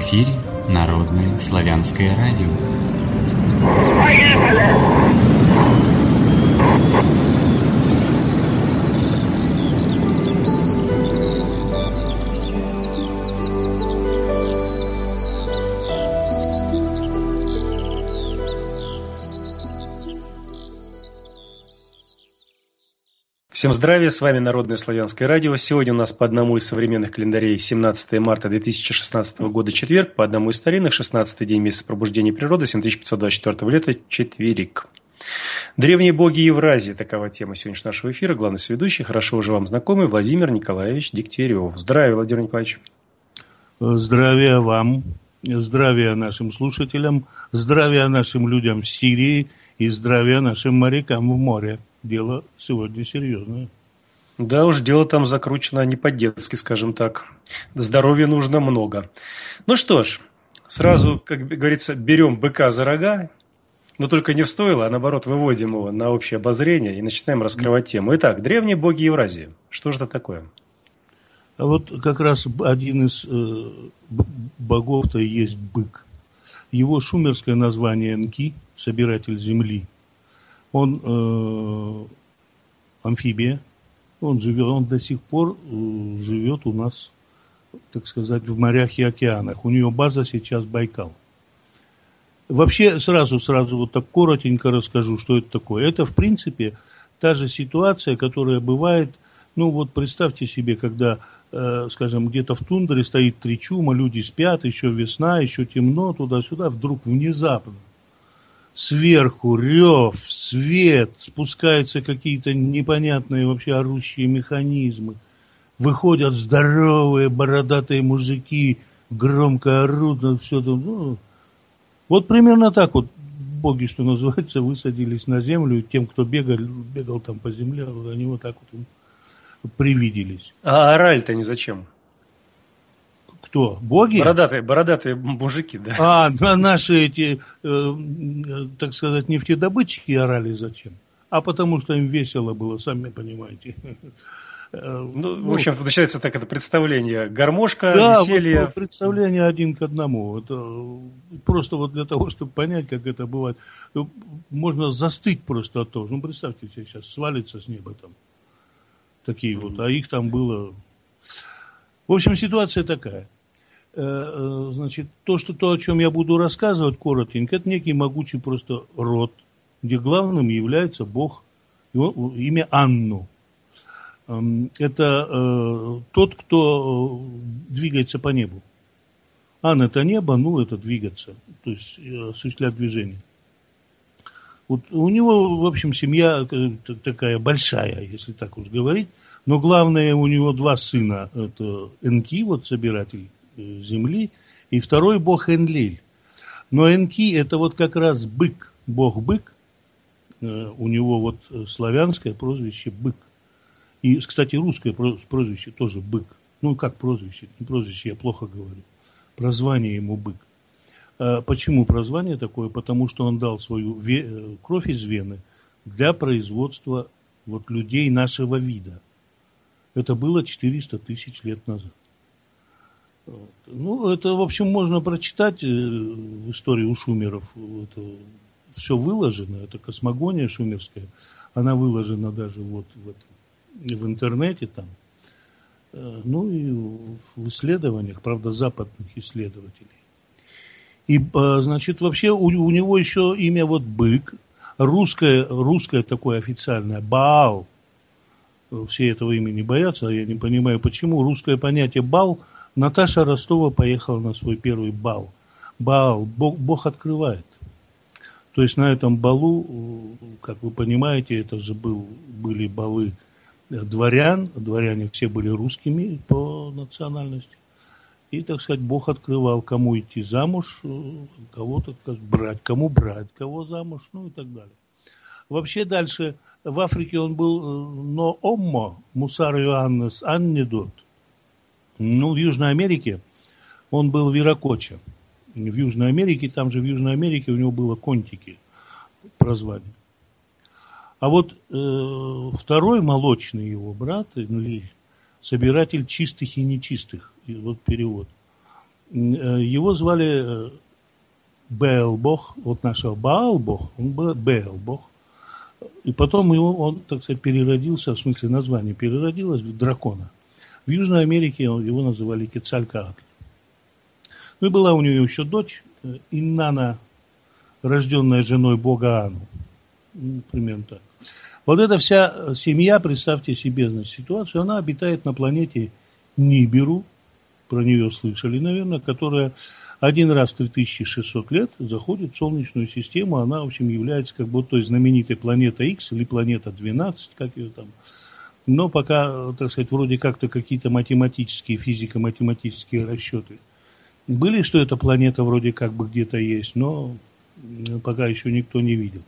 эфире Народное славянское радио. Всем здравия, с вами Народное славянское радио. Сегодня у нас по одному из современных календарей 17 марта 2016 года четверг, по одному из старинных 16-й день месяца пробуждения природы 7524 лета четверик. Древние боги Евразии – такова тема сегодняшнего нашего эфира. Главный соведущий, хорошо уже вам знакомый, Владимир Николаевич Дегтярев. Здравия, Владимир Николаевич. Здравия вам, здравия нашим слушателям, здравия нашим людям в Сирии и здравия нашим морякам в море. Дело сегодня серьезное. Да уж, дело там закручено не по-детски, скажем так. Здоровья нужно много. Ну что ж, сразу, как говорится, берем быка за рога, но только не в стойло, а наоборот выводим его на общее обозрение и начинаем раскрывать тему. Итак, древние боги Евразии. Что же это такое? А вот как раз один из богов-то и есть бык. Его шумерское название Энки, собиратель земли. Он амфибия, он до сих пор живет у нас, так сказать, в морях и океанах. У нее база сейчас Байкал. Вообще, сразу вот так коротенько расскажу, что это такое. Это, в принципе, та же ситуация, которая бывает, ну вот представьте себе, когда, скажем, где-то в тундре стоит три чума, люди спят, еще весна, еще темно, туда-сюда, вдруг внезапно сверху рев, свет, спускаются какие-то непонятные вообще орущие механизмы. Выходят здоровые бородатые мужики, громко орут, все там. Ну, вот примерно так вот боги, что называется, высадились на землю. Тем, кто бегал там по земле, они вот так вот привиделись. А орали-то они зачем? Кто? Боги? Бородатые мужики, да. Наши эти, так сказать, нефтедобытчики орали зачем? А потому что им весело было, сами понимаете. В общем, начинается так это представление. Гармошка, веселье. Вот представление один к одному. Это просто вот для того, чтобы понять, как это бывает. Можно застыть просто от того. Ну, представьте себе, сейчас свалится с неба там. Такие вот, а их там было. В общем, ситуация такая. Значит, то, о чем я буду рассказывать коротенько, это некий могучий просто род, где главным является бог, его имя Анну. Это тот, кто двигается по небу. Ан – это небо, ну – это двигаться, то есть осуществлять движение. Вот у него, в общем, семья такая большая, если так уж говорить, но главное, у него два сына. Это Энки, вот собиратель земли, и второй бог Энлиль. Но Энки – это вот как раз бык, бог-бык. У него вот славянское прозвище бык. И, кстати, русское прозвище тоже бык. Ну, как прозвище? Не прозвище, я плохо говорю. Прозвание ему бык. Почему прозвание такое? Потому что он дал свою кровь из вены для производства вот людей нашего вида. Это было 400 тысяч лет назад. Ну, это, в общем, можно прочитать в истории у шумеров. Это все выложено. Это космогония шумерская. Она выложена даже вот в интернете там. Ну, и в исследованиях, правда, западных исследователей. И, значит, вообще у него еще имя вот бык. Русское такое официальное Баал. Все этого имени боятся, а я не понимаю, почему. Русское понятие Бал. Наташа Ростова поехала на свой первый бал. Бал, Бог открывает. То есть на этом балу, как вы понимаете, это же были балы дворян. Дворяне все были русскими по национальности. И, так сказать, Бог открывал, кому идти замуж, кого, так сказать, брать, кого замуж, ну и так далее. Вообще дальше в Африке он был Нооммо, Мусар Иоаннес Аннедот. Ну, в Южной Америке он был Виракоча. В Южной Америке, там же в Южной Америке у него было Контики прозвание. А вот второй молочный его брат, собиратель чистых и нечистых, и вот перевод. Его звали Баал-бог, вот нашего Баал-бог, он был Баал-бог. И потом он, так сказать, переродился, в смысле название переродилось в дракона. В Южной Америке его называли Кецалькоатль. Ну и была у нее еще дочь, Иннана, рожденная женой бога Ану. Примерно так. Вот эта вся семья, представьте себе, значит, ситуацию, она обитает на планете Нибиру, про нее слышали, наверное, которая один раз в 3600 лет заходит в Солнечную систему. Она, в общем, является как бы той знаменитой планетой X или планета 12, как ее там. Но пока, так сказать, вроде как-то какие-то математические, физико-математические расчеты были, что эта планета вроде как бы где-то есть, но пока еще никто не видел.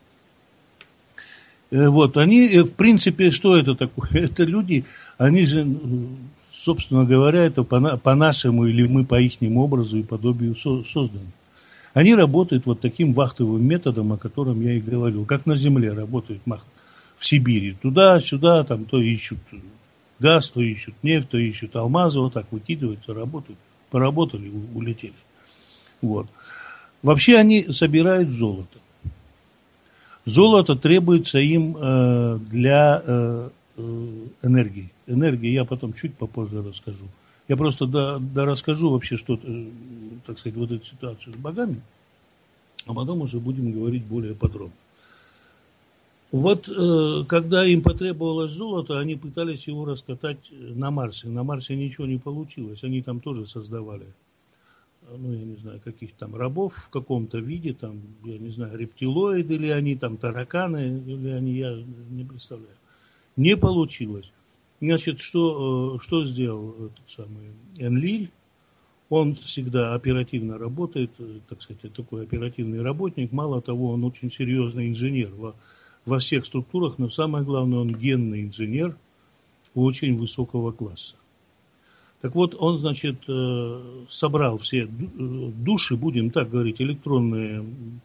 Вот, они, в принципе, что это такое? Это люди, они же, собственно говоря, это по нашему или мы по ихнему образу и подобию созданы. Они работают вот таким вахтовым методом, о котором я и говорил, как на Земле работают в Сибири. Туда-сюда, там то ищут газ, то ищут нефть, то ищут алмазы, вот так выкидываются, работают. Поработали, улетели. Вот. Вообще они собирают золото. Золото требуется им для энергии. Энергии я потом чуть попозже расскажу. Я просто расскажу вообще что-то, так сказать, вот эту ситуацию с богами, а потом уже будем говорить более подробно. Вот когда им потребовалось золото, они пытались его раскатать на Марсе. На Марсе ничего не получилось. Они там тоже создавали, ну, я не знаю, каких-то там рабов в каком-то виде, там, я не знаю, рептилоиды или они, там, тараканы, или они, я не представляю. Не получилось. Значит, что сделал этот самый Энлиль? Он всегда оперативно работает, так сказать, такой оперативный работник. Мало того, он очень серьезный инженер во всех структурах, но самое главное, он генный инженер очень высокого класса. Так вот, он, значит, собрал все души, будем так говорить, электронные,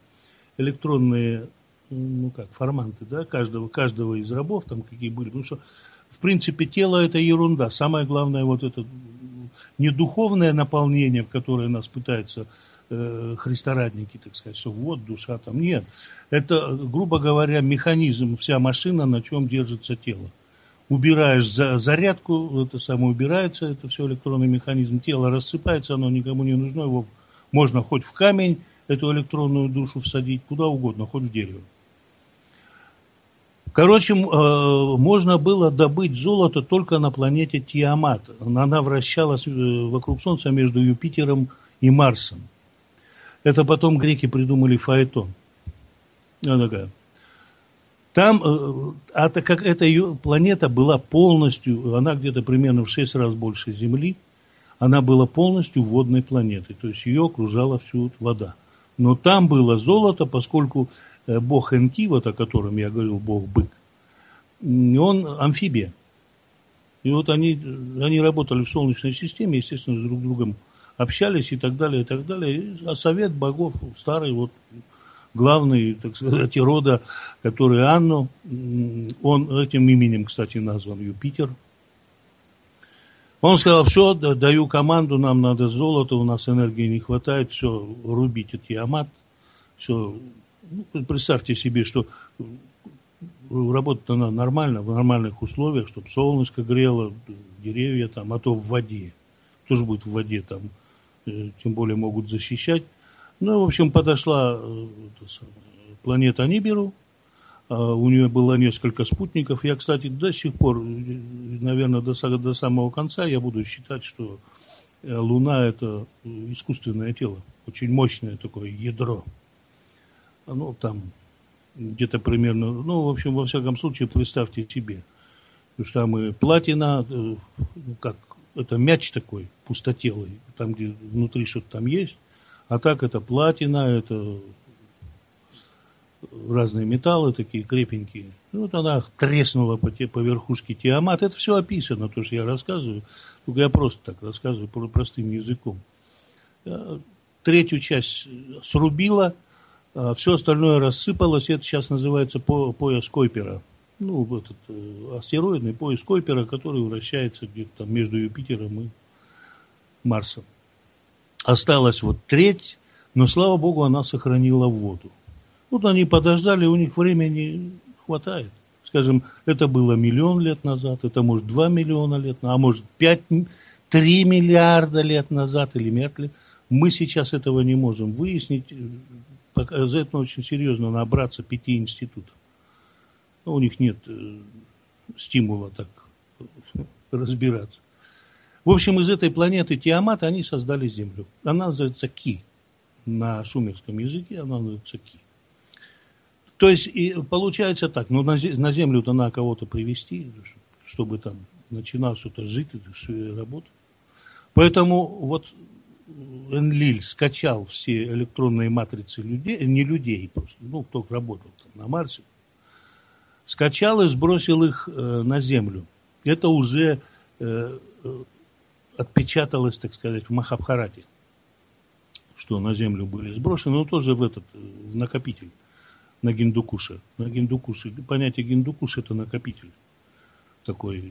ну как, форманты, да, каждого из рабов, там какие были, потому что, в принципе, тело это ерунда. Самое главное, вот это не духовное наполнение, в которое нас пытаются христорадники, так сказать, что вот душа там. Нет, это, грубо говоря, механизм, вся машина, на чем держится тело. Убираешь зарядку, это самое убирается, это все электронный механизм, тело рассыпается, оно никому не нужно, его можно хоть в камень, эту электронную душу всадить, куда угодно, хоть в дерево. Короче, можно было добыть золото только на планете Тиамат. Она вращалась вокруг Солнца между Юпитером и Марсом. Это потом греки придумали фаэтон. Там, так как эта ее планета была полностью, она где-то примерно в 6 раз больше Земли, она была полностью водной планетой, то есть ее окружала всю вода. Но там было золото, поскольку бог Энки, вот о котором я говорил, бог бык, он амфибия. И вот они работали в Солнечной системе, естественно, с друг другом общались и так далее, и так далее. А совет богов старый, вот главный, так сказать, рода, который Анну, он этим именем, кстати, назван Юпитер. Он сказал, все, даю команду, нам надо золото, у нас энергии не хватает, все, рубите Тиамат, все. Ну, представьте себе, что работать она нормально, в нормальных условиях, чтобы солнышко грело, деревья там, а то в воде. Кто же будет в воде там, тем более могут защищать. Ну, в общем, подошла планета Нибиру, у нее было несколько спутников. Я, кстати, до сих пор, наверное, до самого конца я буду считать, что Луна – это искусственное тело, очень мощное такое ядро. Ну, там где-то примерно, ну, в общем, во всяком случае, представьте себе, потому что там и платина, ну, как, это мяч такой, пустотелый, там, где внутри что-то там есть, а так это платина, это разные металлы такие крепенькие. И вот она треснула по верхушке Тиамат. Это все описано, то, что я рассказываю. Только я просто так рассказываю простым языком. Третью часть срубила, все остальное рассыпалось. Это сейчас называется пояс Койпера. Ну, этот астероидный пояс Койпера, который вращается где-то там между Юпитером и Марсом. Осталась вот треть, но, слава богу, она сохранила воду. Вот они подождали, у них времени хватает. Скажем, это было 1 миллион лет назад, это может 2 миллиона лет назад, а может 3 миллиарда лет назад или миллиард лет. Мы сейчас этого не можем выяснить. За это очень серьезно набраться 5 институтов. Но у них нет стимула так разбираться. В общем, из этой планеты Тиамат они создали Землю. Она называется Ки. На шумерском языке она называется Ки. То есть, и получается так, ну, на Землю-то надо кого-то привести, чтобы там начинал что-то жить, что работать. Поэтому вот Энлиль скачал все электронные матрицы людей, не людей просто, ну, кто работал там на Марсе, скачал и сбросил их на Землю. Это уже отпечаталось, так сказать, в Махабхарате, что на Землю были сброшены, но тоже в накопитель. На Гиндукуше. На Гиндукуше. Понятие Гиндукуш — это накопитель. Такой,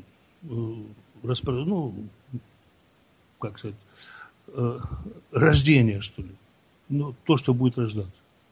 как сказать, рождение, что ли. Ну, то, что будет рождаться.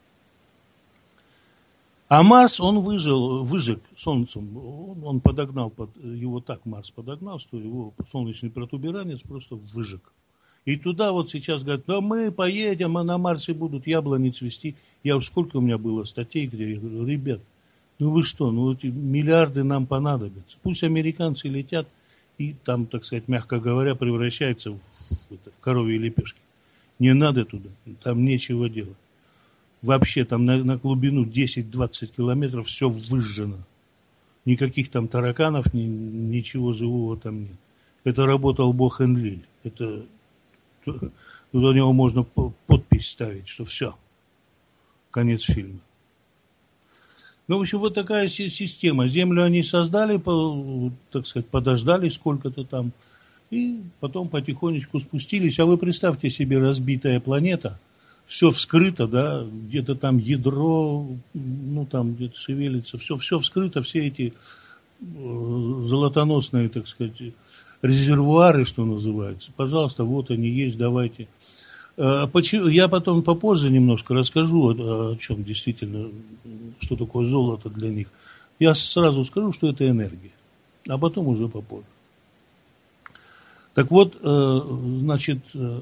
А Марс, он выжег Солнцем. Он подогнал, его так Марс подогнал, что его солнечный протуберанец просто выжег. И туда вот сейчас говорят, да мы поедем, а на Марсе будут яблони цвести. Я уж сколько у меня было статей, где я говорю, ребят, ну вы что, ну эти миллиарды нам понадобятся. Пусть американцы летят и там, так сказать, мягко говоря, превращаются в коровьи лепешки. Не надо туда, там нечего делать. Вообще там на глубину 10-20 километров все выжжено. Никаких там тараканов, ничего живого там нет. Это работал бог Энлиль. Это... Туда у него можно подпись ставить, что все, конец фильма. Ну, в общем, вот такая система. Землю они создали, так сказать, подождали сколько-то там, и потом потихонечку спустились. А вы представьте себе, разбитая планета, все вскрыто, да, где-то там ядро, ну, там где-то шевелится, все вскрыто, все эти золотоносные, так сказать, резервуары, что называется. Пожалуйста, вот они есть, давайте. Я потом попозже немножко расскажу, о чем действительно, что такое золото для них. Я сразу скажу, что это энергия, а потом уже попозже. Так вот, значит,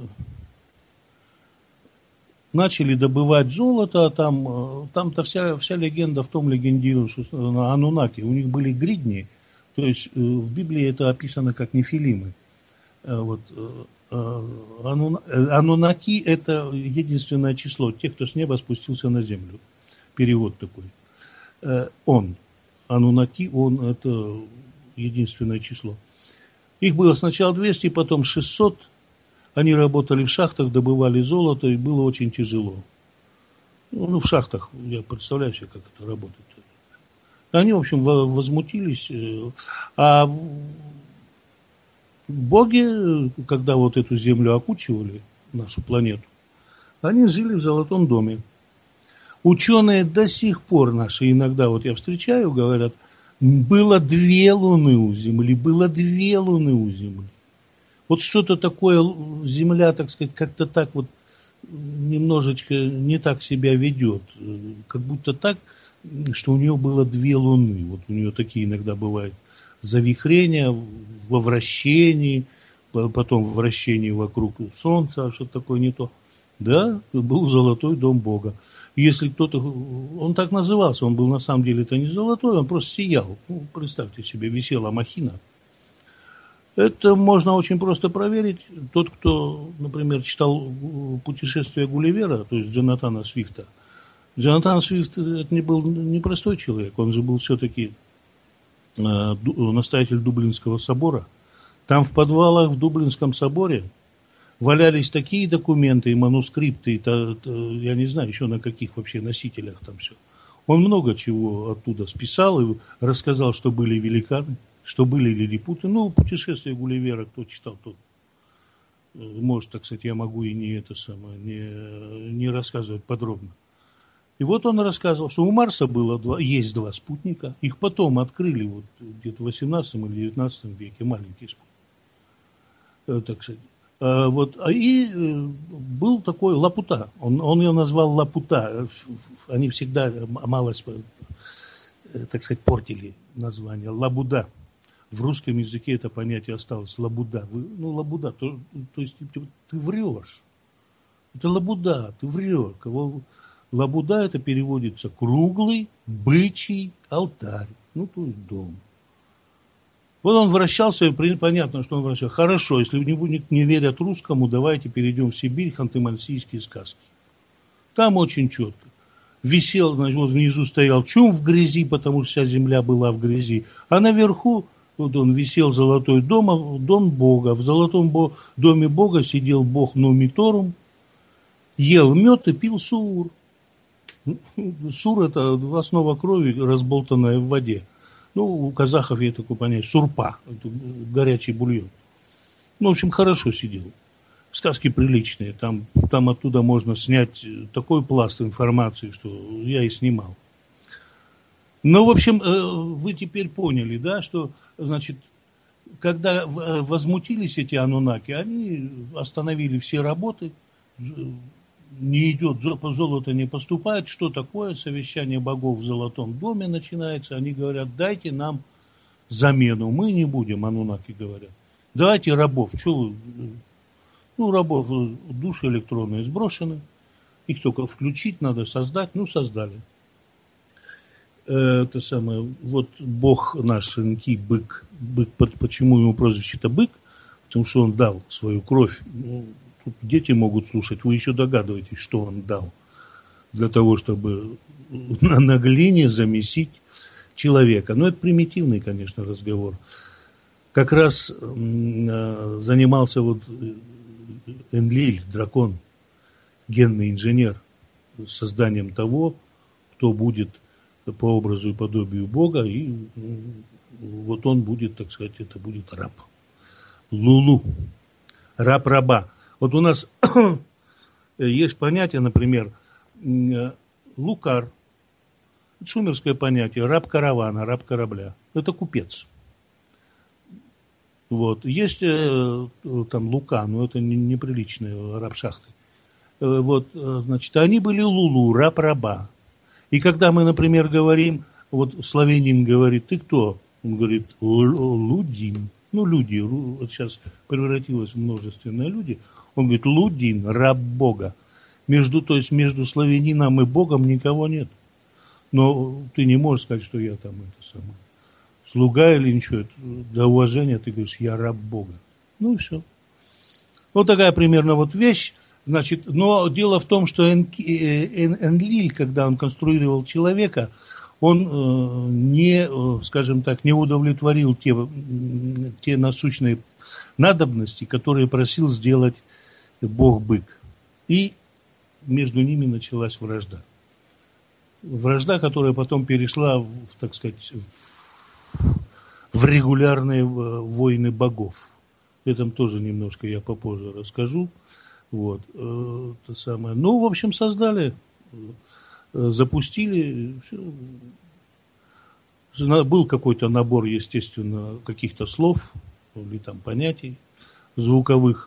начали добывать золото, а там-то вся легенда в том легендирует, что на Анунаки, у них были гридни. То есть в Библии это описано как нефилимы. Вот. Анунаки – это единственное число тех, кто с неба спустился на землю. Перевод такой. Анунаки, это единственное число. Их было сначала 200, потом 600. Они работали в шахтах, добывали золото, и было очень тяжело. Ну, в шахтах, я представляю себе, как это работает. Они, в общем, возмутились. А боги, когда вот эту землю окучивали, нашу планету, они жили в Золотом доме. Ученые до сих пор наши, иногда вот я встречаю, говорят, было 2 луны у Земли, было 2 луны у Земли. Вот что-то такое, Земля, так сказать, как-то так вот немножечко не так себя ведет. Как будто так, что у нее было 2 луны. Вот у нее такие иногда бывают завихрения во вращении, потом в вращении вокруг Солнца, что-то такое не то. Да, был Золотой дом Бога. Если кто-то, он так назывался, он был на самом деле это не золотой, он просто сиял. Ну, представьте себе, висела махина. Это можно очень просто проверить. Тот, кто, например, читал «Путешествие Гулливера», то есть Джонатана Свифта. Джонатан Свифт это не был непростой человек, он же был все-таки настоятель Дублинского собора. Там в подвалах в Дублинском соборе валялись такие документы и манускрипты, я не знаю еще на каких вообще носителях там все. Он много чего оттуда списал и рассказал, что были великаны, что были лилипуты. Ну, «Путешествие Гулливера», кто читал, тот может, так сказать, я могу и не рассказывать подробно. И вот он рассказывал, что у Марса есть 2 спутника. Их потом открыли вот где-то в 18 или 19 веке, маленькие спутники. Так сказать. Был такой Лапута. Он ее назвал Лапута. Они всегда малость, так сказать, портили название. Лабуда. В русском языке это понятие осталось. Лабуда. Лабуда. То есть ты врешь. Это лабуда. Ты врешь. Лабуда это переводится круглый, бычий алтарь. То есть дом. Вот он вращался, и понятно, что он вращался. Хорошо, если не верят русскому, давайте перейдем в Сибирь, ханты-мансийские сказки. Там очень четко. Висел, значит, вот внизу стоял чум в грязи, потому что вся земля была в грязи. А наверху, вот он висел золотой дом Бога. В золотом доме Бога сидел Бог Нумиторум, ел мед и пил сур. Сур – это основа крови, разболтанная в воде. У казахов есть такое понятие, сурпа, это горячий бульон. В общем, хорошо сидел. Сказки приличные, там оттуда можно снять такой пласт информации, что я и снимал. В общем, вы теперь поняли, да, что, значит, когда возмутились эти анунаки, они остановили все работы, не идет, золото не поступает, что такое, совещание богов в золотом доме начинается, они говорят, дайте нам замену, мы не будем, анунаки говорят, давайте рабов, что вы, рабов, души электронные сброшены, их только включить надо, создать, создали. Это самое, вот бог наш Энки, бык, почему ему прозвище-то бык, потому что он дал свою кровь. Тут дети могут слушать, вы еще догадываетесь, что он дал для того, чтобы на глине замесить человека. Это примитивный, конечно, разговор. Как раз занимался Энлиль, дракон, генный инженер, созданием того, кто будет по образу и подобию Бога, и вот он будет, так сказать, это будет раб. Лулу. Раб раба. Вот у нас есть понятие, например, лукар. Это шумерское понятие. Раб каравана, раб корабля. Это купец. Вот. Есть там лука, но это неприличный раб шахты. Вот, значит, они были лулу, раб раба. И когда мы, например, говорим, вот славянин говорит, ты кто? Он говорит, лудин. Люди, вот сейчас превратилось в множественное люди. Он говорит, лудин, раб Бога. То есть между славянином и Богом никого нет. Но ты не можешь сказать, что я там слуга или ничего. До уважения ты говоришь, я раб Бога. И все. Вот такая примерно вещь. Значит, но дело в том, что Энлиль, когда он конструировал человека, он скажем так, не удовлетворил те насущные надобности, которые просил сделать Бог-бык. И между ними началась вражда. Вражда, которая потом перешла, так сказать, в регулярные войны богов. Об этом тоже немножко я попозже расскажу. Вот. То самое. В общем, создали, запустили. Все. Был какой-то набор, естественно, каких-то слов или там понятий звуковых.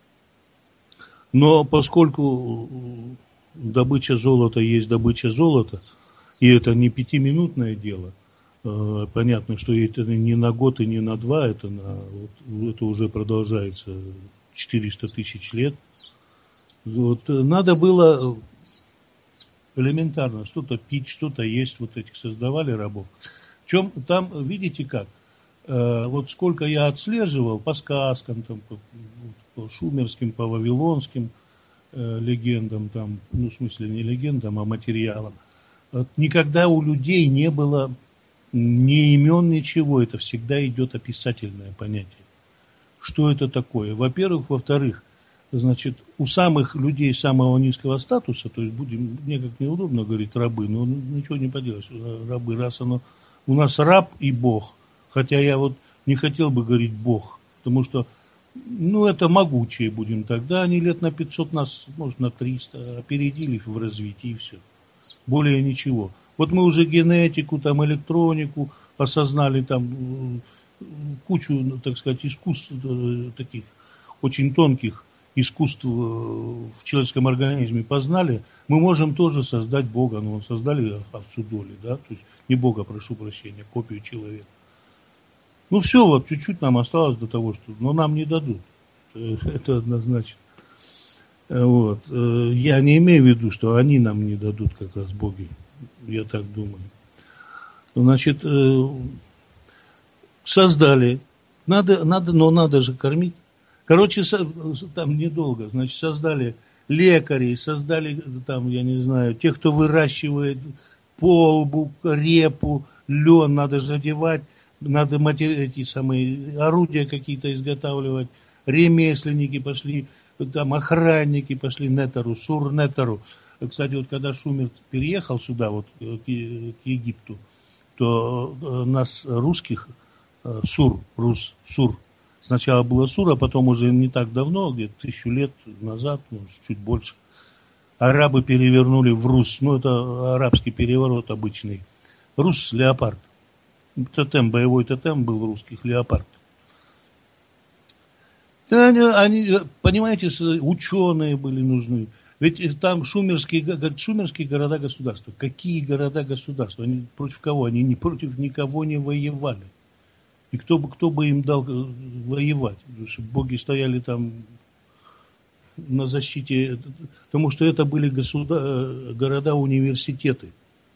Но поскольку добыча золота есть добыча золота, и это не пятиминутное дело, понятно, что это не на год и не на два, это уже продолжается 400 тысяч лет. Надо было элементарно что-то пить, что-то есть, этих создавали рабов. Причем там, видите как, сколько я отслеживал по сказкам, там, по шумерским, по вавилонским легендам, там, в смысле не легендам, а материалам, никогда у людей не было ни имен, ничего, это всегда идет описательное понятие. Что это такое? Во-первых, во-вторых, значит, у самых людей самого низкого статуса, то есть мне как неудобно говорить рабы, но ничего не поделаешь, рабы, раз у нас раб и Бог, хотя я не хотел бы говорить Бог, потому что, это могучие будем тогда, они лет на 500 нас, может, на 300 опередили в развитии, и все, более ничего. Мы уже генетику, там, электронику осознали, там, кучу, так сказать, искусств таких очень тонких, искусств в человеческом организме познали, мы можем тоже создать Бога. Ну, создали овцу доли, да, то есть не Бога, прошу прощения, копию человека. Ну, все, вот чуть-чуть нам осталось до того, что... Но нам не дадут. Это однозначно. Вот. Я не имею в виду, что они нам не дадут как раз боги. Я так думаю. Значит, создали. Надо же кормить. Короче, там недолго. Значит, создали лекарей, создали там, я не знаю, тех, кто выращивает полбу, репу, лен, надо же одевать, надо эти самые орудия какие-то изготавливать, ремесленники пошли, там охранники пошли нетеру, сур-нетеру. Кстати, вот когда Шумер переехал сюда, вот к Египту, то нас русских, сур, сначала было сур, а потом уже не так давно, где-то 1000 лет назад, ну, чуть больше, арабы перевернули в рус, ну, это арабский переворот обычный. Рус – леопард. Тотем, боевой тотем был русских, леопард. Они, понимаете, ученые были нужны. Ведь там шумерские города-государства. Какие города-государства? Они против кого? Они не против никого не воевали. И кто бы им дал воевать? Потому что боги стояли там на защите. Потому что это были города-университеты.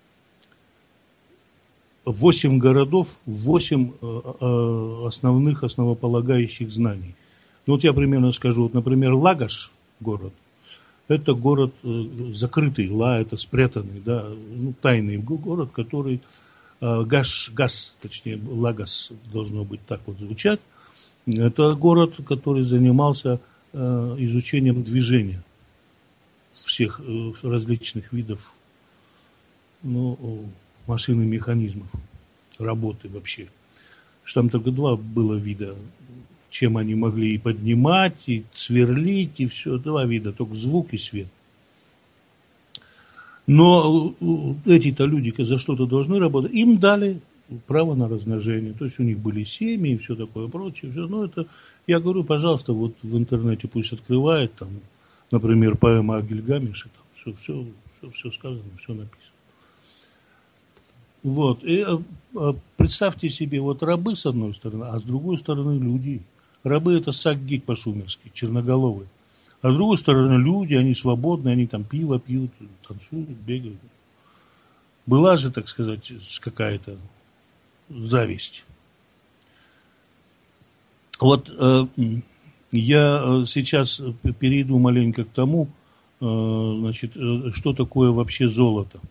8 городов, 8 основополагающих знаний. Ну, вот я примерно скажу. Вот, например, Лагаш город. Это город закрытый, это спрятанный, да, ну, тайный город, который точнее, Лагас должно быть так вот звучать. Это город, который занимался изучением движения всех различных видов, ну, машин и механизмов, работы вообще. Что там только 2 было вида, чем они могли и поднимать, и сверлить, и все, 2 вида, только звук и свет. Но эти-то люди за что-то должны работать, им дали право на размножение, то есть у них были семьи и все такое прочее. Все. Ну, это, я говорю, пожалуйста, вот в интернете пусть открывает, там, например, поэма о Гильгамеше, там все сказано, все написано. Вот, и представьте себе, вот рабы с одной стороны, а с другой стороны люди. Рабы это саггик по-шумерски, черноголовые. А с другой стороны люди, они свободны, они там пиво пьют, танцуют, бегают. Была же, так сказать, какая-то зависть. Вот я сейчас перейду маленько к тому, значит, что такое вообще золото.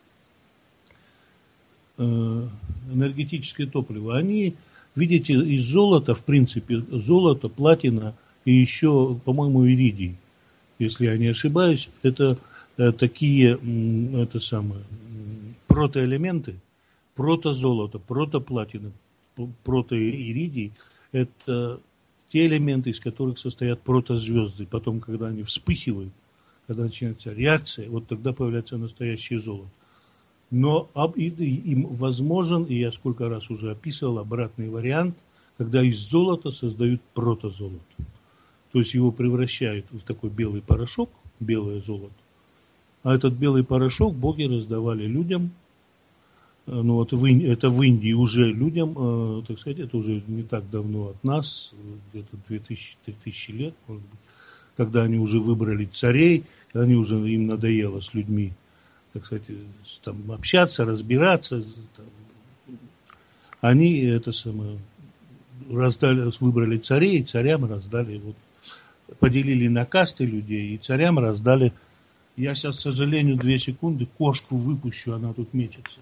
Энергетическое топливо. Они, видите, из золота, в принципе, золото, платина и еще, по-моему, иридий, если я не ошибаюсь, это такие, это самое, протоэлементы, протозолото, протоплатина, протоиридий, это те элементы, из которых состоят протозвезды. Потом, когда они вспыхивают, когда начинается реакция, вот тогда появляется настоящее золото. Но им возможен, и я сколько раз уже описывал, обратный вариант, когда из золота создают протозолото. То есть его превращают в такой белый порошок, белое золото. А этот белый порошок боги раздавали людям. Ну вот это в Индии уже людям, так сказать, это уже не так давно от нас, где-то 2000-3000 лет, может быть, когда они уже выбрали царей, они уже им надоело с людьми, так сказать, там, общаться, разбираться. Там. Они это самое раздали, выбрали царей, и царям раздали, вот, поделили на касты людей, и царям раздали. Я сейчас, к сожалению, 2 секунды, кошку выпущу, она тут мечется.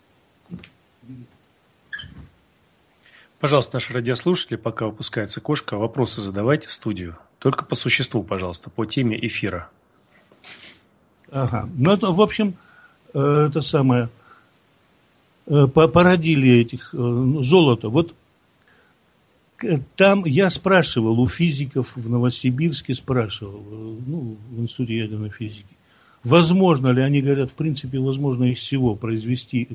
Пожалуйста, наши радиослушатели, пока выпускается кошка, вопросы задавайте в студию. Только по существу, пожалуйста, по теме эфира. Ага. Ну, это, в общем, это самое, породили этих золото. Вот там я спрашивал у физиков в Новосибирске, спрашивал, ну, в Институте ядерной физики, возможно ли, они говорят, в принципе, возможно из всего произвести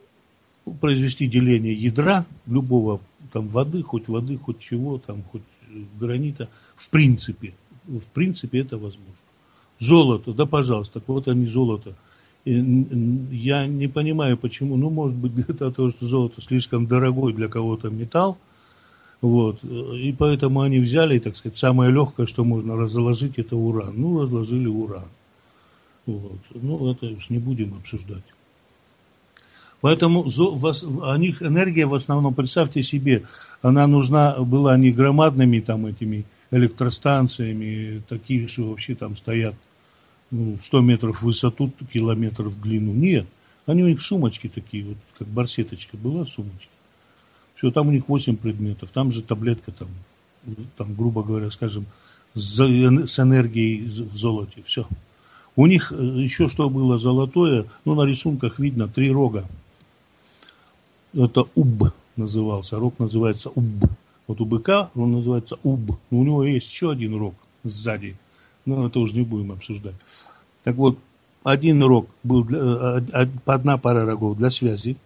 деление ядра любого, там, воды, хоть чего, там, хоть гранита. В принципе это возможно. Золото, да, пожалуйста, так вот они золото. Я не понимаю, почему. Ну, может быть, для того, что золото слишком дорогой для кого-то металл. Вот. И поэтому они взяли, так сказать, самое легкое, что можно разложить, это уран. Ну, разложили уран. Вот. Ну, это уж не будем обсуждать. Поэтому о них энергия в основном, представьте себе, она нужна была не громадными там этими электростанциями, такие, что вообще там стоят 100 метров в высоту, километров в длину. Нет, они у них в сумочке такие, вот как барсеточка была в сумочке. Все, там у них 8 предметов, там же таблетка, там грубо говоря, скажем, с энергией в золоте, все. У них еще что было золотое, ну, на рисунках видно 3 рога. Это уб назывался, рог называется уб. Вот у быка он называется уб, но у него есть еще один рог сзади. Но это уже не будем обсуждать. Так вот, один рог был, одна пара рогов для связи.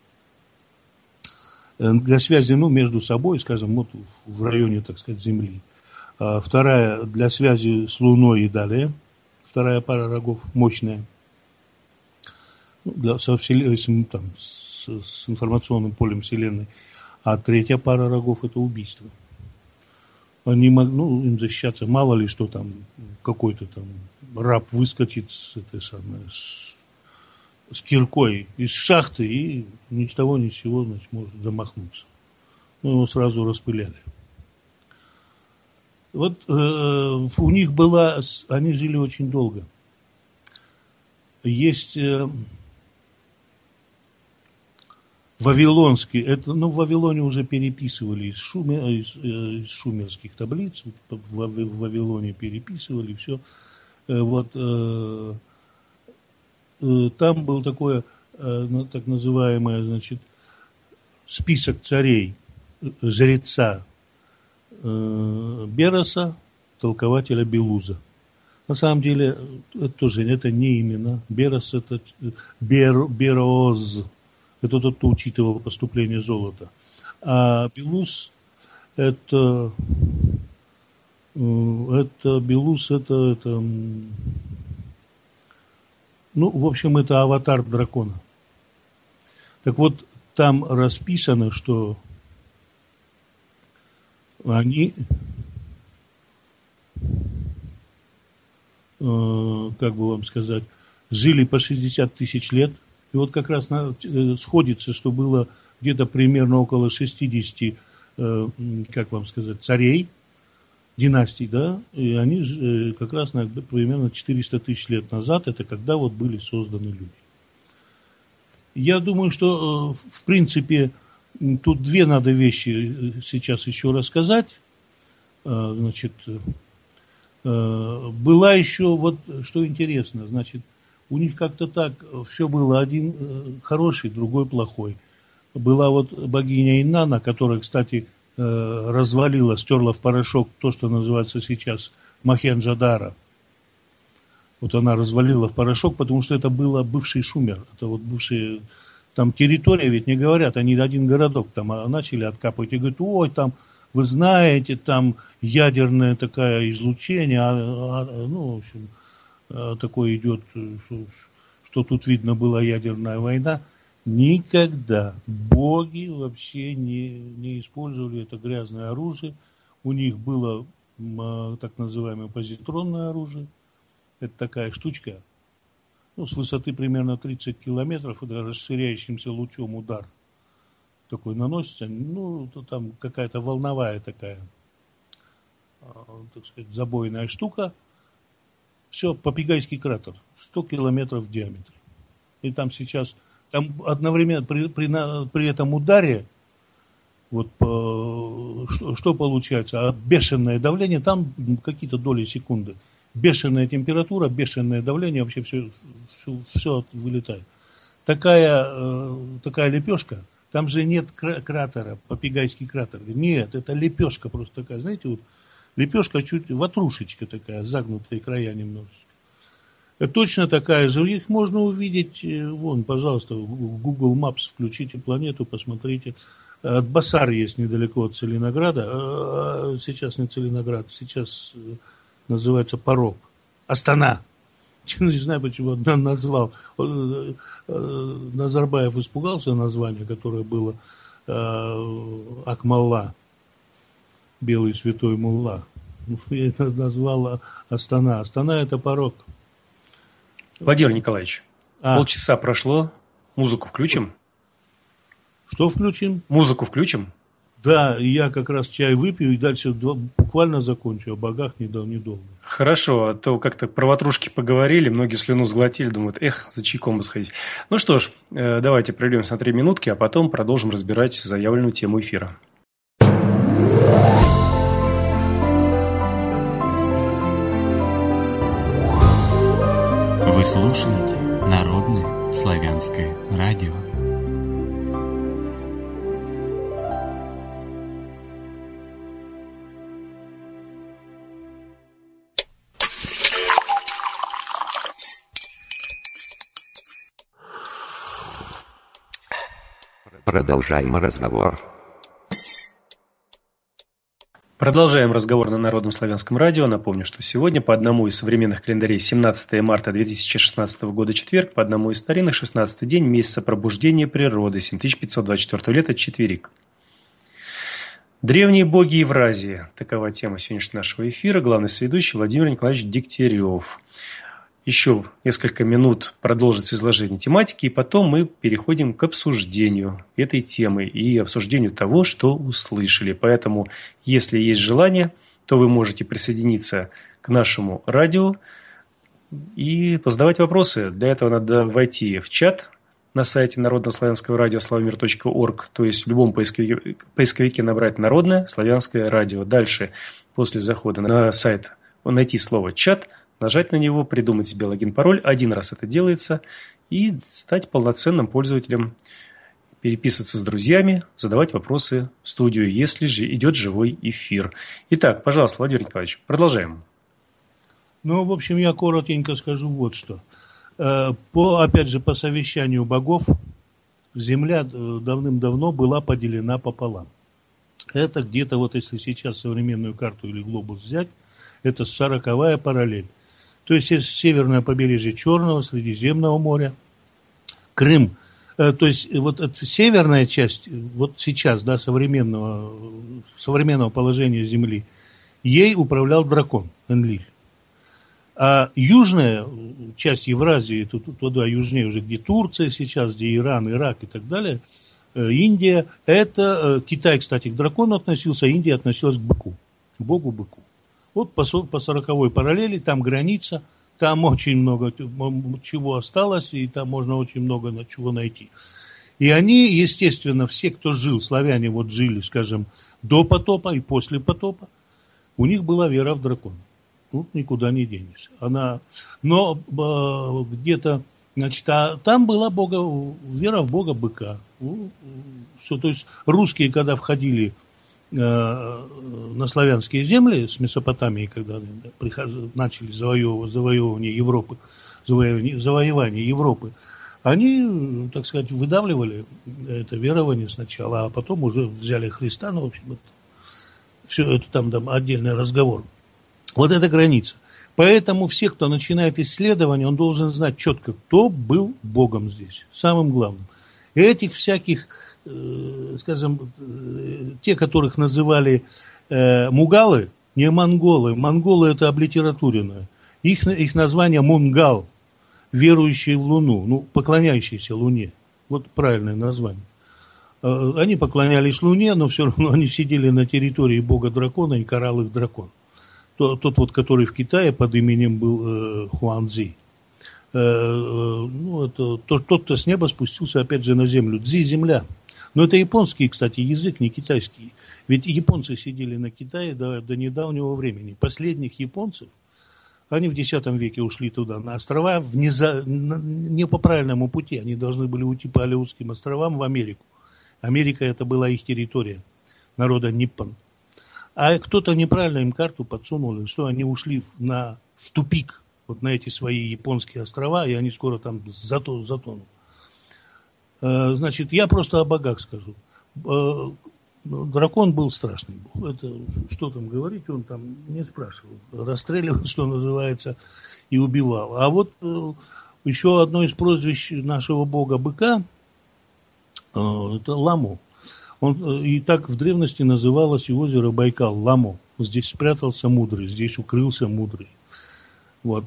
Для связи, ну, между собой, скажем, вот в районе, так сказать, Земли. Вторая для связи с Луной и далее. Вторая пара рогов мощная. Ну, с информационным полем Вселенной. А третья пара рогов – это убийство. Они им защищаться, мало ли что там, какой-то там раб выскочит с киркой из шахты и ни с того ни с сего, значит, может замахнуться. Ну, его сразу распыляли. Вот у них они жили очень долго. Есть вавилонский, в Вавилоне уже переписывали из шумерских таблиц, в Вавилоне переписывали все. Вот там был такое, так называемое, значит, список царей, жреца Бероса, толкователя Белуза. На самом деле, это не имена. Берос – это Бероз. Это тот, кто учитывал поступление золота. А Белуз – это Белуз, в общем, это аватар дракона. Так вот, там расписано, что они, как бы вам сказать, жили по 60 тысяч лет. И вот как раз сходится, что было где-то примерно около 60, как вам сказать, царей, династий, да, и они как раз примерно 400 тысяч лет назад, это когда вот были созданы люди. Я думаю, что, в принципе, тут две надо вещи сейчас еще рассказать. Значит, была еще, вот что интересно, значит, у них как-то так все было, один хороший, другой плохой. Была вот богиня Инанна, которая, кстати, развалила, стерла в порошок то, что называется сейчас Мохенджо-Даро. Вот она развалила в порошок, потому что это было бывший Шумер. Это вот бывшие, там территория, ведь не говорят, они один городок там начали откапывать и говорят, ой, там, вы знаете, там ядерное такое излучение, в общем, такое идет, что тут видно была ядерная война. Никогда боги вообще не использовали это грязное оружие. У них было так называемое позитронное оружие. Это такая штучка, с высоты примерно 30 километров, это расширяющимся лучом удар такой наносится. Там какая-то волновая такая, так сказать, забойная штука. Все, Попегайский кратер, 100 километров в диаметре. И там сейчас... Там одновременно при этом ударе, вот что получается, бешеное давление, там какие-то доли секунды, бешеная температура, бешеное давление, вообще все вылетает. Такая лепешка, там же нет кратера, Попегайский кратер. Нет, это лепешка просто такая, знаете, вот лепешка чуть ватрушечка такая, загнутые края немножечко. Точно такая же. Их можно увидеть, вон, пожалуйста, в Google Maps включите планету, посмотрите. Атбасар есть недалеко от Целинограда. Сейчас не Целиноград, сейчас называется Порог. Астана. Не знаю, почему он назвал. Назарбаев испугался названия, которое было Акмалла, белый святой мулла. Я это назвал Астана. Астана – это Порог. Владимир Николаевич, полчаса прошло. Музыку включим? Что включим? Музыку включим? Да, я как раз чай выпью и дальше буквально закончу. О богах недолго. Хорошо, а то как-то про ватрушки поговорили, многие слюну сглотили, думают, за чайком бы сходить. Ну что ж, давайте прервемся на 3 минутки, а потом продолжим разбирать заявленную тему эфира. Вы слушаете Народное славянское радио. Продолжаем разговор. Продолжаем разговор на Народном славянском радио. Напомню, что сегодня по одному из современных календарей 17 марта 2016 года четверг, по одному из старинных 16-й день месяца пробуждения природы, 7524 лета, четверик. Древние боги Евразии. Такова тема сегодняшнего нашего эфира. Главный соведущий Владимир Николаевич Дегтярев. Еще несколько минут продолжится изложение тематики, и потом мы переходим к обсуждению этой темы и обсуждению того, что услышали. Поэтому, если есть желание, то вы можете присоединиться к нашему радио и задавать вопросы. Для этого надо войти в чат на сайте народнославянского радио slавomir.org, то есть в любом поисковике набрать «Народное славянское радио». Дальше, после захода на сайт, найти слово «чат», нажать на него, придумать себе логин-пароль. Один раз это делается. И стать полноценным пользователем. Переписываться с друзьями, задавать вопросы в студию, если же идет живой эфир. Итак, пожалуйста, Владимир Николаевич, продолжаем. Ну, в общем, я коротенько скажу вот что. Опять же, по совещанию богов, Земля давным-давно была поделена пополам. Это где-то, вот если сейчас современную карту или глобус взять, это 40-я параллель. То есть северное побережье Черного, Средиземного моря, Крым. То есть вот эта северная часть, вот сейчас, да, современного положения Земли, ей управлял дракон Энлиль. А южная часть Евразии, туда южнее уже, где Турция сейчас, где Иран, Ирак и так далее, Индия, это Китай, кстати, к дракону относился, а Индия относилась к быку, к богу-быку. Вот по 40-й параллели, там граница, там очень много чего осталось, и там можно очень много чего найти. И они, естественно, все, кто жил, славяне вот жили, скажем, до потопа и после потопа, у них была вера в дракона. Тут никуда не денешься. Но где-то, значит, там была вера в бога быка. Все, то есть русские, когда входили на славянские земли с Месопотамии, когда начали завоевание Европы, они, так сказать, выдавливали это верование сначала, а потом уже взяли Христа. Ну, в общем, все это там отдельный разговор. Вот эта граница. Поэтому все, кто начинает исследование, он должен знать четко, кто был Богом здесь, самым главным. И этих всяких, скажем, те, которых называли мугалы, не монголы. Монголы это облитературенное. Их название мунгал, верующие в Луну, ну, поклоняющиеся Луне. Вот правильное название. Они поклонялись Луне, но все равно они сидели на территории бога-дракона и карал их дракон. Тот вот, который в Китае под именем был Хуанзи. Ну, это тот, кто с неба спустился опять же на землю. Цзи – земля. Но это японский, кстати, язык, не китайский. Ведь японцы сидели на Китае до недавнего времени. Последних японцев, они в X веке ушли туда, на острова, не по правильному пути. Они должны были уйти по Алеутским островам в Америку. Америка – это была их территория, народа Ниппон. А кто-то неправильно им карту подсунул, что они ушли в тупик, вот на эти свои японские острова, и они скоро там затонут. Значит, я просто о богах скажу. дракон был страшный. Это, что там говорить, он там не спрашивал. Расстреливал, что называется, и убивал. А вот еще одно из прозвищ нашего бога быка, это Ламо. И так в древности называлось и озеро Байкал, Ламо. Здесь спрятался мудрый, здесь укрылся мудрый. Вот.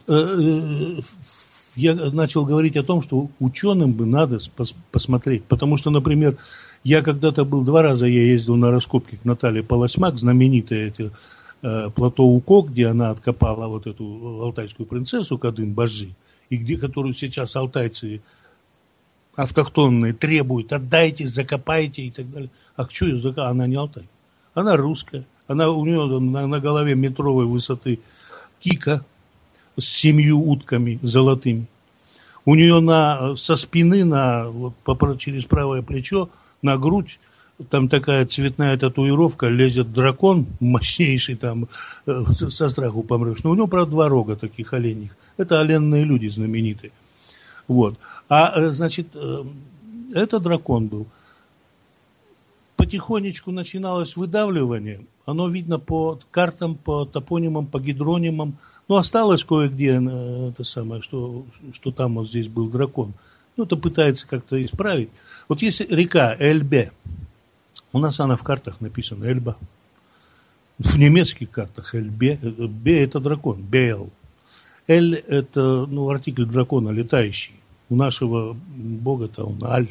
Я начал говорить о том, что ученым бы надо посмотреть. Потому что, например, я когда-то был 2 раза, я ездил на раскопки к Наталье Полосмак, знаменитое плато Уко, где она откопала вот эту алтайскую принцессу Кадым-Бажи, и которую сейчас алтайцы автохтонные требуют: отдайте, закопайте и так далее. А что ее закопать? Она не Алтай. Она русская. У нее на голове метровой высоты кика с 7 утками золотыми. У нее со спины через правое плечо на грудь там такая цветная татуировка, лезет дракон мощнейший, там со страху помрешь. Но у него, правда, 2 рога таких оленьих. Это оленные люди знаменитые. Вот. Значит, это дракон был. Потихонечку начиналось выдавливание. Оно видно по картам, по топонимам, по гидронимам. Но осталось кое-где это самое, что там вот здесь был дракон. Ну, это пытается как-то исправить. Вот есть река Эльбе. У нас она в картах написана Эльба. В немецких картах Эльбе. Бе – это дракон. Бейл. Эль – это артикль дракона, летающий. У нашего бога-то он Аль.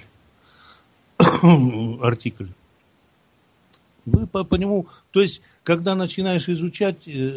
Артикль. Вы по нему... То есть, когда начинаешь изучать,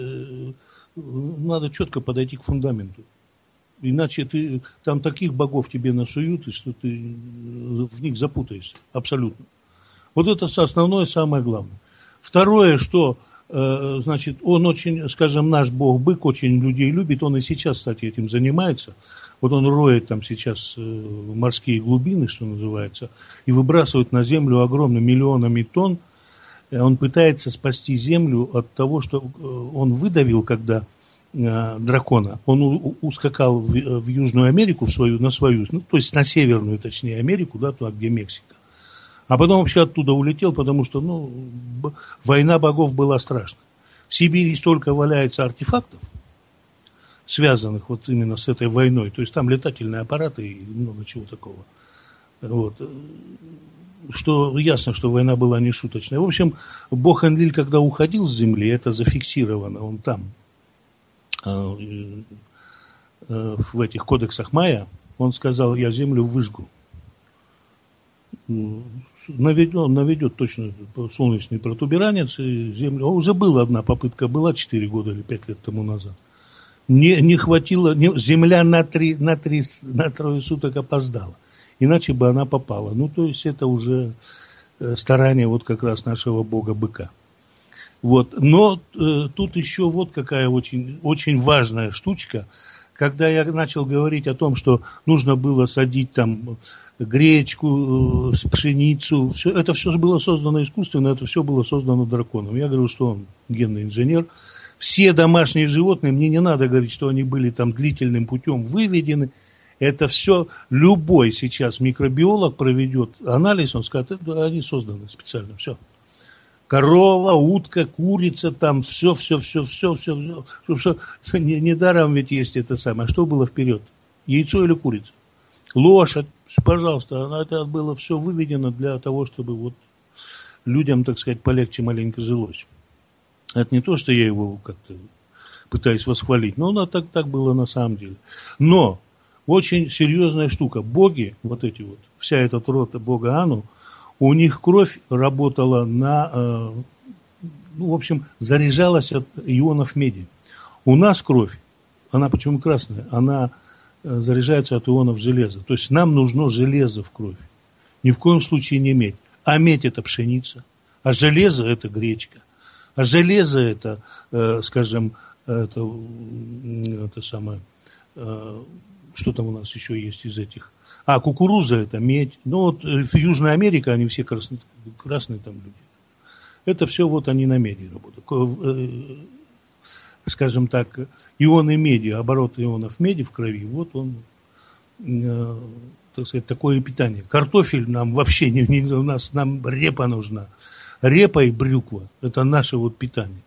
надо четко подойти к фундаменту. Иначе там таких богов тебе насуют, что ты в них запутаешься. Абсолютно. Вот это основное, самое главное. Второе, что, значит, он очень, скажем, наш бог-бык очень людей любит. Он и сейчас, кстати, этим занимается. Вот он роет там сейчас морские глубины, что называется, и выбрасывает на землю огромными миллионами тонн. Он пытается спасти землю от того, что он выдавил, когда дракона. Он ускакал в Южную Америку, на свою, то есть на Северную, точнее, Америку, да, туда, где Мексика. А потом вообще оттуда улетел, потому что, война богов была страшна. В Сибири столько валяется артефактов, связанных вот именно с этой войной. То есть там летательные аппараты и много чего такого. Вот. Что ясно, что война была не шуточная. В общем, бог Энлиль, когда уходил с земли, это зафиксировано, он там, в этих кодексах майя, он сказал: я землю выжгу. Наведет точно солнечный протуберанец, и землю... Уже была одна попытка, была 4 года или 5 лет тому назад. Не хватило, земля на 3 суток опоздала. Иначе бы она попала. То есть это уже старание вот как раз нашего бога-быка. Вот. Но тут еще вот какая очень, очень важная штучка. Когда я начал говорить о том, что нужно было садить там гречку, пшеницу, это все было создано искусственно, это все было создано драконом. Я говорю, что он генный инженер. Все домашние животные, мне не надо говорить, что они были там длительным путем выведены. Это все любой сейчас микробиолог проведет анализ, он скажет: они созданы специально, все. Корова, утка, курица, там все. Недаром ведь есть это самое. Что было вперед? Яйцо или курица? Лошадь, пожалуйста, это было все выведено для того, чтобы вот людям, так сказать, полегче маленько жилось. Это не то, что я его как-то пытаюсь восхвалить, но оно так было на самом деле. Но очень серьезная штука. Боги, вот эти вот, вся этот род бога Ану, у них кровь работала в общем, заряжалась от ионов меди. У нас кровь, она почему красная? Она заряжается от ионов железа. То есть нам нужно железо в кровь. Ни в коем случае не медь. А медь – это пшеница. А железо – это гречка. А железо – это, скажем, это самое, что там у нас еще есть из этих? Кукуруза – это медь. Вот в Южной Америке они все красные там люди. Это все вот они на меди работают. Скажем так, ионы меди, оборот ионов меди в крови, вот он так сказать, такое питание. Картофель нам вообще нам репа нужна. Репа и брюква – это наше вот питание.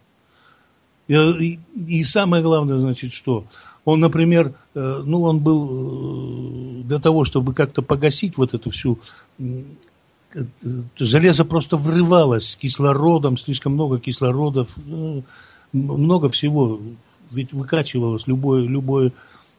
И самое главное, значит, что он, например, он был для того, чтобы как-то погасить вот эту всю... Железо просто врывалось с кислородом, слишком много кислородов, много всего. Ведь выкачивалось любое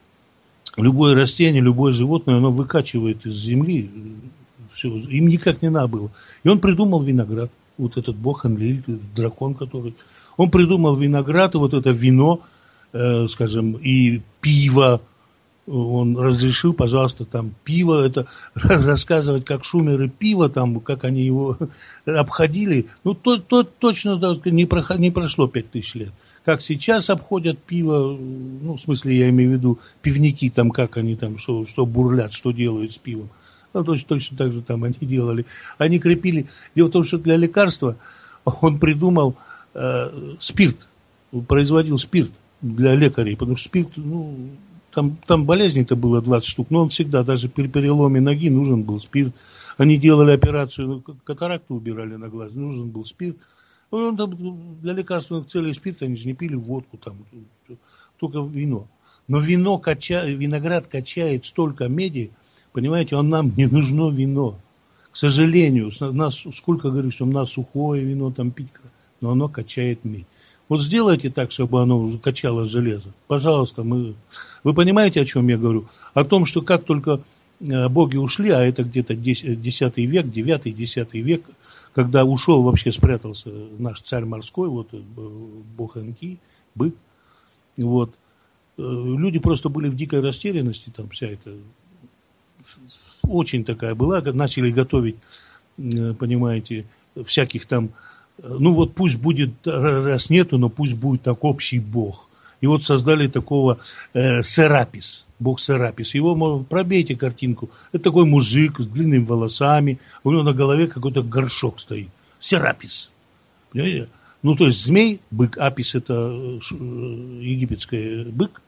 растение, любое животное, оно выкачивает из земли. Все, им никак не надо было. И он придумал виноград. Вот этот бог Энлиль, дракон, который... Он придумал виноград, и вот это вино, скажем, и пиво. Он разрешил, пожалуйста, там пиво, это рассказывать, как шумеры пиво, там, как они его обходили. Ну, точно не прошло 5000 лет. Как сейчас обходят пиво, ну, в смысле, я имею в виду пивники, там, как они там, что бурлят, что делают с пивом. Ну, точно так же там они делали. Они крепили. Дело в том, что для лекарства он придумал спирт, производил спирт для лекарей, потому что спирт, ну, там болезней-то было 20 штук, но он всегда, даже при переломе ноги нужен был спирт. Они делали операцию, катаракту убирали на глаз, нужен был спирт. Ну, для лекарственных целей спирт, они же не пили водку, там, только вино. Но виноград качает столько меди, понимаете, нам не нужно вино. К сожалению, сколько говорю, что у нас сухое вино там пить, но оно качает медь. Вот сделайте так, чтобы оно уже качало железо. Пожалуйста, вы понимаете, о чем я говорю? О том, что как только боги ушли, а это где-то 10 век, 9-10 век, когда ушел, вообще спрятался наш царь морской, вот бог Энки, бык, вот, люди просто были в дикой растерянности, там вся эта, очень такая была, начали готовить, понимаете, всяких там, ну вот пусть будет, раз нету, но пусть будет так общий бог. И вот создали такого Серапис, бог Серапис. Его, пробейте картинку. Это такой мужик с длинными волосами, у него на голове какой-то горшок стоит. Серапис. Понимаете? Ну, то есть змей, бык, апис это египетский бык,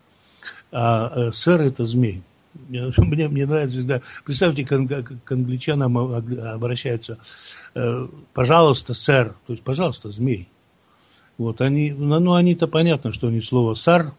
а сер это змей. Мне нравится, да. Представьте, к англичанам обращаются, пожалуйста, сэр, то есть, пожалуйста, змей. Вот, они-то понятно, что они слово сар,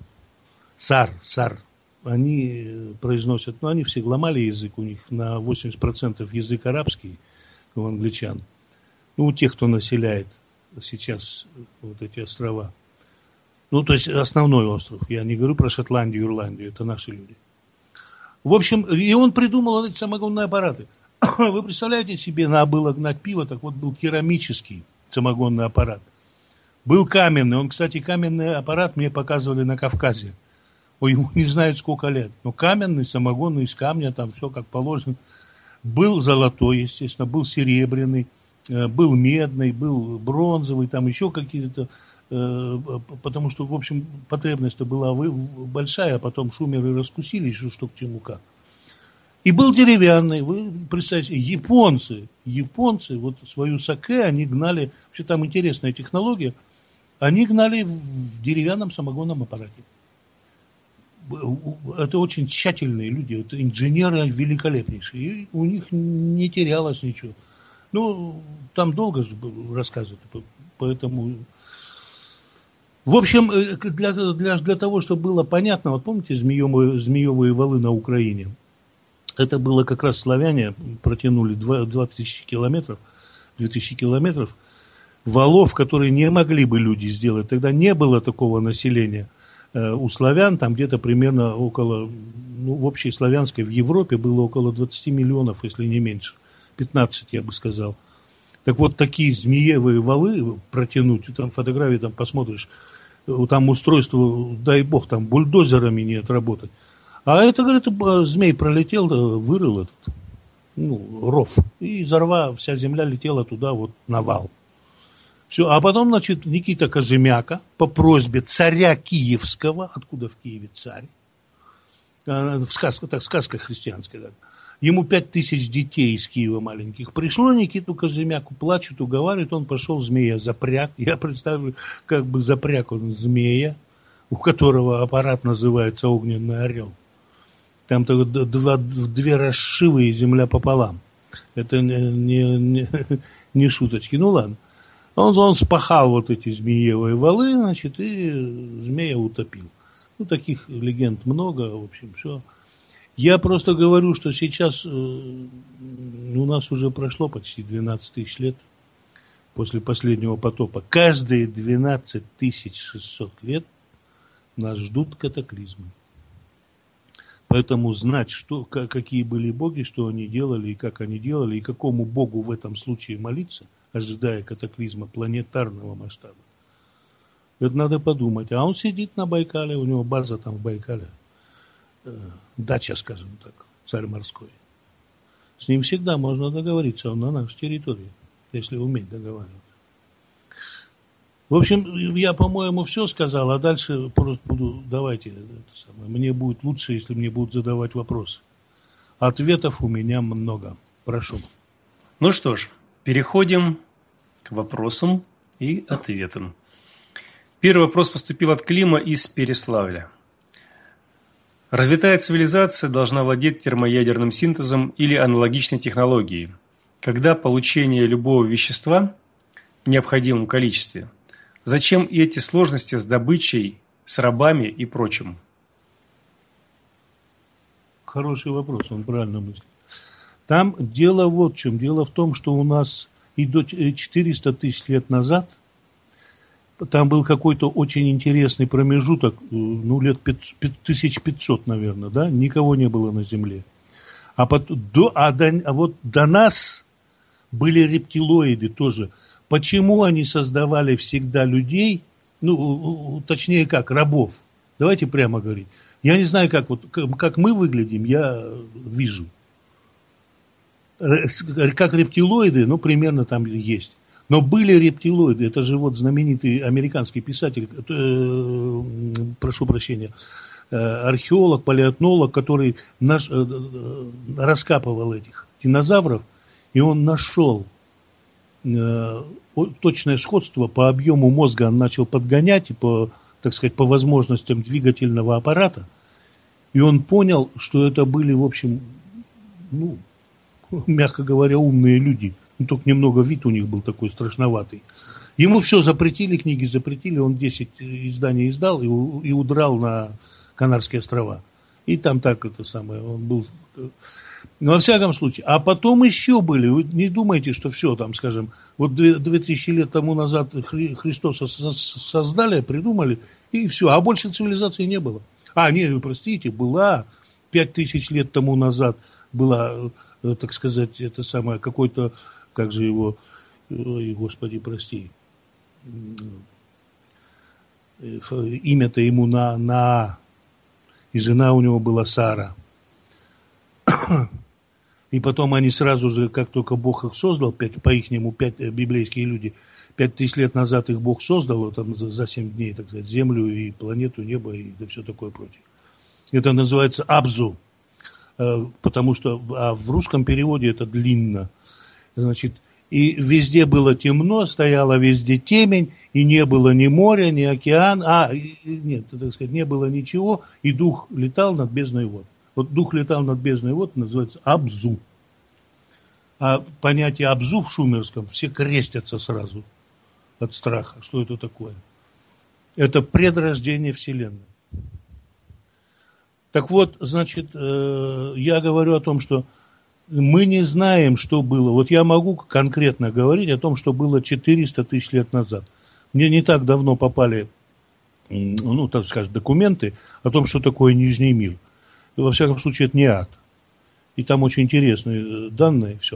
они произносят, они все ломали язык, у них на 80% язык арабский у англичан. Ну, у тех, кто населяет сейчас вот эти острова. Ну, то есть, основной остров. Я не говорю про Шотландию, Ирландию, это наши люди. В общем, и он придумал эти самогонные аппараты. Вы представляете себе, надо было гнать пиво, так вот был керамический самогонный аппарат. Был каменный. Он, кстати, каменный аппарат мне показывали на Кавказе. Ему не знают сколько лет. Но каменный, самогонный, из камня, там все как положено. Был золотой, естественно, был серебряный, был медный, был бронзовый, там еще какие-то... Потому что, в общем, потребность-то была большая, а потом шумеры раскусили, что к чему как. И был деревянный, вы представьте, японцы, вот свою саке, они гнали, вообще там интересная технология, они гнали в деревянном самогонном аппарате. Это очень тщательные люди, это инженеры великолепнейшие, и у них не терялось ничего. Ну, там долго же рассказывать, поэтому... В общем, для того, чтобы было понятно, вот помните змеевые валы на Украине? Это было как раз славяне протянули 2000 километров, 2000 километров валов, которые не могли бы люди сделать. Тогда не было такого населения. У славян там где-то примерно около, в общей славянской в Европе было около 20 миллионов, если не меньше. 15, я бы сказал. Так вот, такие змеевые валы протянуть, там фотографии там посмотришь, там устройство, дай бог, там бульдозерами не отработать. А это, говорит, змей пролетел, вырыл этот, ров. И из рва вся земля летела туда, вот, на вал. Все. А потом, значит, Никита Кожемяка по просьбе царя Киевского, откуда в Киеве царь, сказка христианская, да, ему 5000 детей из Киева маленьких. Пришло Никиту Кожемяку, плачут, уговаривают, он пошел змея запряг. Я представлю, как бы запряг он змея, у которого аппарат называется «Огненный орел». Там-то две расшивы и земля пополам. Это не шуточки. Ну ладно. Он спахал вот эти змеевые валы, значит, и змея утопил. Ну, таких легенд много, в общем, все. Я просто говорю, что сейчас у нас уже прошло почти 12 тысяч лет после последнего потопа. Каждые 12 600 лет нас ждут катаклизмы. Поэтому знать, какие были боги, что они делали и как они делали, и какому богу в этом случае молиться, ожидая катаклизма планетарного масштаба, это надо подумать. А он сидит на Байкале, у него база там в Байкале, дача, скажем так, царь морской. С ним всегда можно договориться, он на нашей территории, если уметь договариваться. В общем, я, по-моему, все сказал, а дальше просто буду, давайте, это самое, мне будет лучше, если мне будут задавать вопросы. Ответов у меня много. Прошу. Ну что ж, переходим к вопросам и ответам. Первый вопрос поступил от Клима из Переславля. Развитая цивилизация должна владеть термоядерным синтезом или аналогичной технологией, когда получение любого вещества в необходимом количестве. Зачем и эти сложности с добычей, с рабами и прочим? Хороший вопрос, он правильно мыслит. Там дело вот в чем. Дело в том, что у нас и до 400 тысяч лет назад там был какой-то очень интересный промежуток, ну, лет 1500, наверное, да, никого не было на Земле. А вот до нас были рептилоиды тоже. Почему они создавали всегда людей, ну, точнее как, рабов? Давайте прямо говорить. Я не знаю, как мы выглядим, я вижу. Как рептилоиды, ну, примерно там есть. Но были рептилоиды, это же вот знаменитый американский писатель, прошу прощения, археолог, палеонтолог, который раскапывал этих динозавров, и он нашел точное сходство по объему мозга, он начал подгонять и по, так сказать, по возможностям двигательного аппарата, и он понял, что это были, в общем, ну, мягко говоря, умные люди. Ну, только немного вид у них был такой страшноватый. Ему все запретили, книги запретили, он 10 изданий издал и удрал на Канарские острова. И там так это самое, он был... Но во всяком случае. А потом еще были, вы не думайте, что все там, скажем, вот 2000 лет тому назад Христоса создали, придумали, и все. А больше цивилизации не было. Нет, простите, была 5000 лет тому назад, была, так сказать, это самое, какой-то, как же его, ой, Господи, прости, имя-то ему на и жена у него была Сара. И потом они сразу же, как только Бог их создал, по-ихнему, библейские люди, 5000 лет назад их Бог создал, там, за 7 дней, так сказать, землю и планету, небо и да все такое прочее. Это называется Абзу, потому что в русском переводе это длинно. Значит, и везде было темно, стояла везде темень, и не было ни моря, ни океана, нет, так сказать, не было ничего, и дух летал над бездной вод. Вот дух летал над бездной вод, называется Абзу. А понятие Абзу в шумерском все крестятся сразу от страха. Что это такое? Это предрождение Вселенной. Так вот, значит, я говорю о том, что мы не знаем, что было. Вот я могу конкретно говорить о том, что было 400 тысяч лет назад. Мне не так давно попали, ну, так скажем, документы о том, что такое Нижний мир. Во всяком случае, это не ад. И там очень интересные данные, все.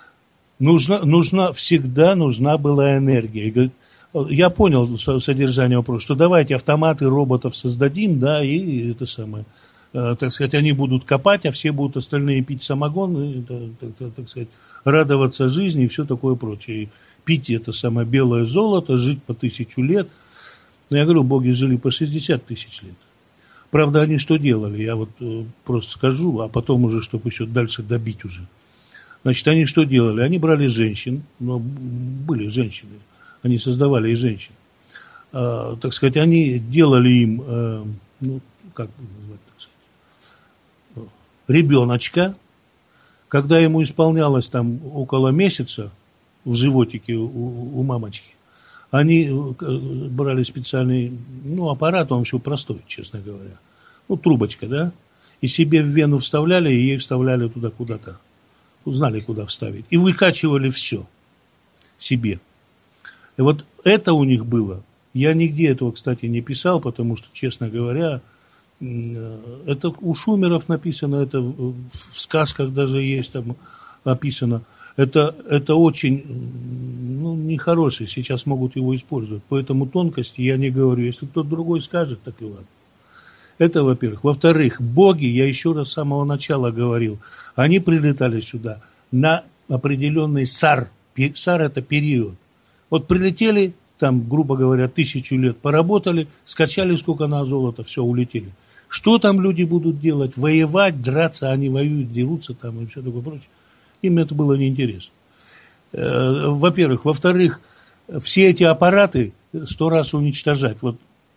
Всегда нужна была энергия. Я понял содержание вопроса, что давайте автоматы роботов создадим, да, и это самое, так сказать, они будут копать, а все будут остальные пить самогон, и, так сказать, радоваться жизни и все такое прочее. И пить это самое белое золото, жить по 1000 лет. Но я говорю, боги жили по 60 тысяч лет. Правда, они что делали? Я вот просто скажу, а потом уже, чтобы еще дальше добить уже. Значит, они что делали? Они брали женщин, но были женщины, они создавали и женщин. Так сказать, они делали им, ну, как назвать, так сказать, ребеночка, когда ему исполнялось там около месяца в животике у мамочки, они брали специальный, аппарат, он все простой, честно говоря. Трубочка, да, и себе в вену вставляли, и ей вставляли туда куда-то. Знали, куда вставить. И выкачивали все себе. И вот это у них было. Я нигде этого, кстати, не писал, потому что, честно говоря, это у шумеров написано, это в сказках даже есть там описано. Это очень, нехорошее, сейчас могут его использовать. Поэтому тонкости я не говорю. Если кто-то другой скажет, так и ладно. Это, во-первых. Во-вторых, боги, я еще раз с самого начала говорил, они прилетали сюда на определенный сар. Сар – это период. Вот прилетели, там, грубо говоря, 1000 лет поработали, скачали сколько на золото, все, улетели. Что там люди будут делать? Воевать, драться, они воюют, дерутся там и все такое прочее. Им это было неинтересно. Во-первых. Во-вторых, все эти аппараты 100 раз уничтожать. Вот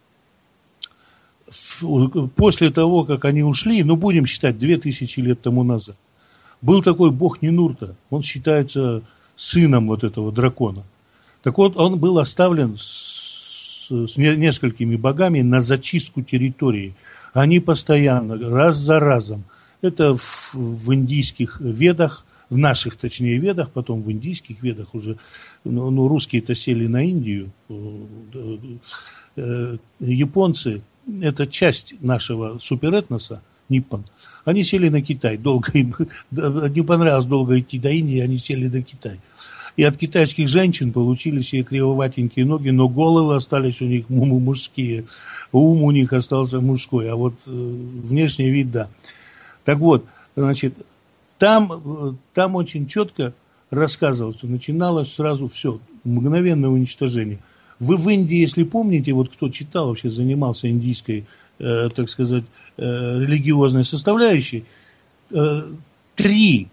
после того, как они ушли, будем считать, 2000 лет тому назад, был такой бог Нинурта. Он считается сыном вот этого дракона. Так вот, он был оставлен с несколькими богами на зачистку территории. Они постоянно, раз за разом, это в индийских ведах, в наших, точнее, ведах, потом в индийских ведах уже, русские-то сели на Индию, японцы, это часть нашего суперэтноса, Ниппон, они сели на Китай, долго им, не понравилось долго идти до Индии, они сели на Китай. И от китайских женщин получили себе кривоватенькие ноги, но головы остались у них мужские, ум у них остался мужской, а вот внешний вид, да. Так вот, значит, там очень четко рассказывалось, начиналось сразу все, мгновенное уничтожение. Вы в Индии, если помните, вот кто читал, вообще занимался индийской, так сказать, религиозной составляющей, 3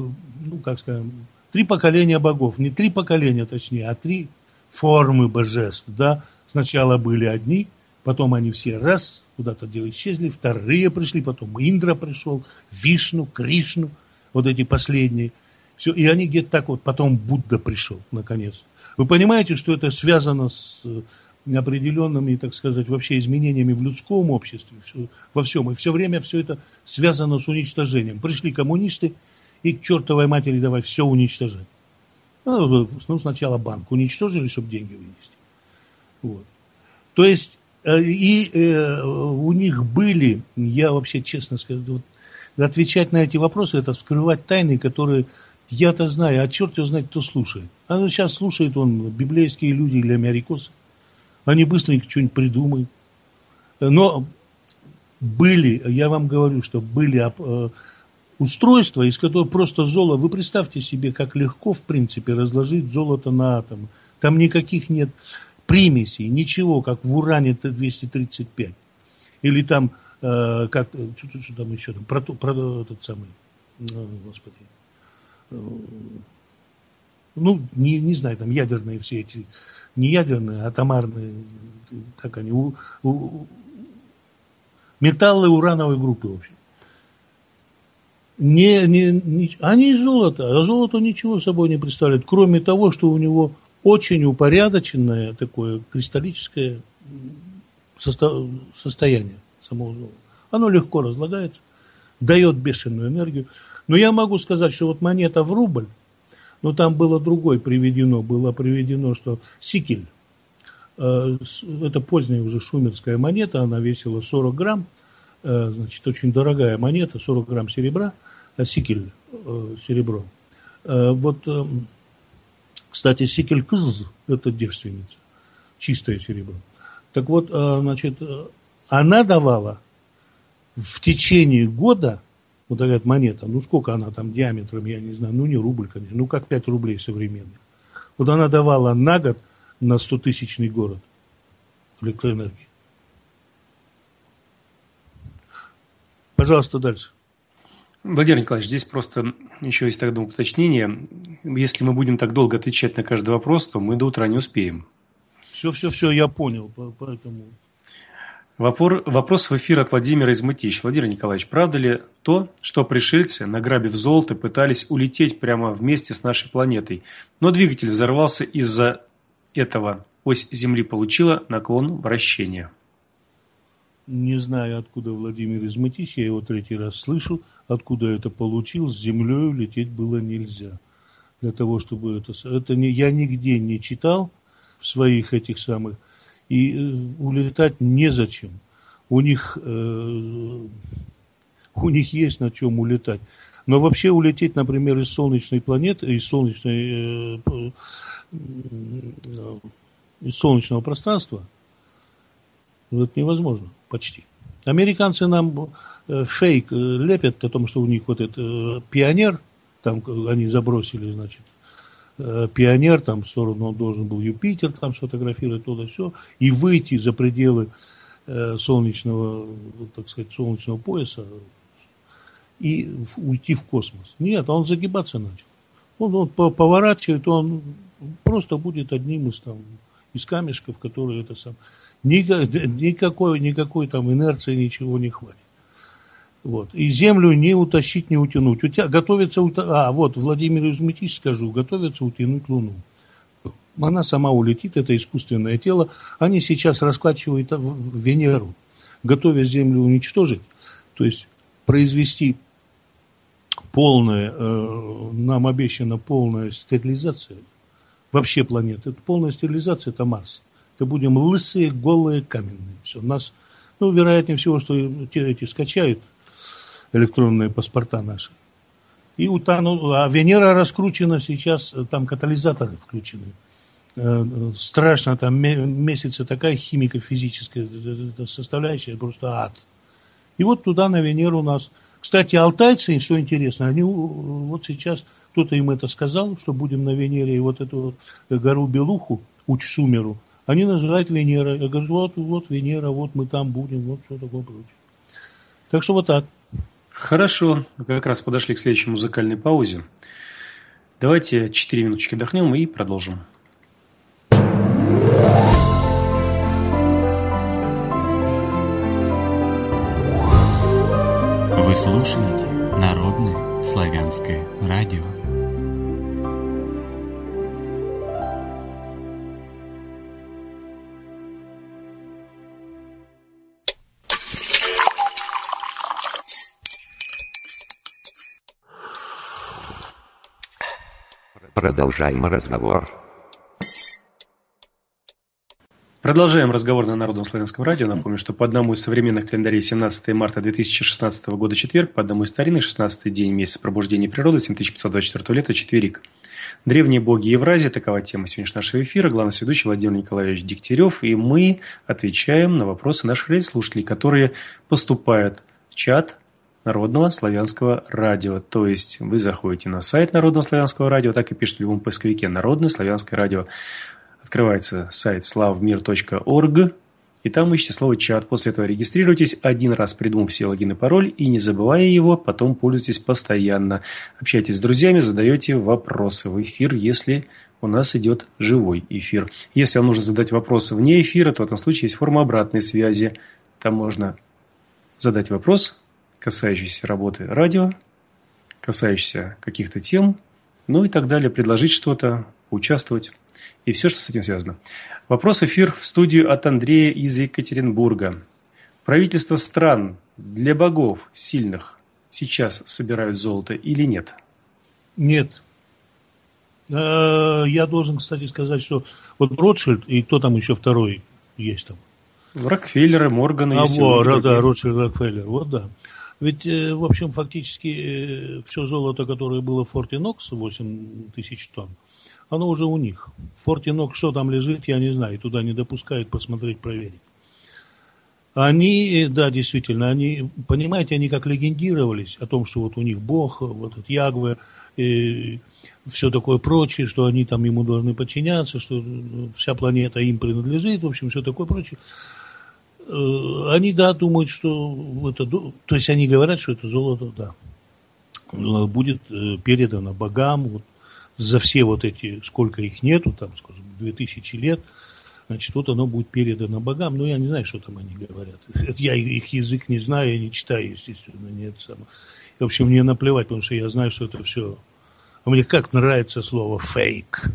поколения богов, не 3 поколения точнее, а 3 формы божеств, да. Сначала были одни, потом они все раз куда-то исчезли, вторые пришли, потом Индра пришел, Вишну, Кришну, вот эти последние. Все, и они где-то так вот, потом Будда пришел, наконец. Вы понимаете, что это связано с определенными, так сказать, вообще изменениями в людском обществе, во всем. И все время все это связано с уничтожением. Пришли коммунисты, и к чертовой матери давай все уничтожать. Сначала банк уничтожили, чтобы деньги вынести. Вот. То есть, у них были, я вообще честно скажу, вот, отвечать на эти вопросы, это вскрывать тайны, которые я-то знаю, а черт его знает, кто слушает. А сейчас слушает он библейские люди или америкосы. Они быстренько что-нибудь придумают. Но были, я вам говорю, что были устройства, из которых просто золото. Вы представьте себе, как легко, в принципе, разложить золото на атомы. Там никаких нет примесей, ничего, как в уране-235. Или там, как, что там еще, там, про этот самый, господи, не знаю, там ядерные все эти, не ядерные, а атомарные, как они, металлы урановой группы, в общем. Они из золота, а золото ничего собой не представляет, кроме того, что у него очень упорядоченное такое кристаллическое состояние самого золота. Оно легко разлагается, дает бешеную энергию. Но я могу сказать, что вот монета в рубль, но там было другое было приведено, что сикель, это поздняя уже шумерская монета, она весила 40 грамм, значит, очень дорогая монета, 40 грамм серебра, сикель, серебро. Вот, кстати, сикель кыз, это девственница, чистое серебро. Так вот, значит, она давала в течение года, вот такая монета, сколько она там диаметром, я не знаю, не рубль, конечно, как 5 рублей современных. Вот она давала на год на 100-тысячный город электроэнергии. Пожалуйста, дальше. Владимир Николаевич, здесь просто еще есть тогда уточнение. Если мы будем так долго отвечать на каждый вопрос, то мы до утра не успеем. Все, я понял, поэтому... Вопрос в эфир от Владимира из Мытищ. Владимир Николаевич, правда ли то, что пришельцы, награбив золото, пытались улететь прямо вместе с нашей планетой, но двигатель взорвался из-за этого? Ось Земли получила наклон вращения. Не знаю, откуда Владимир из Мытищ, я его третий раз слышу, откуда это получил, с Землей лететь было нельзя. Для того, чтобы я нигде не читал в своих этих самых, и улетать незачем. У них есть на чем улетать. Но вообще улететь, например, из солнечной планеты, из солнечного пространства, это невозможно почти. Американцы нам фейк лепят о том, что у них вот это пионер, там они забросили, значит, пионер, там в сторону он должен был Юпитер там сфотографировать, туда все, и выйти за пределы солнечного, так сказать, солнечного пояса и уйти в космос. Нет, он загибаться начал. Он поворачивает, он просто будет одним из камешков, которые это сам. Никакой там инерции, ничего не хватит. Вот. И Землю не утащить, не утянуть. У тебя готовится... вот, Владимиру из Мытищ скажу, готовится утянуть Луну. Она сама улетит, это искусственное тело. Они сейчас раскачивают в Венеру, готовя Землю уничтожить. То есть произвести нам обещана полная стерилизация вообще планеты. Это полная стерилизация, это Марс. Это будем лысые, голые, каменные. Все. Нас, вероятнее всего, что эти скачают электронные паспорта наши. И а Венера раскручена сейчас, там катализаторы включены. Страшно, там месяца такая химико-физическая составляющая, просто ад. И вот туда, на Венеру нас... Кстати, алтайцы, что интересно, они вот сейчас, кто-то им это сказал, что будем на Венере, и вот эту гору Белуху, Уч-Сумеру, они называют Венера. Я говорю, вот Венера, вот мы там будем, вот все такое прочее. Так что вот так. Хорошо, мы как раз подошли к следующей музыкальной паузе. Давайте 4 минуточки отдохнем и продолжим. Вы слушаете Народное славянское радио. Продолжаем разговор. Продолжаем разговор на Народном славянском радио. Напомню, что по одному из современных календарей 17 марта 2016 года четверг, по одному из старинных 16-й день месяца пробуждения природы 7524 лета четверик. Древние боги Евразии – такова тема сегодняшнего нашего эфира. Главный ведущий Владимир Николаевич Дегтярев. И мы отвечаем на вопросы наших радиослушателей, которые поступают в чат Народного славянского радио. То есть вы заходите на сайт Народного славянского радио, так и пишите в любом поисковике «Народное славянское радио». Открывается сайт slavmir.org, и там ищите слово «чат». После этого регистрируйтесь, один раз придумав все логин и пароль, и не забывая его, потом пользуйтесь постоянно. Общайтесь с друзьями, задаете вопросы в эфир, если у нас идет живой эфир. Если вам нужно задать вопросы вне эфира, то в этом случае есть форма обратной связи. Там можно задать вопрос, касающийся работы радио, касающийся каких-то тем, и так далее, предложить что-то, поучаствовать. И все, что с этим связано. Вопрос эфир в студию от Андрея из Екатеринбурга. Правительства стран для богов сильных сейчас собирают золото или нет? Нет. Я должен, кстати, сказать, что вот Ротшильд и кто там еще второй есть там? Рокфеллеры, Морганы. Ротшильд, Рокфеллер, вот да. Ведь, в общем, фактически все золото, которое было в Форте Нокс, 8 тысяч тонн, оно уже у них. В Форте Нокс что там лежит, я не знаю, и туда не допускают посмотреть, проверить. Они, да, действительно, понимаете, они как легендировались о том, что вот у них Бог, вот этот Ягве, и все такое прочее, что они там ему должны подчиняться, что вся планета им принадлежит, в общем, все такое прочее. Они, да, думают, что это, то есть они говорят, что это золото, да, будет передано богам, вот, за все вот эти, сколько их нету, там, скажем, 2000 лет, значит, вот оно будет передано богам. Но я не знаю, что там они говорят. Я их язык не знаю, я не читаю, естественно. Нет, в общем, мне наплевать, потому что я знаю, что это все... А мне как нравится слово «фейк».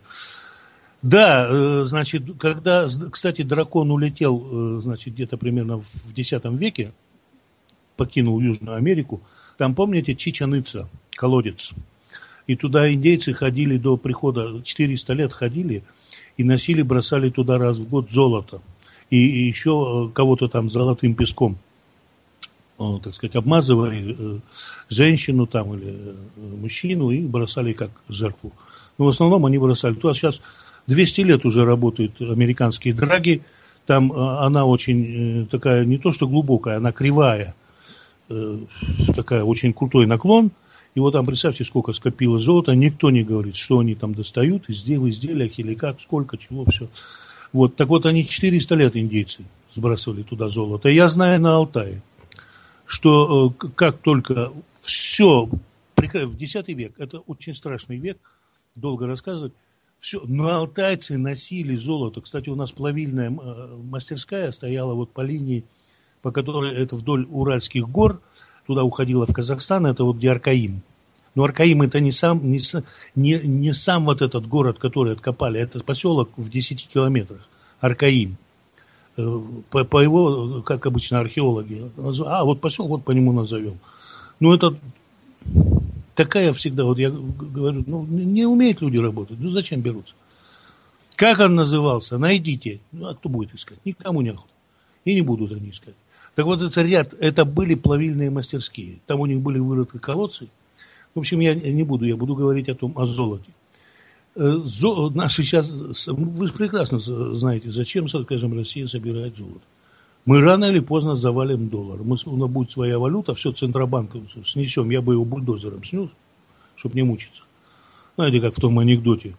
Да, значит, когда, кстати, дракон улетел, значит, где-то примерно в X веке, покинул Южную Америку, там, помните, Чичен-Ица, колодец. И туда индейцы ходили до прихода, 400 лет ходили, и носили, бросали туда раз в год золото. И еще кого-то там золотым песком, так сказать, обмазывали женщину там или мужчину и бросали как жертву. Но в основном они бросали. Туда сейчас 200 лет уже работают американские драги. Там она очень такая, не то что глубокая, она кривая. Такая очень крутой наклон. И вот там, представьте, сколько скопилось золота. Никто не говорит, что они там достают в изделиях или как, сколько, чего, все. Вот. Так вот, они 400 лет, индейцы, сбрасывали туда золото. Я знаю на Алтае, что как только все, в X век, это очень страшный век, долго рассказывать, все, но алтайцы носили золото. Кстати, у нас плавильная мастерская стояла вот по линии, по которой это вдоль Уральских гор, туда уходила в Казахстан, это вот где Аркаим. Но Аркаим это не сам вот этот город, который откопали, это поселок в 10 километрах, Аркаим. По его, как обычно археологи, вот поселок, вот по нему назовем. Ну, это такая всегда, вот я говорю, ну, не умеют люди работать, ну, зачем берутся? Как он назывался? Найдите. Ну, а кто будет искать? Никому не охота. И не будут они искать. Так вот, это ряд, это были плавильные мастерские. Там у них были вырыты колодцы. В общем, я не буду, я буду говорить о золоте. Наши сейчас, вы прекрасно знаете, зачем, скажем, Россия собирает золото. Мы рано или поздно завалим доллар. У нас будет своя валюта, все Центробанк снесем. Я бы его бульдозером снес, чтобы не мучиться. Знаете, как в том анекдоте.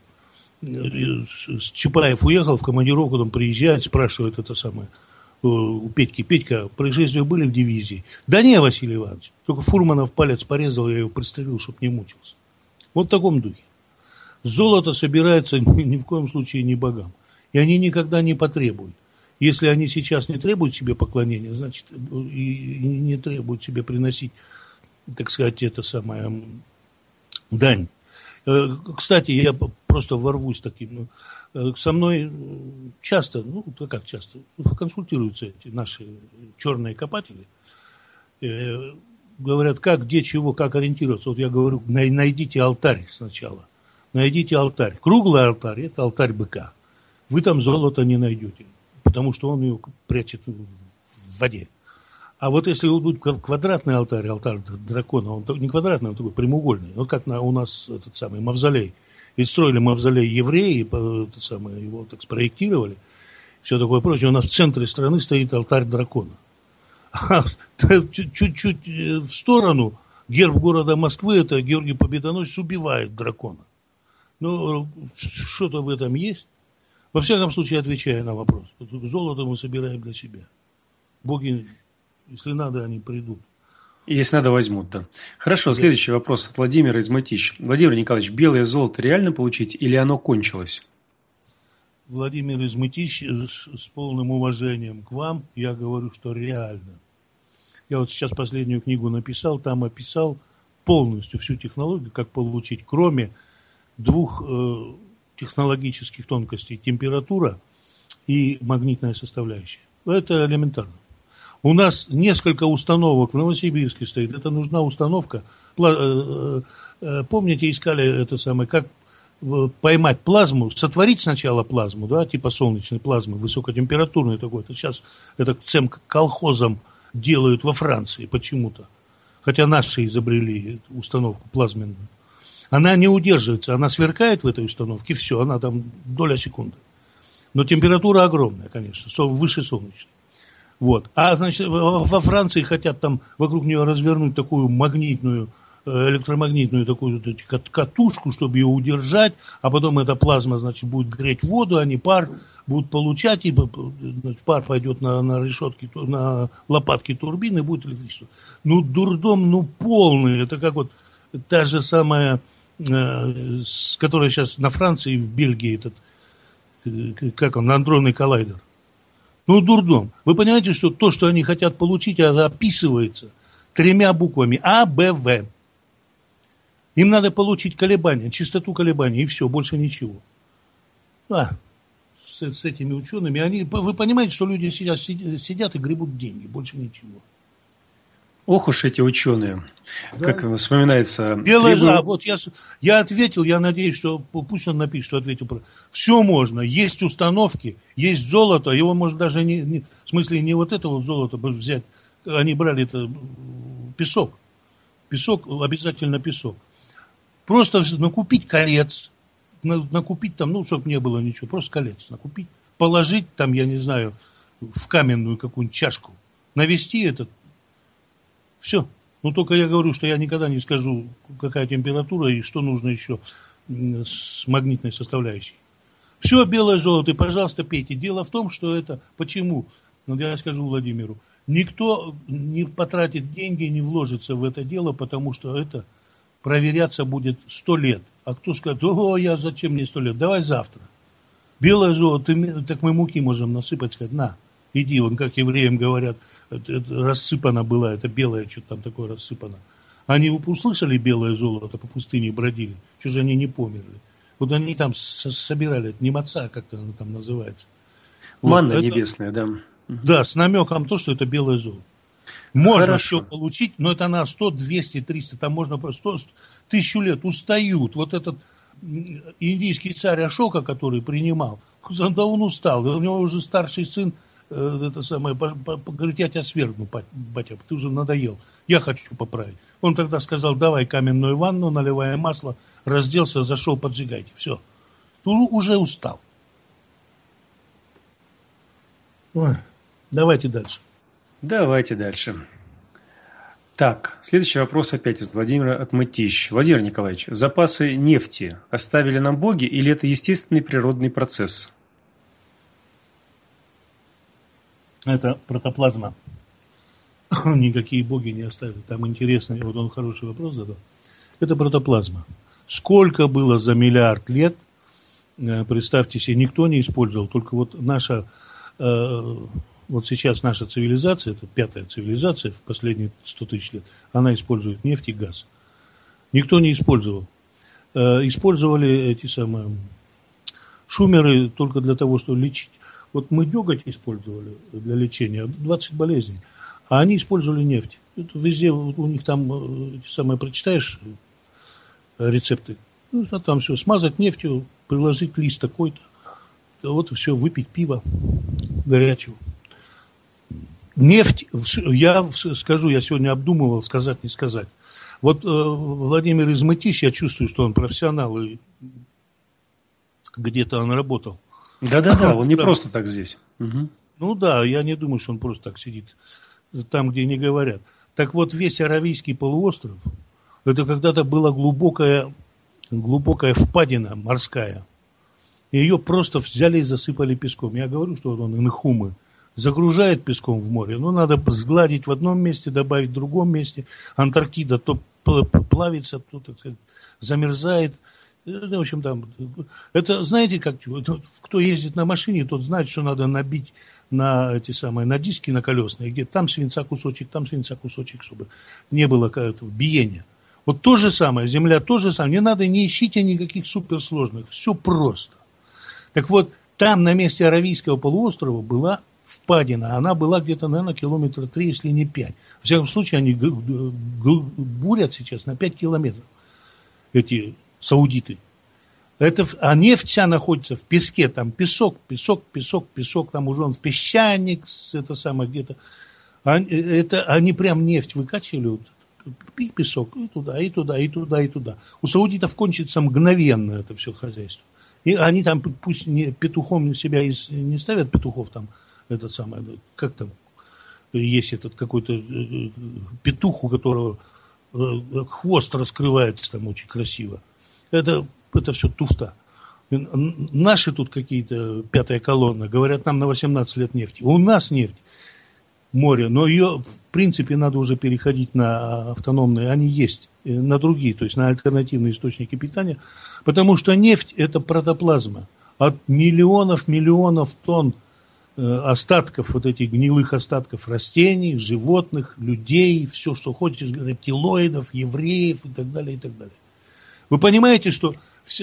Чапаев уехал в командировку, там приезжает, спрашивает это самое у Петьки. Петька, происшествия были в дивизии? Да не, Василий Иванович. Только Фурманов палец порезал, я его пристрелил, чтобы не мучился. Вот в таком духе. Золото собирается ни в коем случае не богам. И они никогда не потребуют. Если они сейчас не требуют себе поклонения, значит, и не требуют себе приносить, так сказать, это самое, дань. Кстати, я просто ворвусь таким. Со мной часто, ну, как часто, консультируются эти наши черные копатели. Говорят, как, где, чего, как ориентироваться. Вот я говорю, найдите алтарь сначала. Найдите алтарь. Круглый алтарь – это алтарь быка. Вы там золото не найдете, потому что он его прячет в воде. А вот если будет квадратный алтарь, алтарь дракона, он не квадратный, он такой прямоугольный. Вот как у нас этот самый мавзолей. Ведь строили мавзолей евреи, это самое, его так спроектировали, все такое прочее. У нас в центре страны стоит алтарь дракона. А чуть-чуть в сторону герб города Москвы, это Георгий Победоносец убивает дракона. Ну, что-то в этом есть. Во всяком случае, отвечая на вопрос. Золото мы собираем для себя. Боги, если надо, они придут. Если надо, возьмут, да. Хорошо, следующий вопрос от Владимира из Мытищ. Владимир Николаевич, белое золото реально получить или оно кончилось? Владимир из Мытищ, с полным уважением к вам, я говорю, что реально. Я вот сейчас последнюю книгу написал, там описал полностью всю технологию, как получить, кроме двух технологических тонкостей: температура и магнитная составляющая. Это элементарно. У нас несколько установок в Новосибирске стоит. Это нужна установка. Помните, искали это самое, как поймать плазму, сотворить сначала плазму, да, типа солнечной плазмы, высокотемпературной такой. Это сейчас это всем колхозам делают во Франции почему-то. Хотя наши изобрели установку плазменную. Она не удерживается, она сверкает в этой установке, все, она там доля секунды. Но температура огромная, конечно, выше солнечной. Вот. А, значит, во Франции хотят там вокруг нее развернуть такую магнитную, электромагнитную такую катушку, чтобы ее удержать, а потом эта плазма, значит, будет греть воду, они пар будут получать, и значит, пар пойдет на решетки, на лопатки турбины, и будет электричество. Ну, дурдом, ну, полный. Это как вот та же самая, которая сейчас на Франции и в Бельгии, этот как он, нейтронный коллайдер. Ну, дурдом. Вы понимаете, что то, что они хотят получить, это описывается 3 буквами А, Б, В. Им надо получить колебания, частоту колебаний, и все, больше ничего. С этими учеными, вы понимаете, что люди сидят и гребут деньги, больше ничего. Ох уж эти ученые. Да. Как вспоминается... Вот я ответил, я надеюсь, что пусть он напишет, что ответил. Все можно, есть установки, есть золото, его можно даже в смысле не вот этого золота взять, они брали это песок, обязательно песок. Просто накупить колец, накупить там, чтобы не было ничего, просто колец накупить, положить там, я не знаю, в каменную какую-нибудь чашку, навести этот. Все. Ну, только я говорю, что я никогда не скажу, какая температура и что нужно еще с магнитной составляющей. Все белое золото, и, пожалуйста, пейте. Дело в том, что это... Почему? Я скажу Владимиру. Никто не потратит деньги, не вложится в это дело, потому что это проверяться будет 100 лет. А кто скажет, зачем мне 100 лет? Давай завтра. Белое золото, так мы муки можем насыпать, сказать, на, иди, как евреям говорят, это рассыпано было, это белое, что-то там такое рассыпано. Они услышали белое золото, по пустыне бродили, что же они не померли. Вот они там собирали, это не маца, как-то оно там называется. Манна вот, небесная, да. Да, с намеком то, что это белое золото. Можно все получить, но это на 100, 200, 300, там можно просто 1000 лет устают. Вот этот индийский царь Ашока, который принимал, он устал, у него уже старший сын, говорит, я тебя свергну, батя, ты уже надоел, я хочу поправить. Он тогда сказал, давай каменную ванну, наливая масло, разделся, зашел, поджигайте, все. Ты уже устал. Ой, давайте дальше. Давайте дальше. Так, следующий вопрос опять из Владимира от Мытищ. Владимир Николаевич, запасы нефти оставили нам боги или это естественный природный процесс? Это протоплазма. Никакие боги не оставили. Там интересно, вот он хороший вопрос задал. Это протоплазма. Сколько было за миллиард лет, представьте себе, никто не использовал. Только вот наша, вот сейчас наша цивилизация, это 5-я цивилизация в последние 100 тысяч лет, она использует нефть и газ. Никто не использовал. Использовали эти самые шумеры только для того, чтобы лечить. Вот мы деготь использовали для лечения, 20 болезней, а они использовали нефть. Это везде у них там, эти самые, прочитаешь рецепты, нужно там все смазать нефтью, приложить лист такой-то, вот и все, выпить пиво горячего. Нефть, я скажу, я сегодня обдумывал, сказать, не сказать. Вот Владимир из Мытищ, я чувствую, что он профессионал, и где-то он работал. Да-да-да, он не просто так здесь. Угу. Ну да, я не думаю, что он просто так сидит там, где не говорят. Так вот, весь Аравийский полуостров, это когда-то была глубокая впадина морская. Ее просто взяли и засыпали песком. Я говорю, что вот он Инхумы загружает песком в море, но надо сгладить в одном месте, добавить в другом месте. Антарктида то плавится, то, так сказать, замерзает. В общем, там, это, знаете, как, кто ездит на машине, тот знает, что надо набить на эти самые, на диски, на колесные, где там свинца кусочек, чтобы не было какого-то биения. Вот то же самое, Земля то же самое, не надо, не ищите никаких суперсложных, все просто. Так вот, там на месте Аравийского полуострова была впадина, она была где-то, наверное, 3 километра, если не 5. В всяком случае, они бурят сейчас на 5 километров, эти саудиты. А нефть вся находится в песке, там песок, там уже он в песчаник, это самое где-то. Они прям нефть выкачивали, вот, песок, и туда. У саудитов кончится мгновенно это все хозяйство. И они там, пусть не петухом себя не ставят петухов там, этот самый, как там, есть этот какой-то петух, у которого хвост раскрывается там очень красиво. Это все туфта. Наши тут какие-то 5-я колонна, говорят, нам на 18 лет нефти. У нас нефть, море, но ее, в принципе, надо уже переходить на автономные, они есть, на другие, то есть на альтернативные источники питания, потому что нефть – это протоплазма. от миллионов тонн остатков, вот этих гнилых остатков растений, животных, людей, все, что хочешь, рептилоидов, евреев и так далее, и так далее. Вы понимаете, что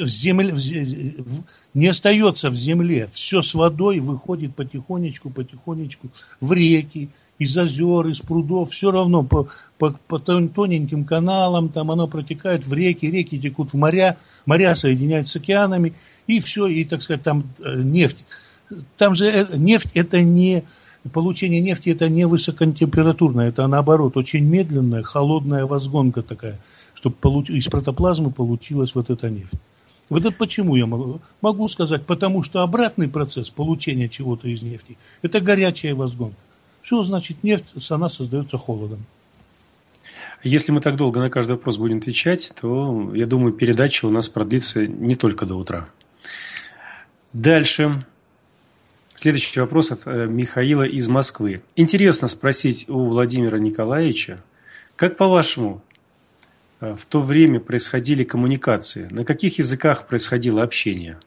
не остается в земле, все с водой выходит потихонечку в реки, из озер, из прудов, все равно по тоненьким каналам, там оно протекает в реки, реки текут в моря, моря соединяются с океанами, и все, и, так сказать, там нефть. Там же нефть, это не, получение нефти, это не высокотемпературное, это наоборот, очень медленная, холодная возгонка такая, чтобы из протоплазмы получилась вот эта нефть. Вот это почему я могу сказать, потому что обратный процесс получения чего-то из нефти, это горячая возгонка. Все, значит, нефть, она создается холодом. Если мы так долго на каждый вопрос будем отвечать, то, я думаю, передача у нас продлится не только до утра. Дальше. Следующий вопрос от Михаила из Москвы. Интересно спросить у Владимира Николаевича, как по-вашему в то время происходили коммуникации? На каких языках происходило общение?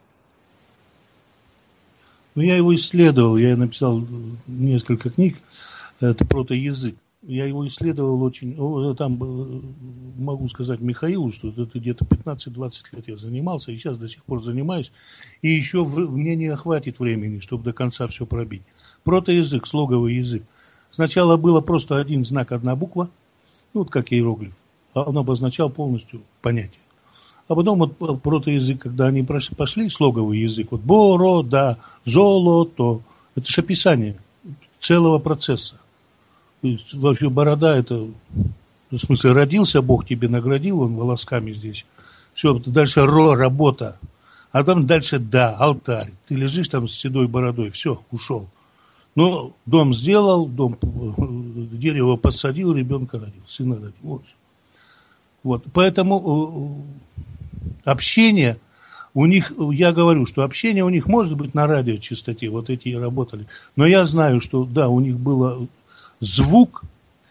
Ну, я его исследовал, я написал несколько книг, это протоязык. Я его исследовал очень, там могу сказать Михаилу, что это где-то 15-20 лет я занимался, и сейчас до сих пор занимаюсь, и еще мне не хватит времени, чтобы до конца все пробить. Протоязык, слоговый язык. Сначала было просто один знак, одна буква, ну, вот как иероглиф, он обозначал полностью понятие. А потом вот протоязык, когда они пошли, слоговый язык, вот борода, золото, это же описание целого процесса. Вообще борода, это, в смысле, родился Бог, тебе наградил, он волосками здесь. Все, дальше работа. А там дальше алтарь. Ты лежишь там с седой бородой, все, ушел. Но дом сделал, дерево посадил, ребенка родил, сына родил. Вот. Поэтому общение у них, я говорю, что общение у них может быть на радиочастоте, вот эти и работали. Но я знаю, что да, у них было звук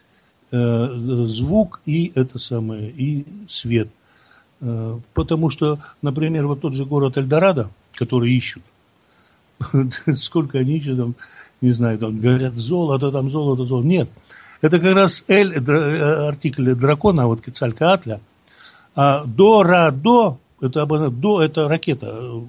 и это самое, и свет. Потому что, например, вот тот же город Эльдорадо, который ищут, сколько они ищут, там, не знаю, там говорят золото, там золото. Нет, это как раз артикль дракона, вот Кецалькоатля, а до, это ракета,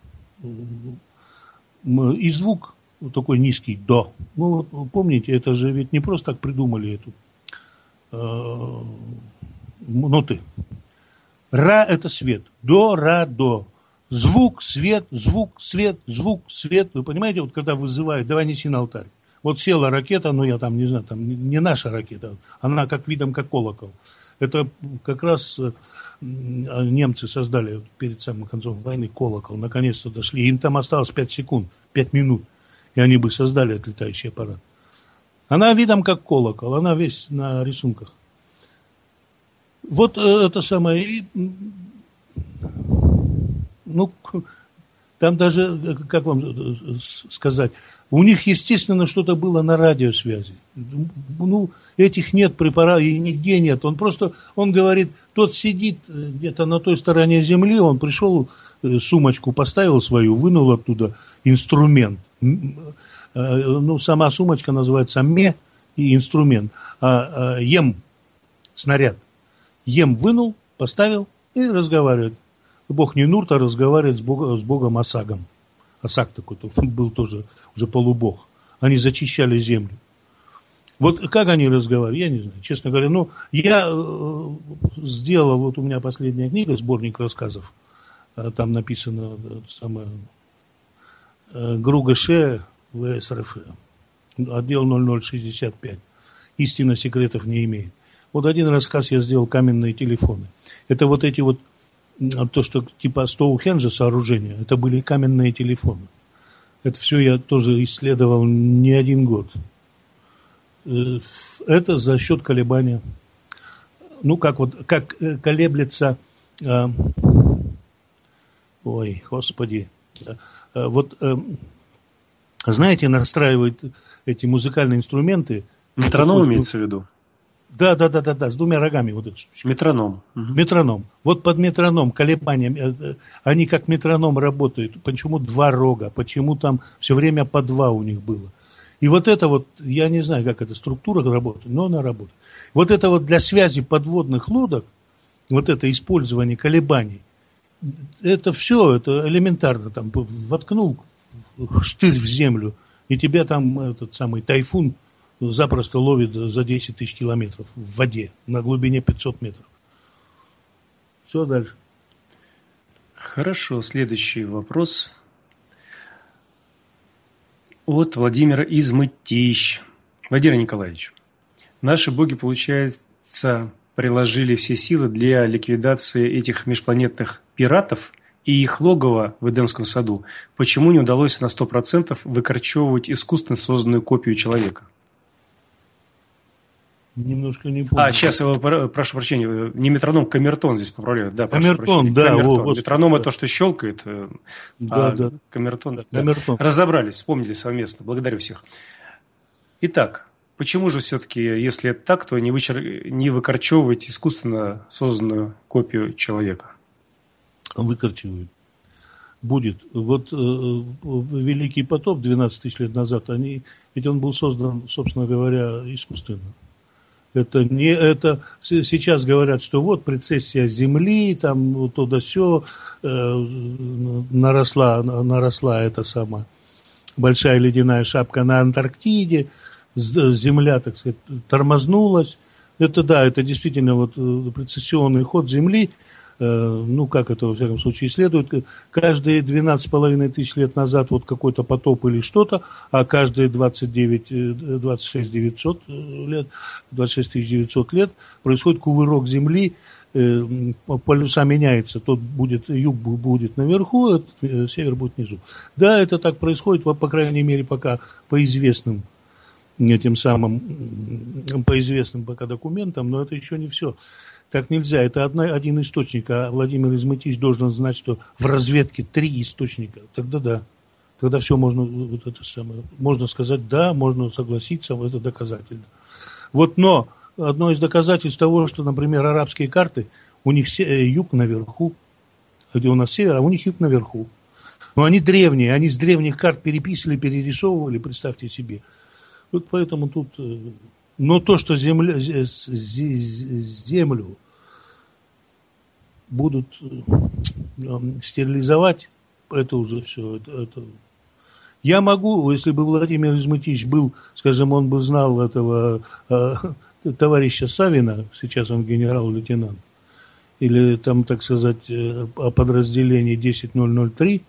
и звук такой низкий, до. Ну, помните, это же ведь не просто так придумали эту ноты. Ра – это свет, до, ра, до. Звук, свет, звук, свет, звук, свет. Вы понимаете, вот когда вызывают, давай неси на алтарь. Вот села ракета, ну я там не знаю, там не наша ракета, она как видом, как колокол. Это как раз немцы создали перед самым концом войны колокол, наконец-то дошли. Им там осталось 5 секунд, 5 минут, и они бы создали этот летающий аппарат. Она видом как колокол, она весь на рисунках. Вот это самое, ну, там даже, как вам сказать, у них, естественно, что-то было на радиосвязи. Ну, этих нет препаратов, и нигде нет. Он говорит, тот сидит где-то на той стороне земли, он пришел, сумочку поставил свою, вынул оттуда инструмент. Ну, сама сумочка называется ме и инструмент. Ем, снаряд. Ем вынул, поставил и разговаривает. Бог Нинурта разговаривает с богом Осагом. Осаг такой был тоже уже полубог. Они зачищали землю. Вот как они разговаривали, я не знаю. Честно говоря, ну, я сделал, вот у меня последняя книга, сборник рассказов. Там написано самое ГРУ-ГШ ВСРФ. Отдел 0065. Истина секретов не имеет. Вот один рассказ я сделал «Каменные телефоны». Это вот эти вот, то, что типа Стоунхенджа сооружения, это были каменные телефоны. Это все я тоже исследовал не один год. Это за счет колебания. Ну, как колеблется... ой, господи. Вот, знаете, настраивают эти музыкальные инструменты... Метроном имеется в виду? Да, с двумя рогами. Вот это. Метроном. Метроном. Вот под метроном, колебания, они как метроном работают. Почему два рога? Почему там все время по два у них было? И вот это вот, я не знаю, как эта структура работает, но она работает. Вот это вот для связи подводных лодок, вот это использование колебаний, это все, это элементарно. Там воткнул штырь в землю, и тебя там этот самый тайфун запросто ловит за 10 тысяч километров в воде на глубине 500 метров. Все дальше. Хорошо, следующий вопрос от Владимира из Мытищ. Владимир Николаевич, наши боги, получается, приложили все силы для ликвидации этих межпланетных пиратов и их логово в Эдемском саду. Почему не удалось на 100% выкорчевывать искусственно созданную копию человека? Немножко не помню. Сейчас, прошу прощения, не метроном, камертон здесь поправляют. Да, камертон, да. Камертон. Метроном это то, что щелкает, да. Камертон. Да. Да. Камертон. Разобрались, вспомнили совместно. Благодарю всех. Итак, почему же все-таки, если это так, то не выкорчевывать искусственно созданную копию человека? Выкорчевывают. Будет. Вот Великий потоп 12 тысяч лет назад, ведь он был создан, собственно говоря, искусственно. Это сейчас говорят, что вот прецессия Земли, там то да сё, наросла эта самая большая ледяная шапка на Антарктиде, Земля, так сказать, тормознулась. Это да, это действительно вот прецессионный ход Земли. Как это, во всяком случае, исследуют, каждые 12,5 тысяч лет назад вот какой-то потоп или что-то, а каждые 26 900 лет происходит кувырок Земли, полюса меняются, юг будет наверху, север будет внизу. Да, это так происходит, по крайней мере, пока по известным пока документам, но это еще не все. Так нельзя. Это один источник, а Владимир из Мытищ должен знать, что в разведке 3 источника. Тогда да. Тогда все можно сказать да, можно согласиться, это доказательно. Но одно из доказательств того, что, например, арабские карты, у них юг наверху, где у нас север, а у них юг наверху. Но они древние, они с древних карт переписывали, перерисовывали, представьте себе. Вот поэтому тут... Но то, что землю будут стерилизовать, это уже все. Я могу, если бы Владимир из Мытищ был, скажем, он бы знал этого товарища Савина, сейчас он генерал-лейтенант, или там, так сказать, о подразделении 10003,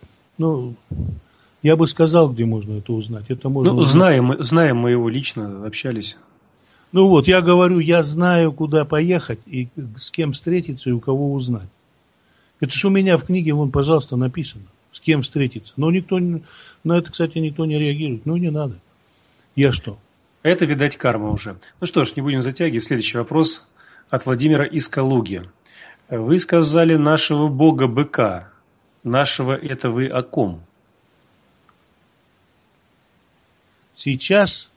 я бы сказал, где можно это узнать. Это можно знаем мы его лично, общались. Я говорю, я знаю, куда поехать, и с кем встретиться, и у кого узнать. Это же у меня в книге, пожалуйста, написано, с кем встретиться. Но на это, кстати, никто не реагирует. Не надо. Я что? Это, видать, карма уже. Что ж, не будем затягивать. Следующий вопрос от Владимира из Калуги. Вы сказали нашего бога быка. Нашего это вы о ком? Сейчас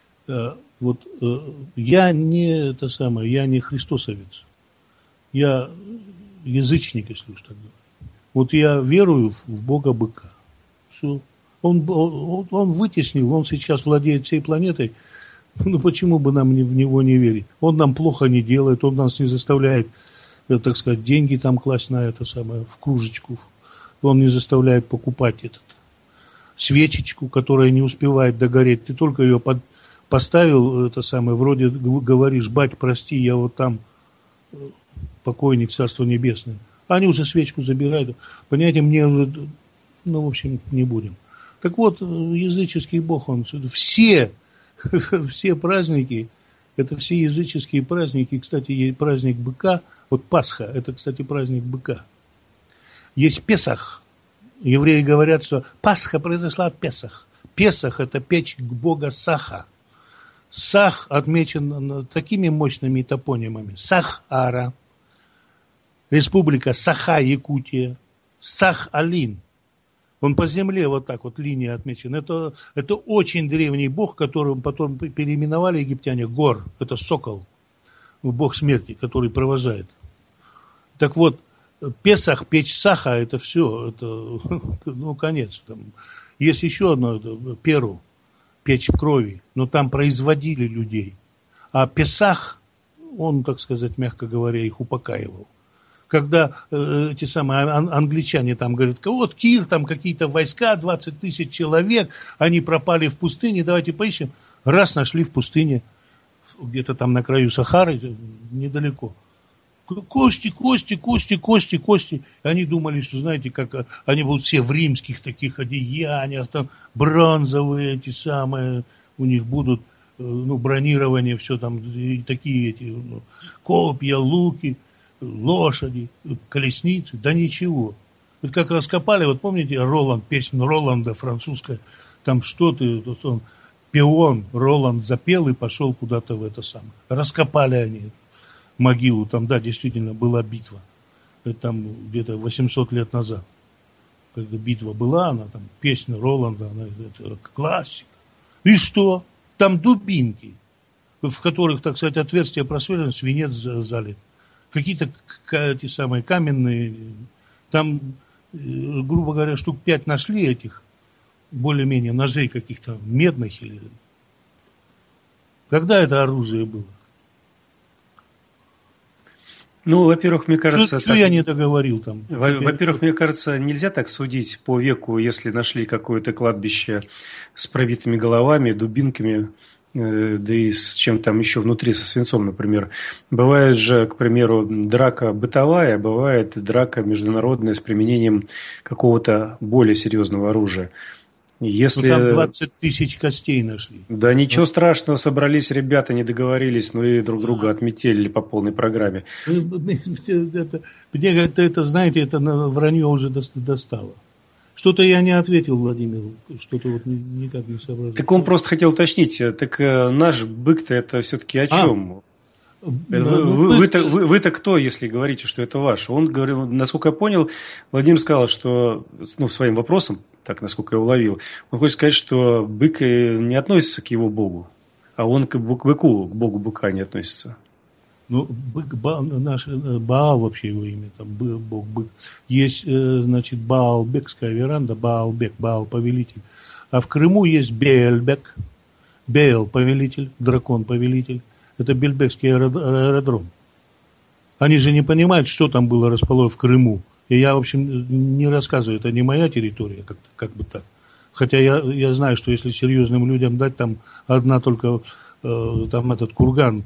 я не христосовец, я язычник, если уж так говорить. Я верую в Бога быка. Все. Он вытеснил, он сейчас владеет всей планетой. Почему бы нам в него не верить? Он нам плохо не делает, он нас не заставляет, так сказать, деньги там класть на это самое, в кружечку. Он не заставляет покупать свечечку, которая не успевает догореть. Ты только ее поставил, вроде говоришь, бать, прости, я там покойник, царство небесное. Они уже свечку забирают. Понимаете, мне уже, в общем, не будем. Так вот, языческий бог, он все праздники, это все языческие праздники. Кстати, праздник быка, Пасха, это, кстати, праздник быка. Есть Песах. Евреи говорят, что Пасха произошла от Песах. Песах – это печь бога Саха. Сах отмечен такими мощными топонимами. Сах-Ара, республика Саха-Якутия, Сах-Алин. Он по земле вот так вот линия отмечена. Это очень древний бог, которого потом переименовали египтяне Гор. Это сокол, бог смерти, который провожает. Так вот, Песах, печь Саха, это все, это, ну, конец. Там. Есть еще одно, это Перу, печь крови, но там производили людей. А Песах, он, так сказать, мягко говоря, их упокаивал. Когда эти самые англичане там говорят, вот Кир, там какие-то войска, 20 тысяч человек, они пропали в пустыне, давайте поищем. Раз нашли в пустыне, где-то там на краю Сахары, недалеко. Кости. Они думали, что, знаете, как они будут все в римских таких одеяниях, там бронзовые эти самые, у них будут, ну, бронирование, все там, и такие эти, ну, копья, луки. Лошади, колесницы, да ничего. Вот как раскопали, вот помните Роланд, песню Роланда французская, там что-то, вот он, пион, Роланд запел и пошел куда-то в это самое. Раскопали они могилу, там, да, действительно была битва. Это там где-то 800 лет назад. Когда битва была, она там, песня Роланда, она, это классика. И что? Там дубинки, в которых, так сказать, отверстия просверлено, свинец залит. Какие-то эти самые каменные, там, грубо говоря, штук 5 нашли этих, более-менее, ножей каких-то медных или... Когда это оружие было? Ну, во-первых, мне кажется... Что я не договорил там? Во-первых, мне кажется, нельзя так судить по веку, если нашли какое-то кладбище с пробитыми головами, дубинками, да и с чем там еще внутри, со свинцом, например. Бывает же, к примеру, драка бытовая, бывает драка международная с применением какого-то более серьезного оружия. Если... Ну, там 20 тысяч костей нашли. Да ничего страшного, собрались ребята, не договорились, ну и друг друга отметили по полной программе. Это, знаете, это вранье уже достало. Что-то я не ответил Владимиру, что-то вот никак не сообразил. Так он просто хотел уточнить, так наш бык-то это все-таки о чем? Вы-то кто, если говорите, что это ваш? Он говорил, насколько я понял, Владимир сказал, что, ну, своим вопросом, так, насколько я уловил, он хочет сказать, что бык не относится к его богу, а он к быку, к богу быка не относится. Ну, бык, наш Баал вообще его имя, там, бог бык. Есть, значит, Баалбекская веранда, Баалбек, Баал повелитель. А в Крыму есть Беэльбек, Беэл повелитель, дракон повелитель. Это Бельбекский аэродром. Они же не понимают, что там было расположено в Крыму. И я, в общем, не рассказываю, это не моя территория, как бы так. Хотя я знаю, что если серьезным людям дать, там одна только, там этот курган,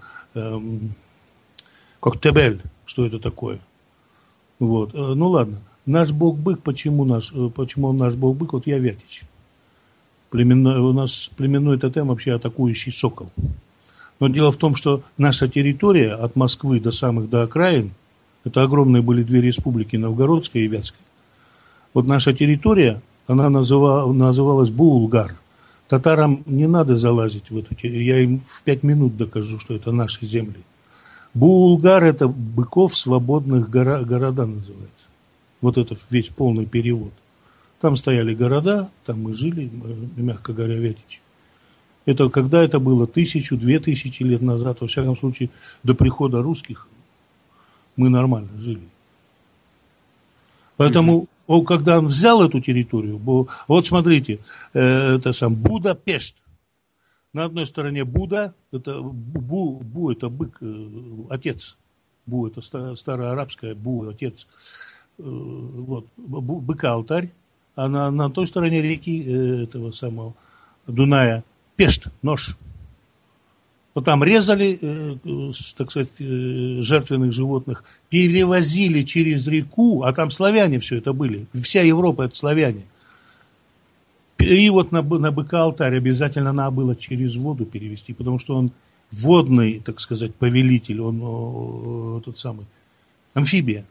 Коктебель, что это такое. Вот. Ну ладно. Наш бог-бык, почему он наш бог-бык? Вот я Вятич. У нас племенной тотем вообще атакующий сокол. Но дело в том, что наша территория от Москвы до окраин, это огромные были две республики, Новгородская и Вятская. Вот наша территория, она называлась Булгар. Татарам не надо залазить в эту территорию. Я им в 5 минут докажу, что это наши земли. Булгар – это быков свободных города называется. Вот это весь полный перевод. Там стояли города, там мы жили, мягко говоря, Вятич. Это когда это было 1000-2000 лет назад, во всяком случае, до прихода русских мы нормально жили. Поэтому, когда он взял эту территорию, вот смотрите, это сам Будапешт. На одной стороне Будда, это Бу это бык, отец. Бу это староарабское, Бу отец. Вот, быка алтарь, а на той стороне реки этого самого Дуная Пешт, нож. Вот там резали, так сказать, жертвенных животных, перевозили через реку, а там славяне все это были. Вся Европа это славяне. И вот на быка алтарь обязательно надо было через воду перевести, потому что он водный, так сказать, повелитель, он тот самый, амфибия.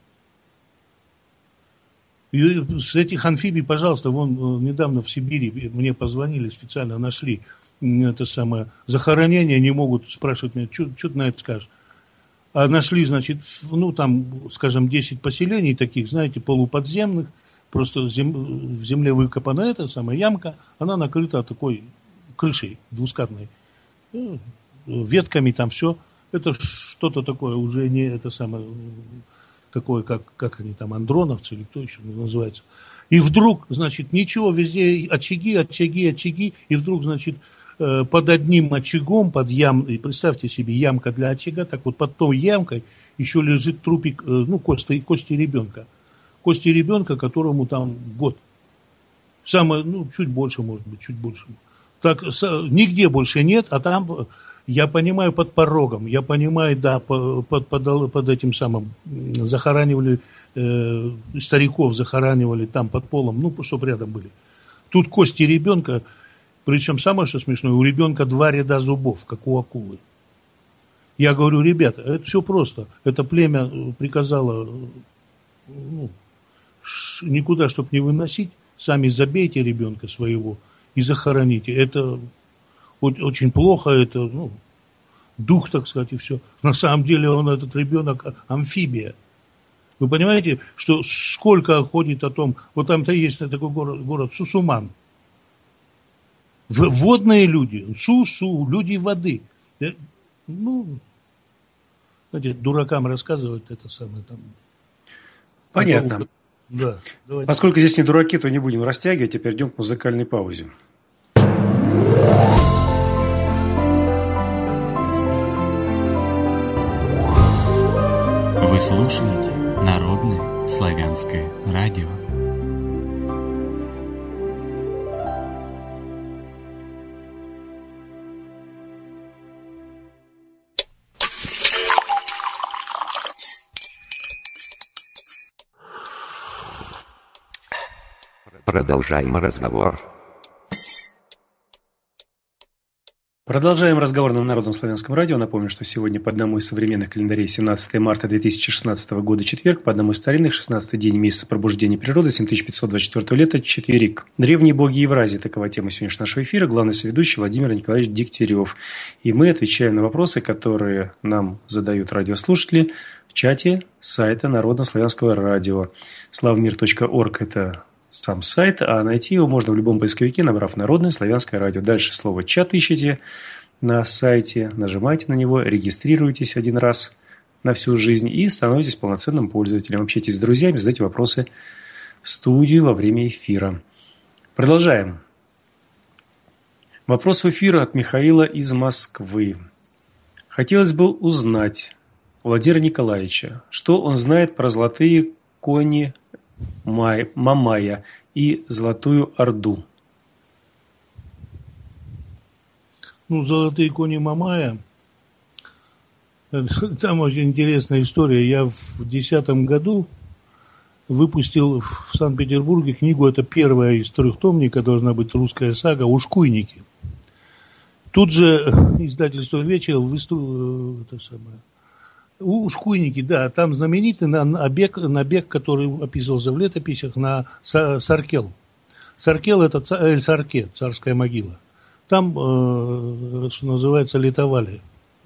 И с этих амфибий, пожалуйста, вон недавно в Сибири мне позвонили, специально нашли это самое захоронение, не могут спрашивать меня, что ты на это скажешь. А нашли, значит, ну там, скажем, 10 поселений таких, знаете, полуподземных, Просто в земле выкопана эта самая ямка, она накрыта такой крышей двускатной, ветками там все. Это что-то такое уже не это самое, такое, как они там, андроновцы или кто еще называется. И вдруг, значит, ничего, везде очаги, и вдруг, значит, под одним очагом, под ямкой, представьте себе, ямка для очага, так вот под той ямкой еще лежит трупик, кости ребенка. Кости ребенка, которому там год. Самое, чуть больше, может быть, чуть больше. Так, нигде больше нет, а там, я понимаю, под порогом, я понимаю, да, под этим самым, захоранивали, стариков захоранивали там под полом, чтоб рядом были. Тут кости ребенка, причем самое, что смешное, у ребенка 2 ряда зубов, как у акулы. Я говорю, ребята, это все просто. Это племя приказало никуда, чтобы не выносить, сами забейте ребенка своего и захороните. Это очень плохо, это дух, так сказать, и все. На самом деле этот ребенок амфибия. Вы понимаете, что сколько ходит о том, вот там-то есть такой город Сусуман. Водные люди, люди воды. Знаете, дуракам рассказывают это самое там. Понятно. Да, поскольку здесь не дураки, то не будем растягивать, а перейдем к музыкальной паузе. Вы слушаете Народное славянское радио. Продолжаем разговор. Продолжаем разговор на Народном славянском радио. Напомню, что сегодня по одному из современных календарей 17 марта 2016 года четверг, по одному из старинных 16-й день месяца пробуждения природы 7524 лета четверик. Древние боги Евразии – такова тема сегодняшнего нашего эфира. Главный соведущий Владимир Николаевич Дегтярев. И мы отвечаем на вопросы, которые нам задают радиослушатели в чате сайта Народно-славянского радио. Славмир.орг – это сам сайт, а найти его можно в любом поисковике, набрав «Народное славянское радио». Дальше слово «чат» ищите на сайте, нажимайте на него, регистрируйтесь один раз на всю жизнь и становитесь полноценным пользователем. Общайтесь с друзьями, задайте вопросы в студию во время эфира. Продолжаем. Вопрос в эфир от Михаила из Москвы. Хотелось бы узнать у Владимира Николаевича, что он знает про золотые кони Мамая и Золотую Орду. Золотые кони Мамая, там очень интересная история. Я в 2010 году выпустил в Санкт-Петербурге книгу, это первая из 3-томника, должна быть русская сага «Ушкуйники». Тут же издательство «Вечер» выступило это самое. Ушкуйники, да, там знаменитый набег, который описывался в летописях, на Саркел. Саркел – это Эль-Сарке, царская могила. Там, что называется, летовали,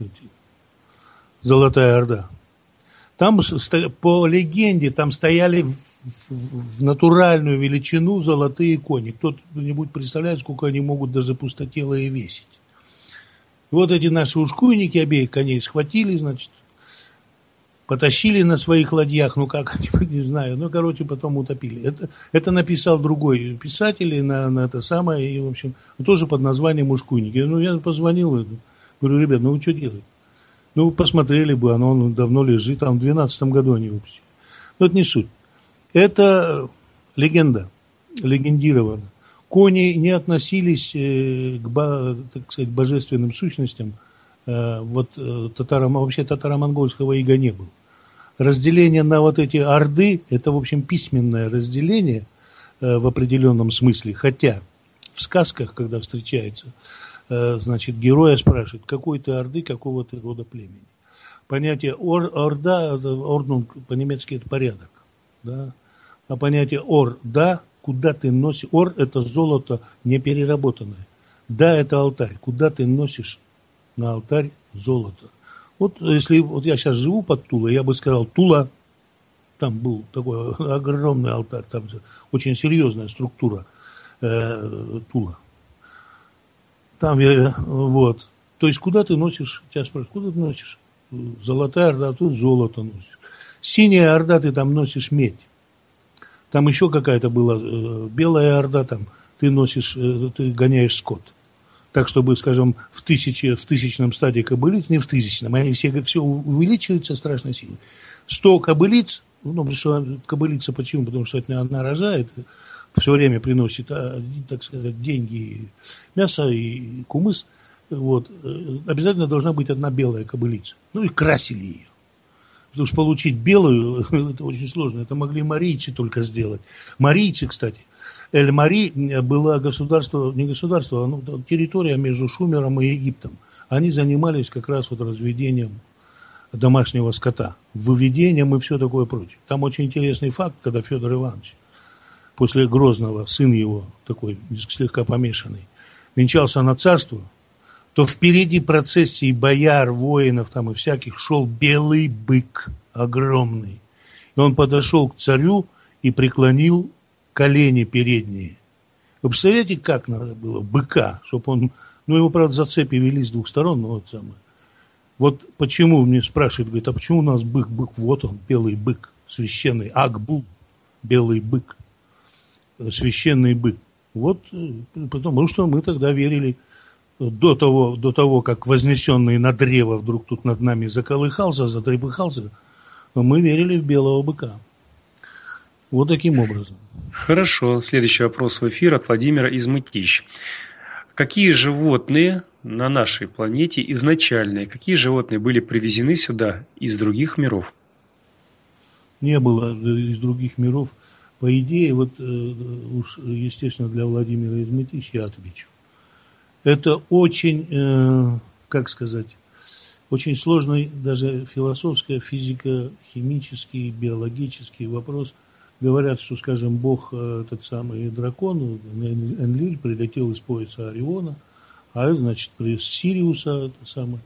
Золотая Орда. Там, по легенде, там стояли в натуральную величину золотые кони. Кто-нибудь представляет, сколько они могут даже пустотелые весить. Вот эти наши ушкуйники обеих коней схватили, значит, потащили на своих ладьях, не знаю, потом утопили. Это написал другой писатель на это самое, и, в общем, тоже под названием «Ушкуйники». Я позвонил, говорю, ребят, вы что делаете? Посмотрели бы, оно давно лежит, там в 2012 году они выпустили. Но это не суть. Это легенда, легендировано. Кони не относились к, так сказать, божественным сущностям. Вообще татаро-монгольского ига не было. Разделение на вот эти орды, это, в общем, письменное разделение в определенном смысле. Хотя в сказках, когда встречается, значит, героя спрашивают, какой ты орды, какого ты рода племени. Понятие орда, орднунг по-немецки это порядок. Да? А понятие орда, куда ты носишь, ор это золото непереработанное. Да, это алтарь, куда ты носишь на алтарь золото. Вот если я сейчас живу под Тулой, я бы сказал, Тула, Там был такой огромный алтарь, там очень серьезная структура Тула. Там вот. То есть, куда ты носишь, тебя спрашивают, куда ты носишь? Золотая Орда, тут золото носишь. Синяя Орда, ты там носишь медь. Там еще какая-то была белая Орда, там ты носишь, ты гоняешь скот. Так, чтобы, скажем, в тысячном стадии кобылиц, не в тысячном, они все увеличиваются страшно сильно. 100 кобылиц, потому что кобылица почему? Потому что она рожает, все время приносит, так сказать, деньги, мясо и кумыс. Вот. Обязательно должна быть одна белая кобылица. Ну и красили ее. Потому что получить белую, это очень сложно. Это могли марийцы только сделать. Марийцы, кстати. Эль-Мари было государство, не государство, а территория между Шумером и Египтом. Они занимались как раз вот разведением домашнего скота, выведением и все такое прочее. Там очень интересный факт, когда Федор Иванович после Грозного, сын его, такой слегка помешанный, венчался на царство, то впереди процессии бояр, воинов там и всяких шел белый бык огромный. И он подошел к царю и преклонил колени передние. Вы представляете, как надо было быка, чтобы он... Ну, его, правда, за цепи вели с двух сторон, но вот самое. Вот почему, мне спрашивают, говорит, а почему у нас бык? Вот он, белый бык, священный, Акбул, белый бык, священный бык. Вот потому что мы тогда верили, до того, как вознесенный на древо вдруг тут над нами заколыхался, затрепыхался, мы верили в белого быка. Вот таким образом. Хорошо. Следующий вопрос в эфир от Владимира из Мытищ. Какие животные на нашей планете изначальные, какие животные были привезены сюда из других миров? Не было из других миров. По идее, вот уж, естественно, для Владимира из Мытищ я отвечу. Это очень, как сказать, очень сложный даже философский, физико-химический, биологический вопрос. Говорят, что, скажем, бог, тот самый дракон, Энлиль, прилетел из пояса Ориона, а это, значит, из Сириуса, это самое.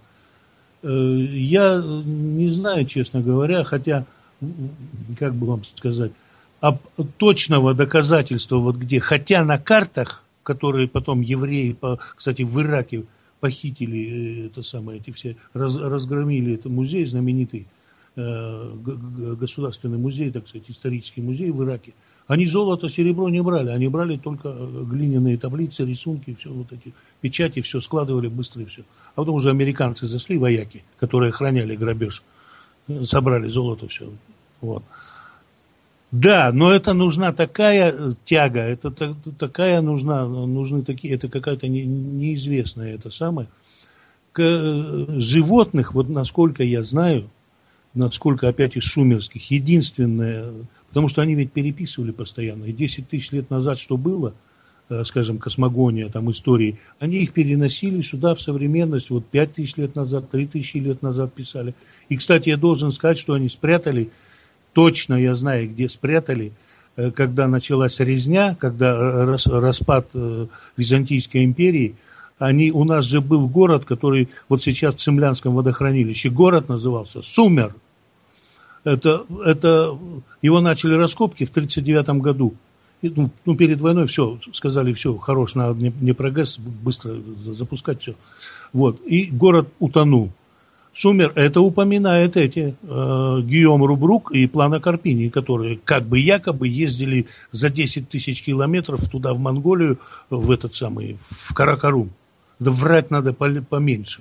Я не знаю, честно говоря, хотя, как бы вам сказать, точного доказательства вот где, хотя на картах, которые потом евреи, кстати, в Ираке похитили, это самое, эти все, разгромили этот музей знаменитый, государственный музей, так сказать, исторический музей в Ираке. Они золото, серебро не брали, они брали только глиняные таблицы, рисунки, все вот эти печати, все складывали быстро и все. А потом уже американцы зашли, вояки, которые охраняли грабеж, собрали золото, все. Вот. Да, но это нужна такая тяга, это такая нужны такие, это какая-то неизвестная это самое. Животных, вот насколько я знаю, насколько опять из шумерских, единственное, потому что они ведь переписывали постоянно, и 10 тысяч лет назад что было, скажем, космогония, там истории, они их переносили сюда в современность, вот 5 тысяч лет назад, 3 тысячи лет назад писали. И, кстати, я должен сказать, что они спрятали, точно я знаю, где спрятали, когда началась резня, когда распад Византийской империи, у нас же был город, который вот сейчас в Цимлянском водохранилище, город назывался Сумер. Это его начали раскопки в 1939 году. Ну, перед войной все, сказали, все, хорош, надо не прогресс, быстро запускать все. Вот, и город утонул. Сумер, это упоминает Гийом Рубрук и Плано Карпини, которые как бы якобы ездили за 10 тысяч километров туда, в Монголию, в Каракарум. Да врать надо поменьше.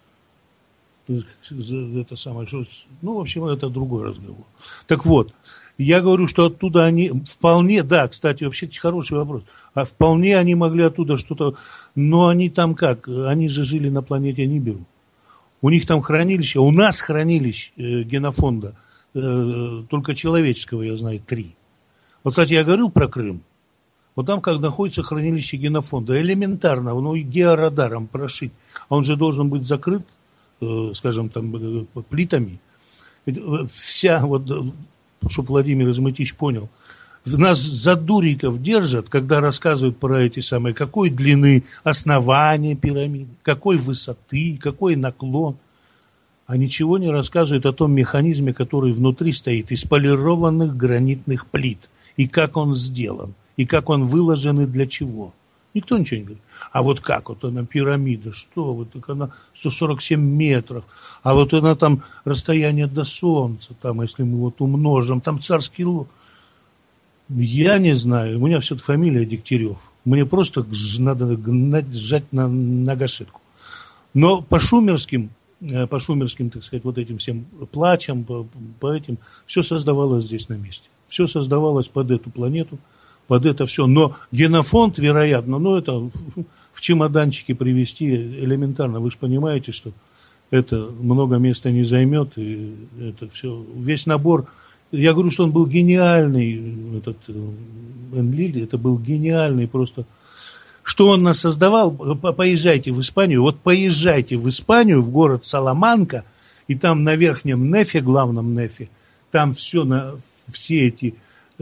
Это самое, ну, в общем, это другой разговор. Так вот, я говорю, что оттуда они вполне, да, кстати, вообще хороший вопрос, а вполне они могли оттуда что-то, но они там как, они же жили на планете Нибиру. У них там хранилище, у нас хранилищ генофонда, только человеческого, я знаю, 3. Вот, кстати, я говорил про Крым. Вот там, как находится хранилище генофонда, элементарно, ну, георадаром прошить, а он же должен быть закрыт, скажем, там, плитами. Вся, вот, чтобы Владимир из Мытищ понял, нас за дуриков держат, когда рассказывают про эти самые, какой длины основания пирамиды, какой высоты, какой наклон. а ничего не рассказывает о том механизме, который внутри стоит, из полированных гранитных плит, и как он сделан, и как он выложен, и для чего. Никто ничего не говорит. А вот как? Вот она пирамида, что? Вот так она 147 метров. А вот она там расстояние до Солнца, там, если мы вот умножим, там царский луг. Я не знаю, у меня все-таки фамилия Дегтярев. Мне просто надо сжать на гашетку. Но по шумерским, так сказать, вот этим всем плачам, по этим, все создавалось здесь на месте. Все создавалось под эту планету, под это все. Но генофонд, вероятно, это в чемоданчике привезти элементарно. Вы же понимаете, что это много места не займет. И это все, весь набор. Я говорю, что он был гениальный, этот Энлиль, это был гениальный просто. Что он нас создавал? Поезжайте в Испанию. Вот поезжайте в Испанию, в город Саламанка, и там на верхнем Нефе, главном Нефе, там все эти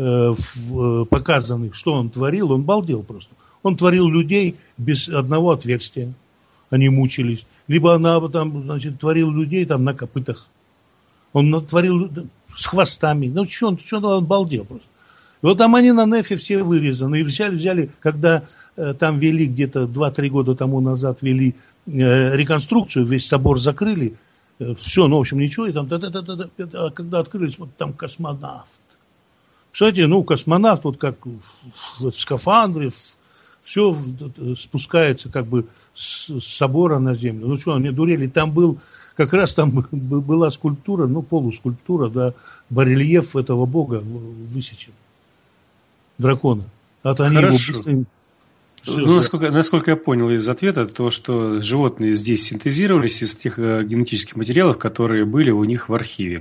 показаны, что он творил, он балдел просто. Он творил людей без одного отверстия. Они мучились. Либо она там, значит, творил людей там на копытах. Он творил с хвостами. Что он балдел просто. И вот там они на Нефе все вырезаны. И взяли, когда там вели где-то 2-3 года тому назад вели реконструкцию, весь собор закрыли, все, в общем, ничего. И там, а когда открылись, вот там космонавт. Кстати, космонавт, вот как в скафандре, все спускается как бы с собора на землю. Что, они дурели? Там как раз там была скульптура, полускульптура, да, барельеф этого бога высечен. Дракона. Хорошо. Насколько я понял из ответа, то, что животные здесь синтезировались из тех генетических материалов, которые были у них в архиве.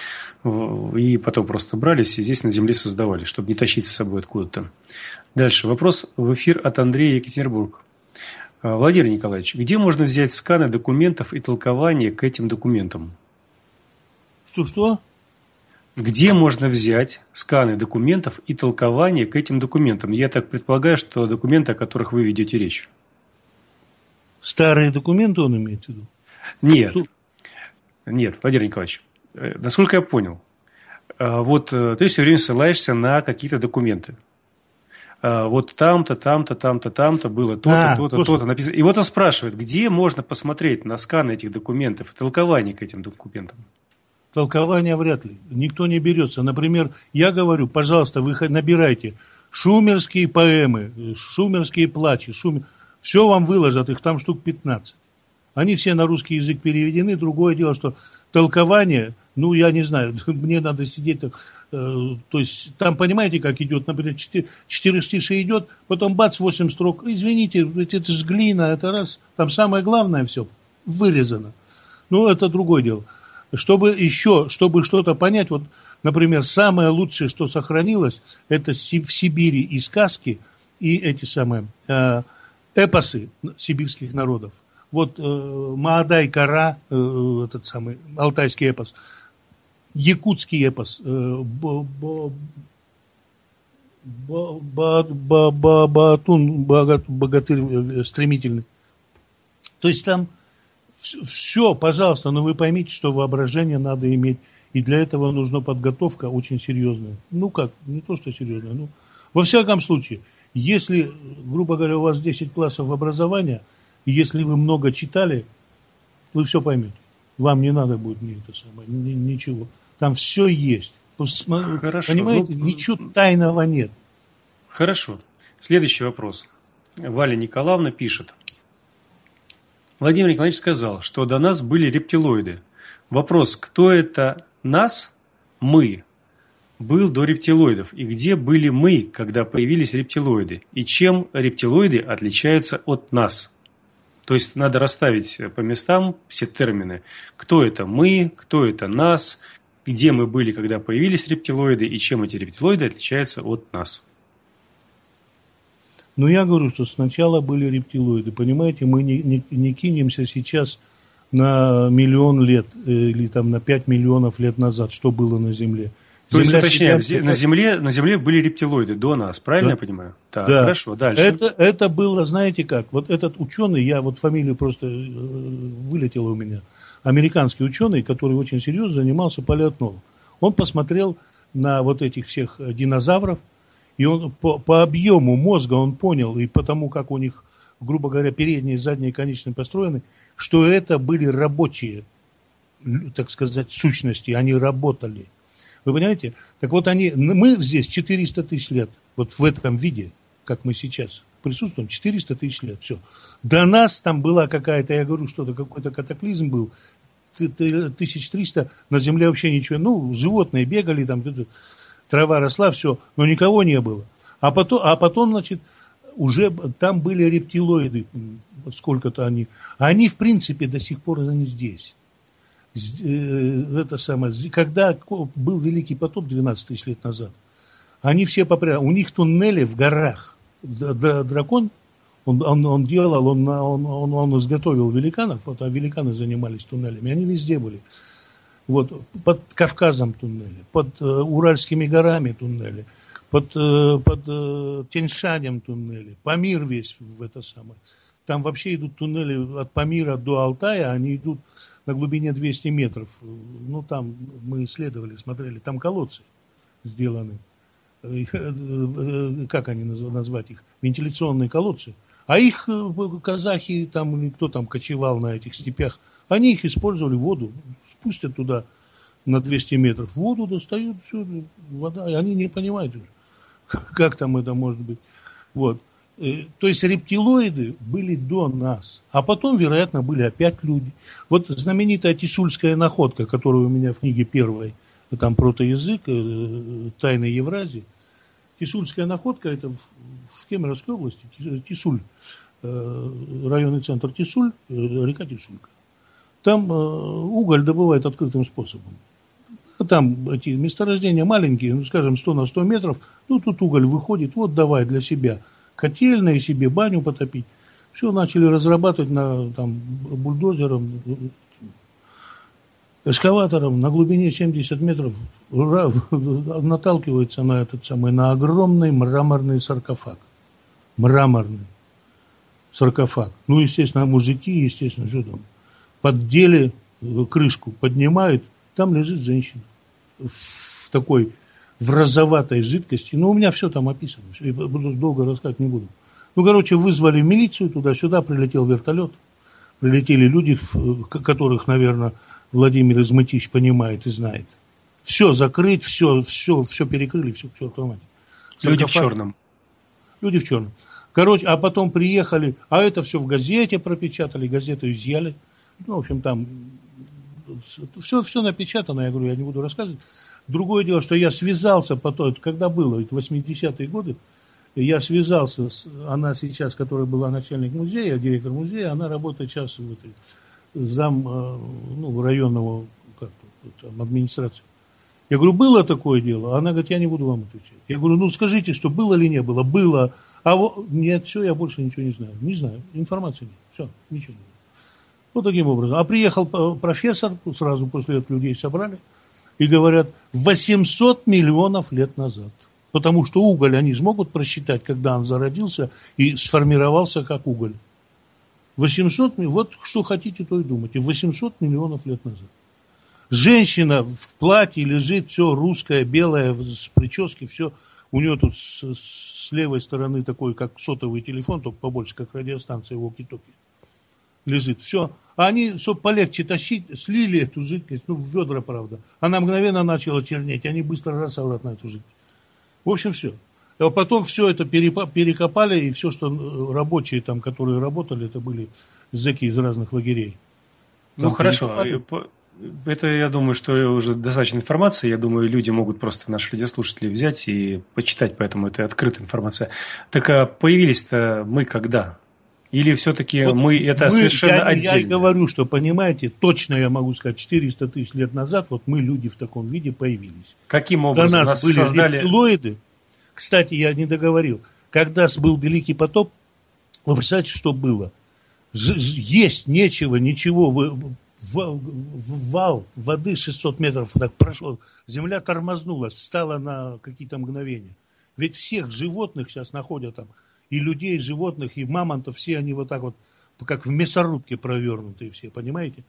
И потом просто брались и здесь на Земле создавали, чтобы не тащить с собой откуда-то. Дальше. Вопрос в эфир от Андрея, Екатеринбург. Владимир Николаевич, где можно взять сканы документов и толкования к этим документам? Что? Где можно взять сканы документов и толкования к этим документам? Я так предполагаю, что документы, о которых вы ведете речь. Старые документы он имеет в виду? Нет, Владимир Николаевич. Насколько я понял, вот ты все время ссылаешься на какие-то документы. Вот там-то было то-то написано. И вот он спрашивает, где можно посмотреть на сканы этих документов и толкование к этим документам? Толкования вряд ли. Никто не берется. Например, я говорю, пожалуйста, вы набирайте шумерские поэмы, шумерские плачи. Все вам выложат, их там штук 15. Они все на русский язык переведены. Другое дело, что толкование, я не знаю, мне надо сидеть. То есть там, понимаете, как идет, например, 4 стиша идет, потом бац, 8 строк. Извините, это же глина, это раз. Там самое главное все вырезано. Это другое дело. Чтобы что-то понять, вот, например, самое лучшее, что сохранилось, это в Сибири и сказки, и эти самые эпосы сибирских народов. Вот Маадай-Кара, этот самый алтайский эпос, якутский эпос, Батун, богатырь стремительный. То есть там все, пожалуйста, но вы поймите, что воображение надо иметь, и для этого нужна подготовка очень серьезная. Не то, что серьезная, во всяком случае, если, грубо говоря, у вас 10 классов образования, и если вы много читали, вы все поймете. Вам не надо будет ничего. Там все есть. Хорошо. Понимаете, ничего тайного нет. Хорошо. Следующий вопрос. Валя Николаевна пишет. Владимир Николаевич сказал, что до нас были рептилоиды. Вопрос, кто это нас, мы, был до рептилоидов? И где были мы, когда появились рептилоиды? И чем рептилоиды отличаются от нас? То есть надо расставить по местам все термины. Кто это мы, кто это нас, где мы были, когда появились рептилоиды, и чем эти рептилоиды отличаются от нас? Я говорю, что сначала были рептилоиды. Понимаете, мы не кинемся сейчас на 1 миллион лет или там на 5 миллионов лет назад, что было на Земле. То есть, уточняем, на Земле были рептилоиды до нас, правильно я понимаю? Так, да. Хорошо, дальше. Это было, знаете как, вот этот ученый, я вот фамилию просто вылетела у меня, американский ученый, который очень серьезно занимался палеонтологом. Он посмотрел на вот этих всех динозавров, и он по объему мозга он понял, и потому как у них, грубо говоря, передние и задние конечности построены, что это были рабочие, так сказать, сущности, они работали. Вы понимаете? Так вот мы здесь 400 тысяч лет, вот в этом виде, как мы сейчас присутствуем, 400 тысяч лет, все. До нас там была какая-то, я говорю, что-то, какой-то катаклизм был, 1300, на земле вообще ничего, животные бегали, там трава росла, все, но никого не было. А потом, значит, уже там были рептилоиды, сколько-то они. Они, в принципе, до сих пор они здесь. Когда был Великий потоп 12 тысяч лет назад, они все попрятали. У них туннели в горах. Дракон, он изготовил великанов, а великаны занимались туннелями. Они везде были. Вот, под Кавказом туннели, под Уральскими горами туннели, под Тянь-Шанем туннели, Памир весь в это самое. Там вообще идут туннели от Памира до Алтая, они идут на глубине 200 метров. Там мы исследовали, смотрели, там колодцы сделаны. Как они назвать их? Вентиляционные колодцы. А их казахи, там, кто там кочевал на этих степях, они их использовали, воду, спустят туда на 200 метров, воду достают, все, вода, и они не понимают, как там это может быть. Вот. То есть рептилоиды были до нас, а потом, вероятно, были опять люди. Вот знаменитая тисульская находка, которая у меня в книге первой, там протоязык, тайны Евразии. Тисульская находка, это в Кемеровской области, Тисуль, районный центр Тисуль, река Тисулька. Там уголь добывают открытым способом. Там эти месторождения маленькие, скажем, 100 на 100 метров, тут уголь выходит, вот давай для себя котельные, себе баню потопить. Все начали разрабатывать бульдозером, эскаватором на глубине 70 метров, наталкивается на огромный мраморный саркофаг. Мраморный саркофаг. Естественно, мужики, естественно, все там. Поддели крышку, поднимают, там лежит женщина в розоватой жидкости. У меня все там описано, я буду долго рассказывать не буду. Вызвали милицию, туда-сюда прилетел вертолет, прилетели люди, которых, наверное, Владимир Измытищ понимает и знает. Все закрыть, все перекрыли, все автоматом. Люди в черном. Люди в черном. А потом приехали, а это все в газете пропечатали, газету изъяли. В общем, там все напечатано, я говорю, я не буду рассказывать. Другое дело, что я связался потом, когда было, 80-е годы, я связался она сейчас, которая была начальник музея, директор музея, она работает сейчас районного администрации. Я говорю, было такое дело? Она говорит, я не буду вам отвечать. Я говорю, скажите, что было или не было? Было. Нет, все, я больше ничего не знаю. Не знаю, информации нет. Все, ничего не знаю. Вот таким образом. А приехал профессор, сразу после этого людей собрали, и говорят, 800 миллионов лет назад. Потому что уголь они смогут просчитать, когда он зародился и сформировался как уголь. 800, вот что хотите, то и думайте. 800 миллионов лет назад. Женщина в платье лежит, все русское, белое, с прически, все. У нее тут с левой стороны такой, как сотовый телефон, только побольше, как радиостанция walkie-talkie. Лежит, все. А они, чтобы полегче тащить, слили эту жидкость, в ведра, правда. Она мгновенно начала чернеть, они быстро раз обратно эту жидкость. В общем, все. А потом все это перекопали, и все, что рабочие там, которые работали, это были зэки из разных лагерей. Хорошо. Это, я думаю, что уже достаточно информации. Я думаю, люди могут просто, наши радиослушатели, взять и почитать, поэтому это открытая информация. Так а появились-то мы когда? Или все-таки совершенно отдельно? Я говорю, что, понимаете, точно я могу сказать, 400 тысяч лет назад вот мы, люди, в таком виде появились. Каким образом? До нас были рептилоиды. Кстати, я не договорил. Когда был Великий потоп, вы представляете, что было? Есть нечего, ничего. Вал воды 600 метров так прошел. Земля тормознулась, встала на какие-то мгновения. Ведь всех животных сейчас находят там. И людей, и животных, и мамонтов, все они вот так вот, как в мясорубке провернутые все, понимаете?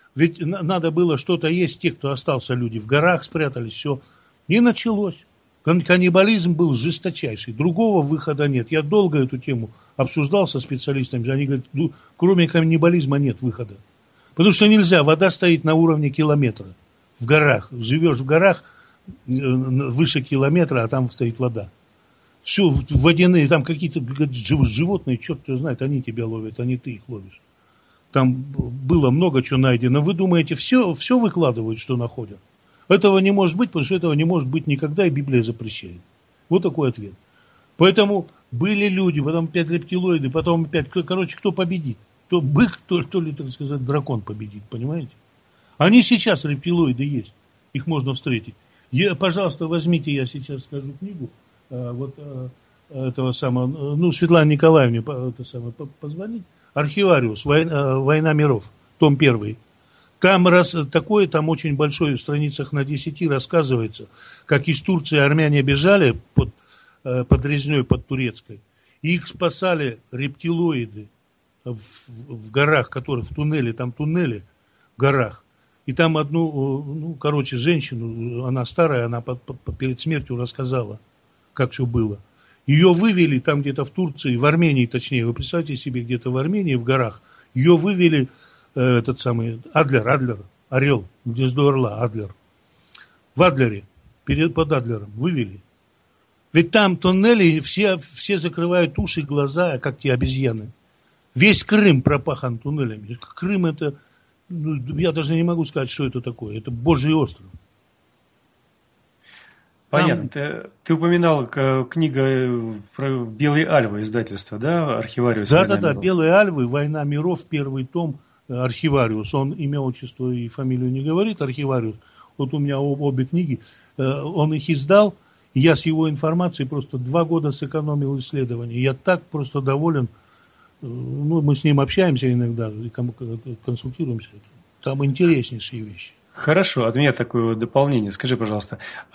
Ведь надо было что-то есть, те, кто остался, люди в горах спрятались, все. И началось. Каннибализм был жесточайший. Другого выхода нет. Я долго эту тему обсуждал со специалистами. Они говорят, кроме каннибализма нет выхода. Потому что нельзя. Вода стоит на уровне километра. В горах. Живешь в горах выше километра, а там стоит вода. Все водяные, там какие-то животные, черт его знает, они тебя ловят, а не ты их ловишь. Там было много чего найдено. Вы думаете, все выкладывают, что находят? Этого не может быть, потому что этого не может быть никогда, и Библия запрещает. Вот такой ответ. Поэтому были люди, потом опять рептилоиды, потом опять, кто победит? То бык, то ли, так сказать, дракон победит, понимаете? Они сейчас, рептилоиды, есть. Их можно встретить. Пожалуйста, возьмите, я сейчас скажу книгу, этого самого, Светлане Николаевне позвонить. Архивариус, «Война миров», том 1. Там там очень большой, в страницах на 10 рассказывается, как из Турции армяне бежали под Резней, под Турецкой. И их спасали рептилоиды в горах, которые в туннеле, там туннели в горах. И там одну, женщину, она старая, она перед смертью рассказала, как все было. Ее вывели там где-то в Турции, в Армении точнее, вы представьте себе, где-то в Армении, в горах, ее вывели этот самый Адлер, орел, гнездо орла, Адлер. В Адлере, под Адлером вывели. Ведь там туннели, все закрывают уши, глаза, как те обезьяны. Весь Крым пропахан туннелями. Крым это, я даже не могу сказать, что это такое. Это Божий остров. Понятно. Ты упоминал книга про «Белые альвы» издательства, да, «Архивариус»? Да, «Белые альвы», «Война миров», 1 том, «Архивариус». Он имя, отчество и фамилию не говорит, «Архивариус». Вот у меня обе книги. Он их издал, и я с его информацией просто 2 года сэкономил исследования. Я так просто доволен. Мы с ним общаемся иногда, консультируемся. Там интереснейшие вещи. Хорошо, от меня такое дополнение. Скажи, пожалуйста,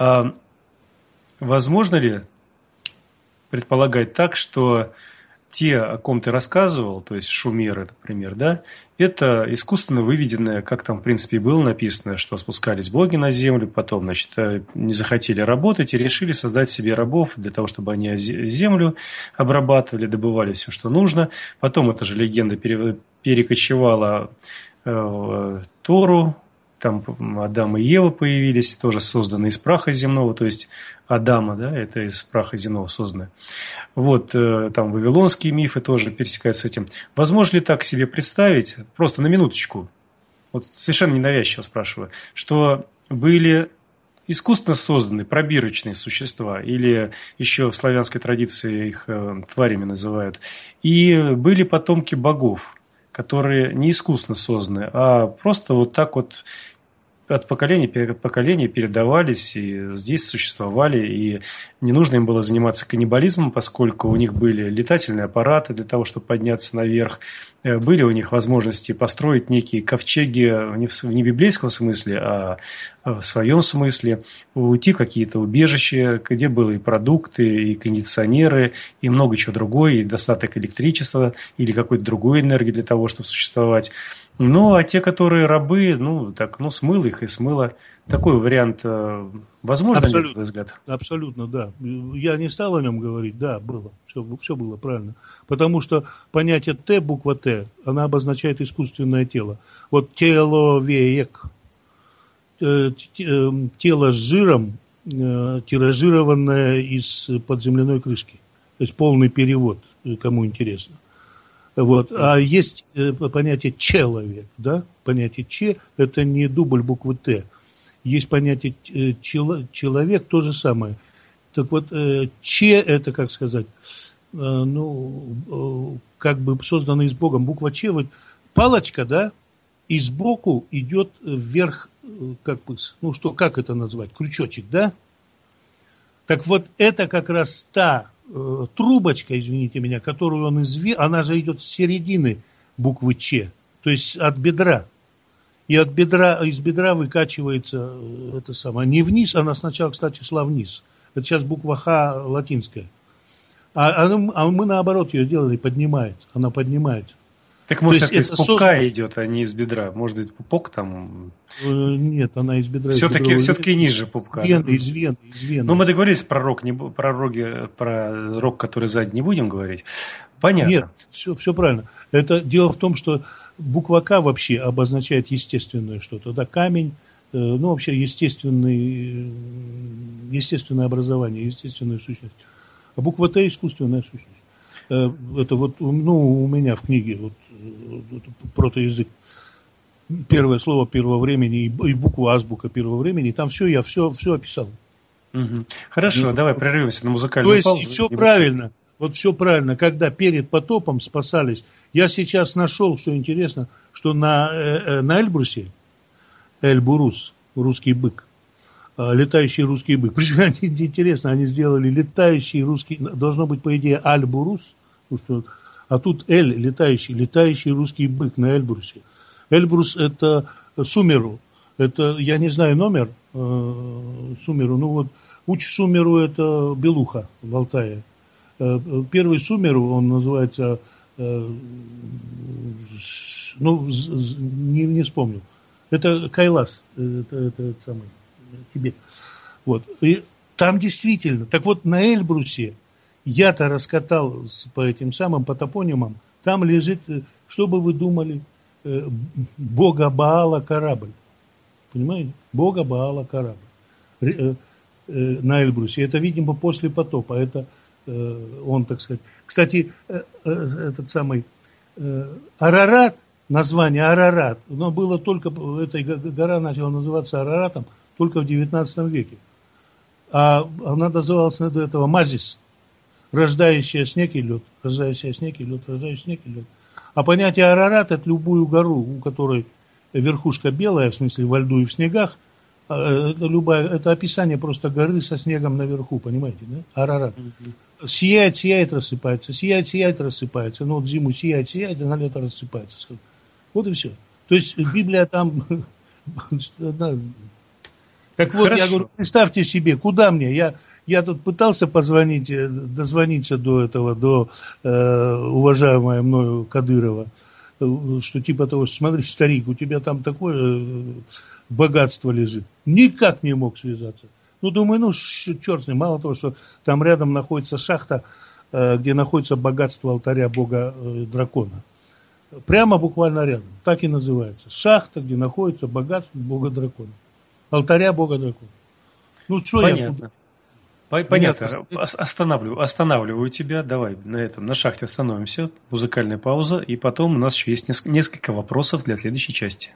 возможно ли предполагать так, что те, о ком ты рассказывал, то есть шумеры, например, да, это искусственно выведенное, как там в принципе и было написано, что спускались боги на землю, потом, значит, не захотели работать и решили создать себе рабов для того, чтобы они землю обрабатывали, добывали все, что нужно. Потом эта же легенда перекочевала в Тору. Там Адам и Ева появились, тоже созданы из праха земного, то есть Адама, да, это из праха земного создано. Вот, там вавилонские мифы тоже пересекаются с этим. Возможно ли так себе представить, просто на минуточку, вот совершенно ненавязчиво спрашиваю, что были искусственно созданы пробирочные существа, или еще в славянской традиции их тварями называют, и были потомки богов, которые не искусственно созданы, а просто вот так вот от поколения к поколению передавались и здесь существовали, и не нужно им было заниматься каннибализмом, поскольку у них были летательные аппараты для того, чтобы подняться наверх, были у них возможности построить некие ковчеги не в библейском смысле, а в своем смысле, уйти в какие-то убежища, где были и продукты, и кондиционеры, и много чего другое, и достаток электричества или какой-то другой энергии для того, чтобы существовать. Ну, а те, которые рабы, смыло их и смыло. Такой вариант возможно, на твой взгляд? Абсолютно, да. Я не стал о нем говорить, да, было. Все было правильно. Потому что понятие «Т», буква «Т», она обозначает искусственное тело. Вот теловек, тело с жиром, тиражированное из подземляной крышки. То есть полный перевод, кому интересно. Вот. А есть понятие «человек», да? Понятие «че» – это не дубль буквы «Т». Есть понятие «человек», то же самое. Так вот, «че» – это, как сказать, как бы созданный с Богом. Буква «че», вот палочка, да, и сбоку идет вверх, как это назвать, крючочек, да? Так вот, это как раз та трубочка, извините меня, которую он она же идет с середины буквы «Ч», то есть от бедра. И из бедра выкачивается это самое. Не вниз, она сначала, кстати, шла вниз. Это сейчас буква «Х» латинская. А мы наоборот ее делали, она поднимается. Так может, есть это из это пупка создано- идет, а не из бедра. Может быть, пупок там... Нет, она из бедра. Все-таки ниже пупка. Из вены. Ну, мы договорились про рог, про рог, который сзади, не будем говорить. Понятно. Нет, все правильно. Это дело в том, что буква К вообще обозначает естественное что-то. Да, камень, ну, вообще естественное образование, естественная сущность. А буква Т – искусственная сущность. Это вот, ну, у меня в книге вот, протоязык. Первое слово первого времени и буква азбука первого времени. Там я все описал. Угу. Хорошо, давай прервемся на музыкальную То есть, паузу. и все правильно. Вот все правильно. Когда перед потопом спасались, я сейчас нашел, что интересно, что на Эльбрусе, Эльбурус, русский бык, летающий русский бык. Причем интересно, они сделали летающий русский, должно быть, по идее, Альбурус, а тут летающий русский бык на Эльбрусе. Эльбрус – это Сумеру. Это, я не знаю номер Сумеру, ну вот Уч-Сумеру – это Белуха в Алтае. Первый Сумеру, он называется, не вспомню. Это Кайлас, это самый, Тибет. Вот. И там действительно, так вот на Эльбрусе я-то раскатал по этим самым, по топонимам, там лежит, что бы вы думали, бога Баала корабль. Понимаете? Бога Баала корабль. На Эльбрусе. Это, видимо, после потопа. Это он, так сказать. Кстати, этот самый Арарат, название Арарат, но было только, эта гора начала называться Араратом только в 19 веке. А она называлась до этого Мазис, рождающая снег и лед, рождающая снег и лед, рождающий снег и лед. А понятие Арарат – это любую гору, у которой верхушка белая, в смысле во льду и в снегах, это описание просто горы со снегом наверху, понимаете, да? Арарат. Сияет, рассыпается, сияет, рассыпается. Ну, вот зиму сияет, а на лето рассыпается. Вот и все. То есть Библия там... Так вот, хорошо. Я говорю, представьте себе, куда мне? Я тут пытался дозвониться до уважаемого мною Кадырова, что типа того, что смотри, старик, у тебя там такое богатство лежит. Никак не мог связаться. Ну, думаю, черт с ним. Мало того, что там рядом находится шахта, где находится богатство алтаря бога дракона. Прямо буквально рядом. Так и называется. Шахта, где находится богатство бога дракона. Алтаря бога дракона. Ну, что понятно. Понятно. Останавливаю тебя. Давай на шахте остановимся. Музыкальная пауза. И потом у нас еще есть несколько вопросов для следующей части.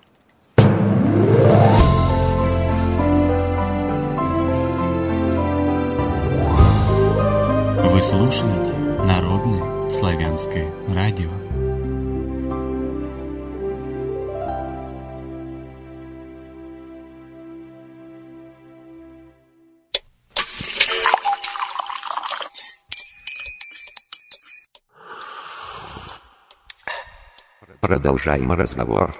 Вы слушаете Народное славянское радио. Продолжаем разговор.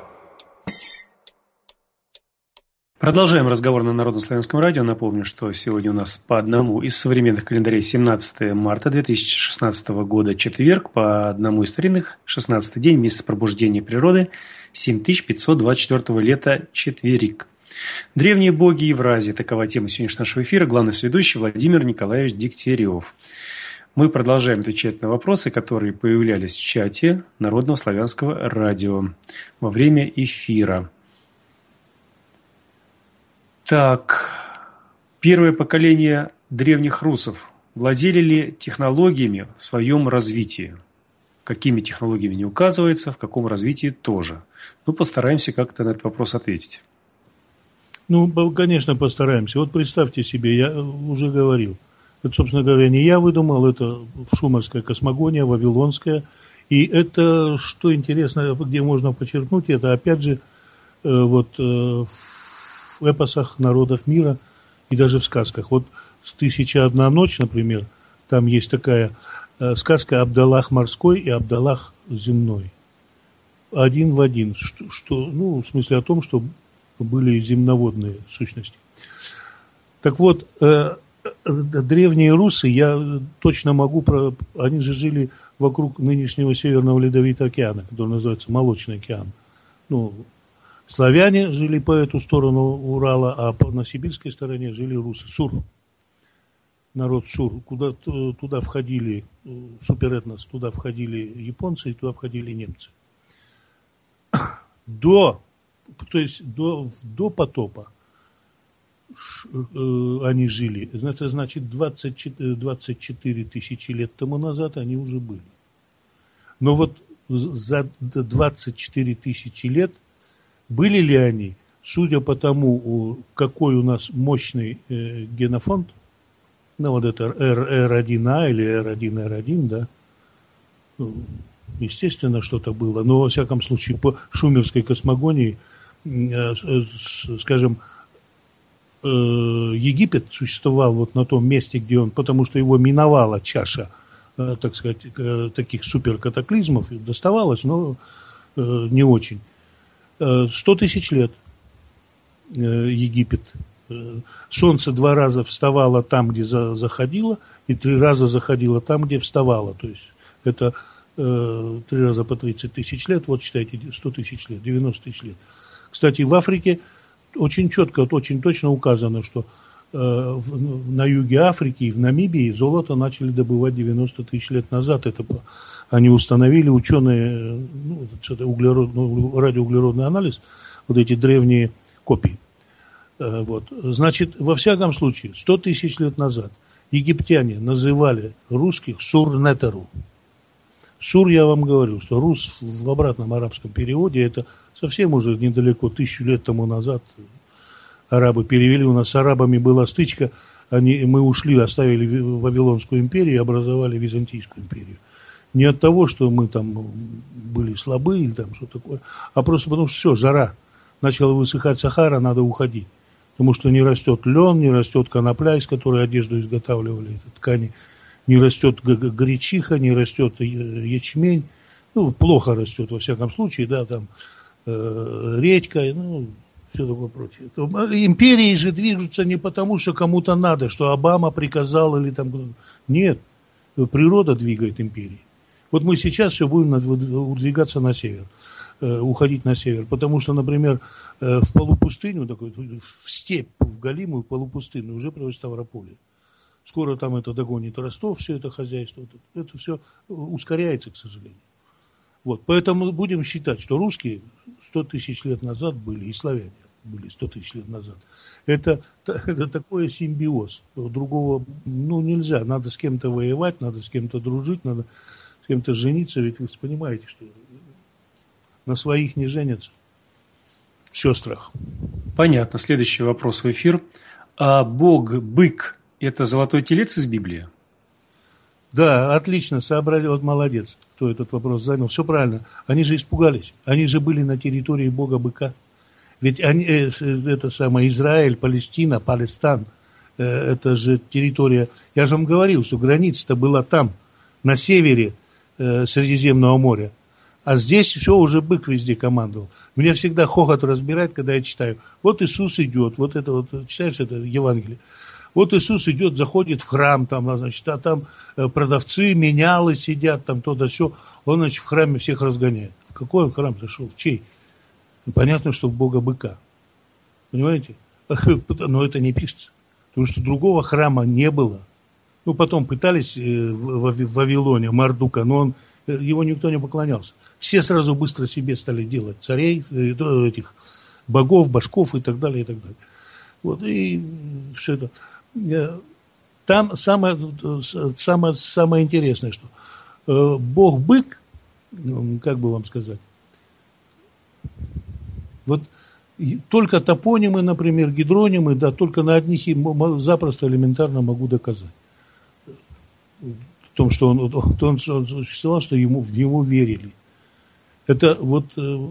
Продолжаем разговор на Народно-славянском радио. Напомню, что сегодня у нас по одному из современных календарей 17 марта 2016 года, четверг, по одному из старинных 16-й день, месяц пробуждения природы, 7524 лета, четверик. Древние боги Евразии – такова тема сегодняшнего нашего эфира. Главный сведущий Владимир Николаевич Дегтярев. Мы продолжаем отвечать на вопросы, которые появлялись в чате Народного славянского радио во время эфира. Так, первое поколение древних русов владели ли технологиями в своем развитии? Какими технологиями не указывается, в каком развитии тоже. Ну, постараемся как-то на этот вопрос ответить. Ну, конечно, постараемся. Вот представьте себе, я уже говорил. Это, собственно говоря, не я выдумал, это шумерская космогония, вавилонская. И это, что интересно, где можно подчеркнуть, это опять же в эпосах народов мира и даже в сказках. Вот «Тысяча одна ночь», например, там есть такая сказка «Абдаллах морской» и «Абдаллах земной». Один в один. В смысле о том, что были земноводные сущности. Так вот, древние русы, я точно могу, они же жили вокруг нынешнего Северного Ледовитого океана, который называется Молочный океан. Ну, славяне жили по эту сторону Урала, а на сибирской стороне жили русы. Сур. Народ Сур. Куда туда входили суперэтнос, туда входили японцы и туда входили немцы. До потопа они жили. Это значит 24 тысячи лет тому назад они уже были. Но вот за 24 тысячи лет были ли они, судя по тому, какой у нас мощный генофонд, ну вот это R1A или R1R1, да, естественно, что-то было. Но, во всяком случае, по шумерской космогонии, скажем, Египет существовал вот на том месте, где он, потому что его миновала чаша, так сказать, таких суперкатаклизмов, доставалось, но не очень. 100 тысяч лет Египет. Солнце 2 раза вставало там, где заходило, и 3 раза заходило там, где вставало. То есть это 3 раза по 30 тысяч лет, вот считайте, 100 тысяч лет, 90 тысяч лет. Кстати, в Африке очень четко, очень точно указано, что на юге Африки и в Намибии золото начали добывать 90 тысяч лет назад. Это они установили, ученые, радиоуглеродный анализ, вот эти древние копии. Вот. Значит, во всяком случае, 100 тысяч лет назад египтяне называли русских Сур-Нетеру. Сур, я вам говорю, что рус в обратном арабском переводе, это совсем уже недалеко, 1000 лет тому назад арабы перевели. У нас с арабами была стычка, мы ушли, оставили Вавилонскую империю и образовали Византийскую империю. Не от того, что мы там были слабы или там что такое, а просто потому что все, жара. Начала высыхать Сахара, надо уходить. Потому что не растет лен, не растет конопля, из которой одежду изготавливали, это ткани. Не растет гречиха, не растет ячмень. Ну, плохо растет, во всяком случае, да, там редька, ну, все такое прочее. Империи же движутся не потому, что кому-то надо, что Обама приказал или там... Нет, природа двигает империи. Вот мы сейчас все будем удвигаться на север, уходить на север. Потому что, например, в полупустыню, такой, в степь, в Галимую полупустыню уже приводит Ставрополье. Скоро там это догонит Ростов, все это хозяйство. Это все ускоряется, к сожалению. Вот. Поэтому будем считать, что русские 100 тысяч лет назад были, и славяне были 100 тысяч лет назад. Это такой симбиоз. Другого нельзя. Надо с кем-то воевать, надо с кем-то дружить, надо с кем-то жениться. Ведь вы понимаете, что на своих не женятся в сестрах. Понятно. Следующий вопрос в эфир. А Бог-бык – это золотой телец из Библии? Да, отлично, сообразил, вот молодец, кто этот вопрос занял. Все правильно. Они же испугались. Они же были на территории Бога-быка. Ведь они, это самое Израиль, Палестина, Палестан, это же территория... Я же вам говорил, что граница-то была там, на севере Средиземного моря. А здесь все, уже бык везде командовал. Меня всегда хохот разбирает, когда я читаю. Вот Иисус идет, вот это вот, читаешь это Евангелие. Вот Иисус идет, заходит в храм, там, значит, а там продавцы, менялы сидят, там то да сё. Он, значит, в храме всех разгоняет. В какой он храм зашел? В чей? Понятно, что в Бога-быка. Понимаете? Но это не пишется. Потому что другого храма не было. Ну, потом пытались в Вавилоне Мардука, но его никто не поклонялся. Все сразу быстро себе стали делать царей, этих богов, башков и так далее, и так далее. Вот, и все это. Там самое интересное, что Бог-бык, как бы вам сказать, вот только топонимы, например, гидронимы, да, только на одних запросто элементарно могу доказать. В том, что он существовал, что в него верили. Это вот,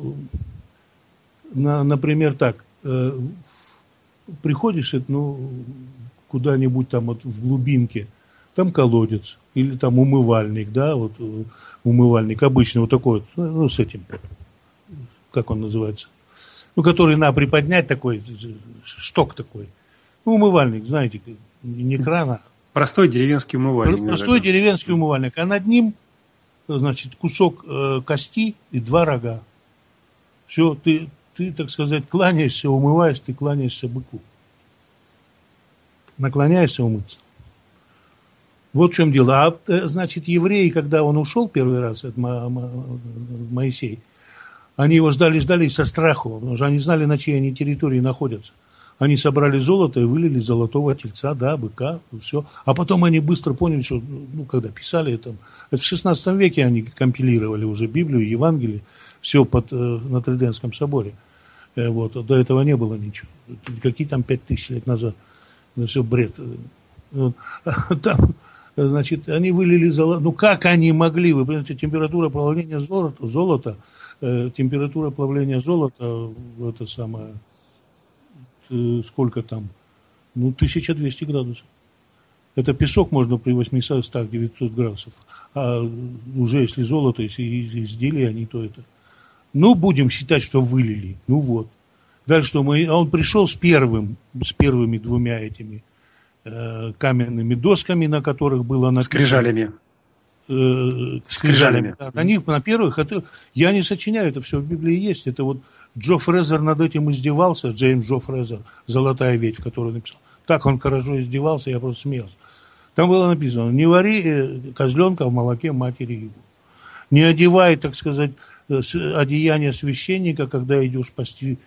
например, так, приходишь, куда-нибудь там вот в глубинке, там колодец, или там умывальник, да, вот умывальник обычный, вот такой вот, с этим, как он называется, который надо приподнять, такой, шток такой, умывальник, знаете, не крана. Простой деревенский умывальник. Простой деревенский умывальник, а над ним значит, кусок кости и 2 рога. Все, ты, так сказать, кланяешься, умываешь, ты кланяешься быку. Наклоняешься умыться. Вот в чем дело. А, значит, евреи, когда он ушел первый раз, это Моисей, они его ждали и со страху, потому что они знали, на чьей они территории находятся. Они собрали золото и вылили золотого тельца, да, быка, все. А потом они быстро поняли, что, ну, когда писали это в 16 веке они компилировали уже Библию, Евангелие, все на Триденском соборе. Вот. До этого не было ничего. Какие там 5000 лет назад. Это все бред. Там, значит, они вылили золото. Ну, как они могли? Вы понимаете, температура плавления золота, это самое, сколько там? Ну, 1200 градусов. Это песок можно при 800-900 градусов. А уже если золото, если изделия, они то это. Ну, будем считать, что вылили. Ну вот. Дальше что а он пришел с первыми 2 этими каменными досками, на которых было написано. Скрижалями. Скрижалями. Да, на них, на первых, это я не сочиняю, это все в Библии есть. Это вот Джо Фрезер над этим издевался, Джеймс Джо Фрезер, «Золотая вещь», которую написал. Так он хорошо издевался, я просто смеялся. Там было написано: не вари козленка в молоке матери его. Не одевай, так сказать, одеяние священника, когда идешь пасти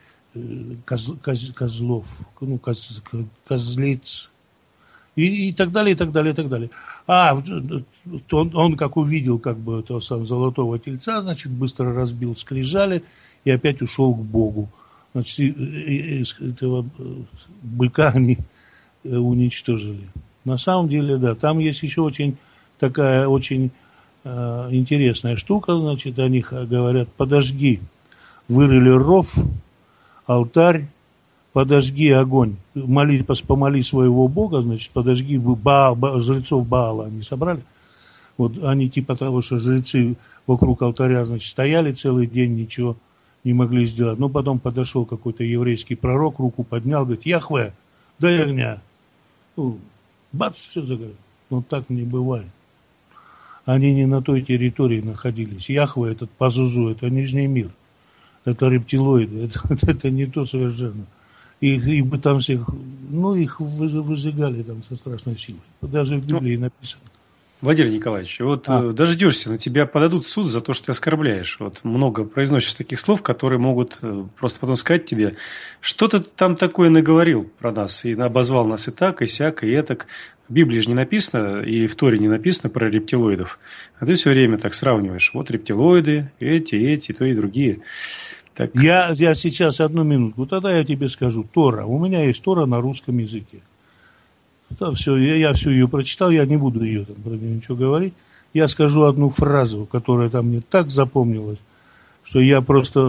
козлов, ну, козлиц. И так далее, и так далее, и так далее. А он как увидел как бы этого самого золотого тельца, значит, быстро разбил скрижали и опять ушел к Богу. Значит, этого быка они уничтожили. На самом деле, да, там есть еще очень такая очень интересная штука, значит, о них говорят: подожги, вырыли ров, алтарь, подожги огонь, помоли своего Бога, значит, подожги жрецов Баала они собрали. Вот они типа того, что жрецы вокруг алтаря, значит, стояли целый день, ничего не могли сделать. Но потом подошел какой-то еврейский пророк, руку поднял, говорит: Яхве, дай огня. Ну, бац, все загорело. Но так не бывает. Они не на той территории находились. Яхве, этот Пазузу, это Нижний мир. Это рептилоиды, это не то совершенно. Их бы там всех, ну, их выжигали там со страшной силой. Даже в Библии написано. Владимир Николаевич, вот дождешься, на тебя подадут в суд за то, что ты оскорбляешь. Вот много произносишь таких слов, которые могут просто потом сказать тебе, что ты там такое наговорил про нас, и обозвал нас и так, и сяк, и этак. В Библии же не написано, и в Торе не написано про рептилоидов. А ты все время так сравниваешь. Вот рептилоиды, эти, то и другие. Так. Я сейчас одну минутку, тогда я тебе скажу. Тора. У меня есть Тора на русском языке. Да, все, я всю ее прочитал, я не буду ее там про нее ничего говорить. Я скажу одну фразу, которая там мне так запомнилась, что я просто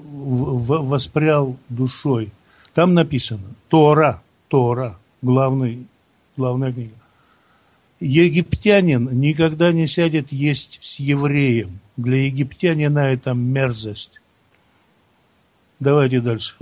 воспрял душой. Там написано: Тора, главная книга. Египтянин никогда не сядет есть с евреем. Для египтянина это мерзость. Давайте дальше.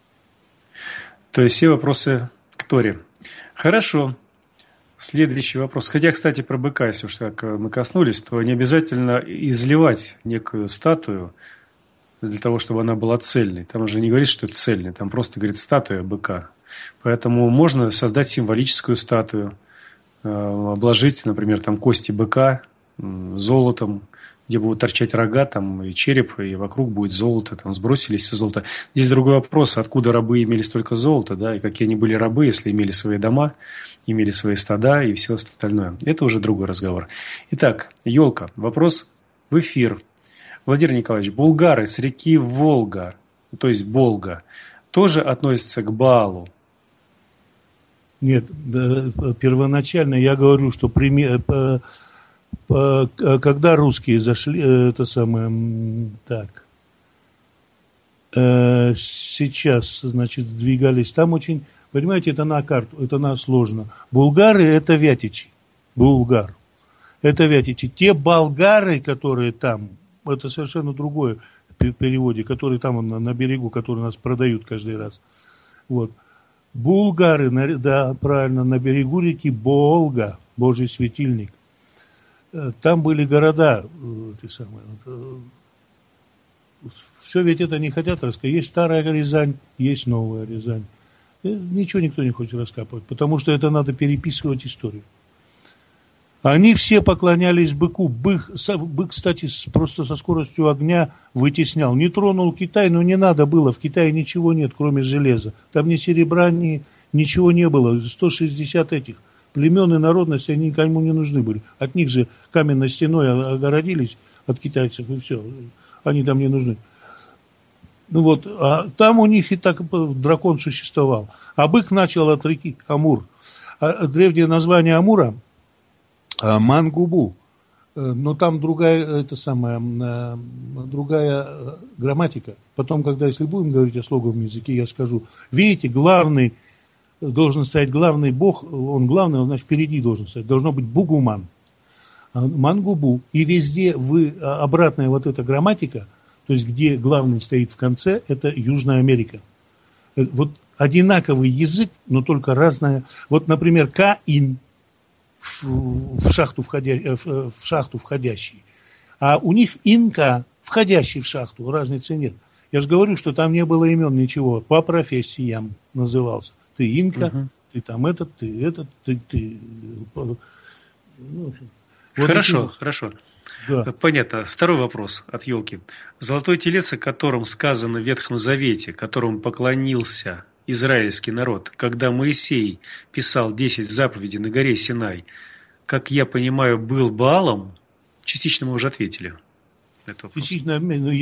То есть все вопросы к Торе. Хорошо. Следующий вопрос. Хотя, кстати, про быка, если уж так мы коснулись, то не обязательно изливать некую статую для того, чтобы она была цельной. Там же не говорит, что это цельный, там просто говорит статуя быка. Поэтому можно создать символическую статую, обложить, например, там кости быка золотом, где будут торчать рога, там и череп, и вокруг будет золото, там сбросились все золото. Здесь другой вопрос: откуда рабы имели столько золота, да, и какие они были рабы, если имели свои дома, имели свои стада и все остальное. Это уже другой разговор. Итак, елка. Вопрос в эфир. Владимир Николаевич, булгары с реки Волга, то есть Болга, тоже относятся к Баалу? Нет, да, первоначально я говорю, что когда русские зашли, сейчас, значит, двигались, там очень, понимаете, это на карту, это на сложно. Булгары – это вятичи, булгар, это вятичи. Те болгары, которые там, это совершенно другое в переводе, которые там на берегу, которые нас продают каждый раз. Вот. Булгары, да, правильно, на берегу реки Болга, Божий светильник. Там были города, все ведь это не хотят рассказать. Есть старая Рязань, есть новая Рязань. Ничего никто не хочет раскапывать, потому что это надо переписывать историю. Они все поклонялись быку. Бык, кстати, просто со скоростью огня вытеснял. Не тронул Китай, но не надо было. В Китае ничего нет, кроме железа. Там ни серебра, ничего не было. 160 этих племен и народностей, они никому не нужны были. От них же каменной стеной огородились, от китайцев, и все. Они там не нужны. Ну вот, а там у них и так дракон существовал. А бык начал от реки Амур. Древнее название Амура – Мангубу. Но там другая грамматика. Потом, если будем говорить о слоговом языке, я скажу. Видите, должен стоять главный бог, он главный, он, значит, впереди должен стоять. Должно быть Бугуман. Мангубу. И везде обратная вот эта грамматика, то есть где главный стоит в конце, это Южная Америка. Вот одинаковый язык, но только разная. Вот, например, Каин в шахту входящий. А у них инка, входящий в шахту, разницы нет. Я же говорю, что там не было имен ничего. По профессиям назывался. Ты инка, ты там этот, ты. Ну, хорошо, вот хорошо. Да. Понятно. Второй вопрос от елки. Золотое телец, о котором сказано в Ветхом Завете, которому поклонился израильский народ, когда Моисей писал 10 заповедей на горе Синай, как я понимаю, был Баалом, частично мы уже ответили. Частично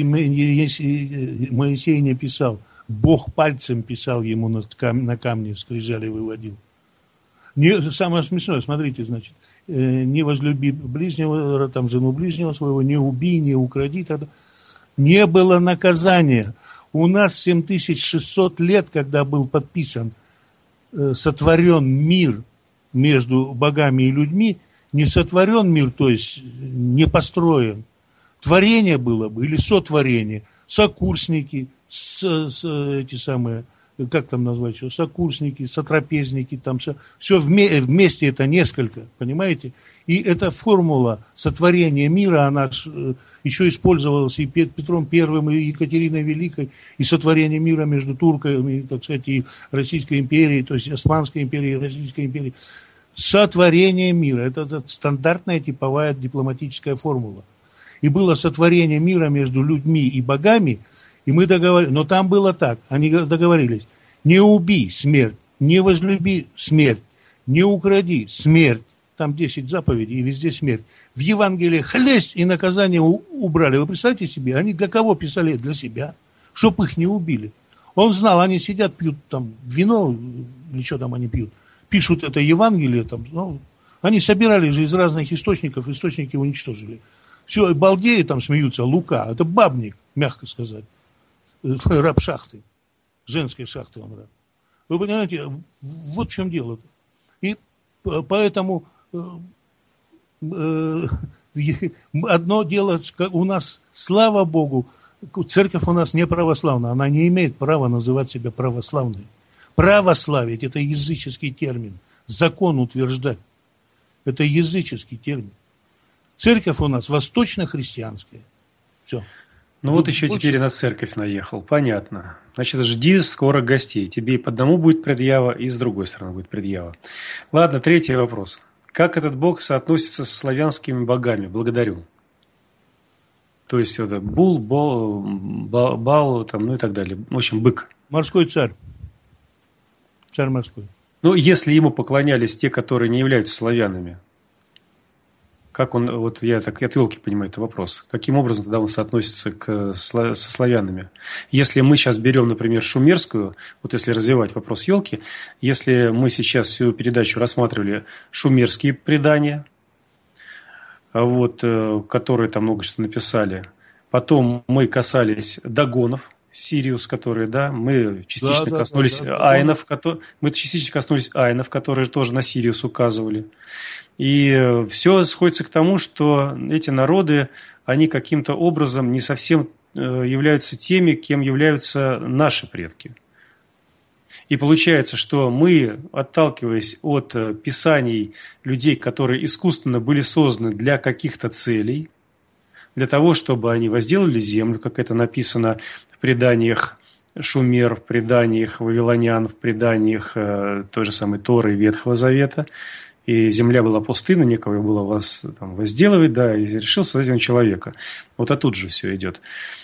Моисей не писал. Бог пальцем писал ему на камне, скрижали выводил. Самое смешное, смотрите, значит, не возлюби ближнего, там жену ближнего своего, не убей, не укради. Тогда не было наказания. У нас 7600 лет, когда был подписан, сотворен мир между богами и людьми, не сотворен мир, то есть не построен. Творение было бы, или сотворение, сокурсники, эти самые, как там назвать еще, сокурсники, сотрапезники, там все вместе это несколько, понимаете? И эта формула сотворения мира, она еще использовалась и Петром Первым, и Екатериной Великой, и сотворение мира между турками, так сказать, и Российской империей, то есть Османской империей и Российской империей. Сотворение мира, это стандартная типовая дипломатическая формула. И было сотворение мира между людьми и богами, и мы договорились, но там было так, они договорились, не убий, смерть, не возлюби, смерть, не укради, смерть. Там 10 заповедей, и везде смерть. В Евангелии хлесть и наказание убрали. Вы представьте себе, они для кого писали? Для себя, чтоб их не убили. Он знал, они сидят, пьют там вино, или что там они пьют, пишут это Евангелие, там, ну, они собирали же из разных источников, источники уничтожили. Все, балдеи там смеются, Лука, это бабник, мягко сказать, раб шахты, женской шахты он раб. Вы понимаете, вот в чем дело-то. И поэтому одно дело, у нас, слава Богу, церковь у нас не православная, она не имеет права называть себя православной. Православить – это языческий термин, закон утверждать – это языческий термин. Церковь у нас восточно-христианская. Все. Ну вот еще теперь на церковь наехал, понятно. Значит, жди скоро гостей. Тебе и по одному будет предъява, и с другой стороны будет предъява. Ладно, третий вопрос. Как этот бог соотносится со славянскими богами? Благодарю. То есть, это Бул, Бал, там, ну и так далее. В общем, бык. Морской царь. Царь морской. Ну, если ему поклонялись те, которые не являются славянами, как он, вот я так от елки понимаю этот вопрос, каким образом тогда он соотносится со славянами? Если мы сейчас берем, например, шумерскую, вот если развивать вопрос елки, если мы сейчас всю передачу рассматривали шумерские предания, вот, которые там много что написали, потом мы касались дагонов, Сириус, которые, да, мы частично коснулись айнов, мы частично коснулись айнов, которые тоже на Сириус указывали. И все сходится к тому, что эти народы, они каким-то образом не совсем являются теми, кем являются наши предки. И получается, что мы, отталкиваясь от писаний людей, которые искусственно были созданы для каких-то целей, для того, чтобы они возделали землю, как это написано в преданиях шумер, в преданиях вавилонян, в преданиях той же самой Торы и Ветхого Завета. И земля была пустынна, некого было вас там возделывать, да, и решил создать человека. Вот оттуда же все идет.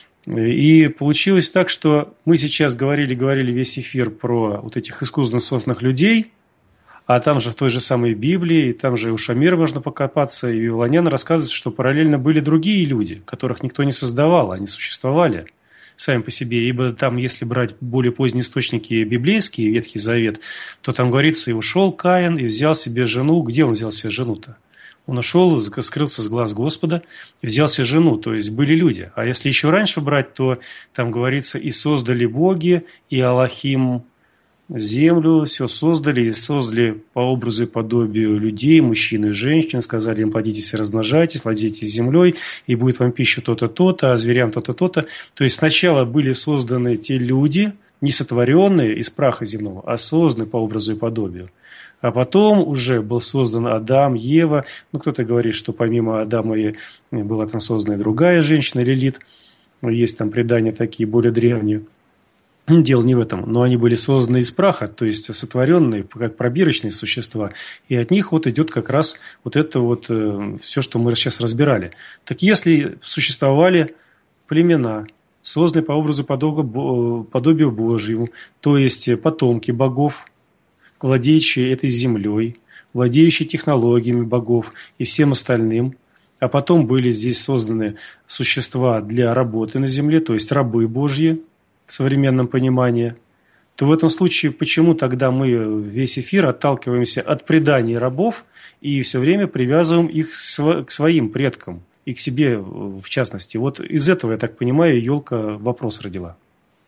И получилось так, что мы сейчас говорили весь эфир про вот этих искусственно созданных людей, а там же в той же самой Библии, там же у Шумера можно покопаться, и вавилонян рассказывает, что параллельно были другие люди, которых никто не создавал, они существовали сами по себе. Ибо там, если брать более поздние источники библейские, Ветхий Завет, то там говорится, и ушел Каин, и взял себе жену. Где он взял себе жену-то? Он ушел, скрылся с глаз Господа и взял себе жену, то есть были люди. А если еще раньше брать, то там говорится, и создали боги, и Алохим землю, все создали, и создали по образу и подобию людей, мужчин и женщин, сказали им, плодитесь и размножайтесь, владейте землей, и будет вам пища то-то, то-то, а зверям то-то, то-то. То есть сначала были созданы те люди, не сотворенные из праха земного, а созданы по образу и подобию. А потом уже был создан Адам, Ева. Ну, кто-то говорит, что помимо Адама была там создана и другая женщина, Лилит. Есть там предания такие, более древние. Дело не в этом. Но они были созданы из праха, то есть сотворенные, как пробирочные существа. И от них вот идет как раз вот это вот все, что мы сейчас разбирали. Так если существовали племена, созданные по образу подобию Божьему, то есть потомки богов, владеющие этой землей, владеющие технологиями богов и всем остальным, а потом были здесь созданы существа для работы на земле, то есть рабы Божьи в современном понимании, то в этом случае почему тогда мы весь эфир отталкиваемся от преданий рабов и все время привязываем их к своим предкам и к себе в частности? Вот из этого, я так понимаю, Ёлка вопрос родила.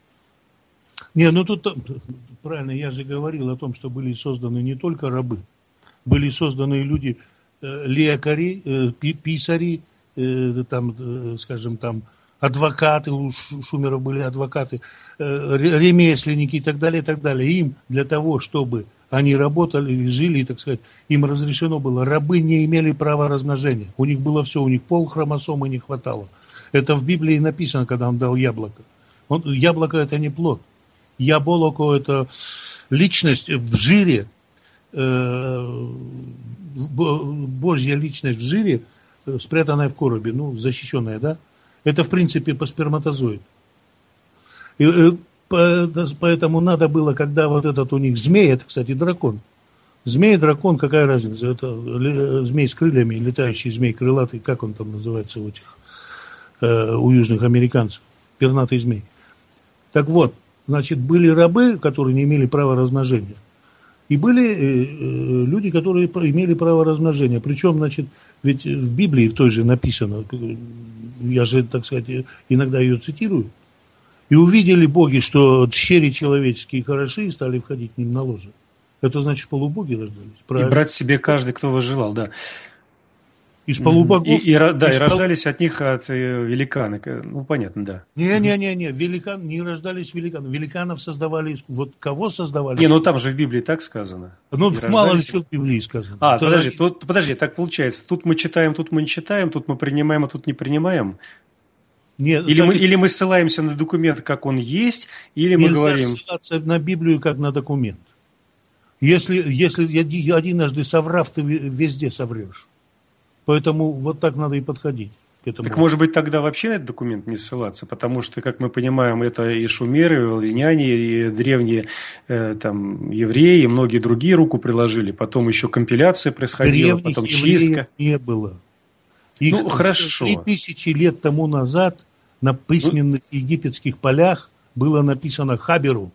Не, ну тут правильно, я же говорил о том, что были созданы не только рабы, были созданы люди, лекари, писари, там, скажем, там, адвокаты, у Шумеров были адвокаты, ремесленники и так далее, и так далее. Им для того, чтобы они работали, жили, так сказать, им разрешено было. Рабы не имели права размножения. У них было все, у них полхромосомы не хватало. Это в Библии написано, когда он дал яблоко. Яблоко – это не плод. Яблоко – это личность в жире, Божья личность в жире, спрятанная в коробе, ну, защищенная, да? Это, в принципе, по сперматозоиду. И поэтому надо было, когда вот этот у них змей, это, кстати, дракон. Змей и дракон, какая разница? Это змей с крыльями, летающий змей крылатый, как он там называется у этих, у южных американцев? Пернатый змей. Так вот, значит, были рабы, которые не имели права размножения. И были люди, которые имели право размножения. Причем, значит, ведь в Библии в той же написано, я же, так сказать, иногда ее цитирую, и увидели боги, что дщери человеческие хороши, и стали входить к ним на ложе. Это значит, полубоги рождались. Правильно? И брать себе каждый, кто возжелал, да. Из полубогов. И рождались от них от великаны. Ну, понятно, да. Не, великан, не рождались великаны. Великанов создавали, вот кого создавали? Не, ну там же в Библии так сказано. Ну, мало ли что в Библии сказано. Подожди, так получается. Тут мы читаем, тут мы не читаем, тут мы принимаем, а тут не принимаем. Нет, или мы ссылаемся на документ, как он есть, или мы говорим... Нельзя ссылаться на Библию, как на документ. Если единожды соврав, ты везде соврешь. Поэтому вот так надо и подходить к этому. Так, может быть, тогда вообще на этот документ не ссылаться, потому что, как мы понимаем, это и шумеры, и вавилоняне, и древние там, евреи, и многие другие руку приложили. Потом еще компиляция происходила, древних потом чистка. Не было. Их ну, хорошо. 3000 лет тому назад на письменных египетских полях было написано «Хаберу».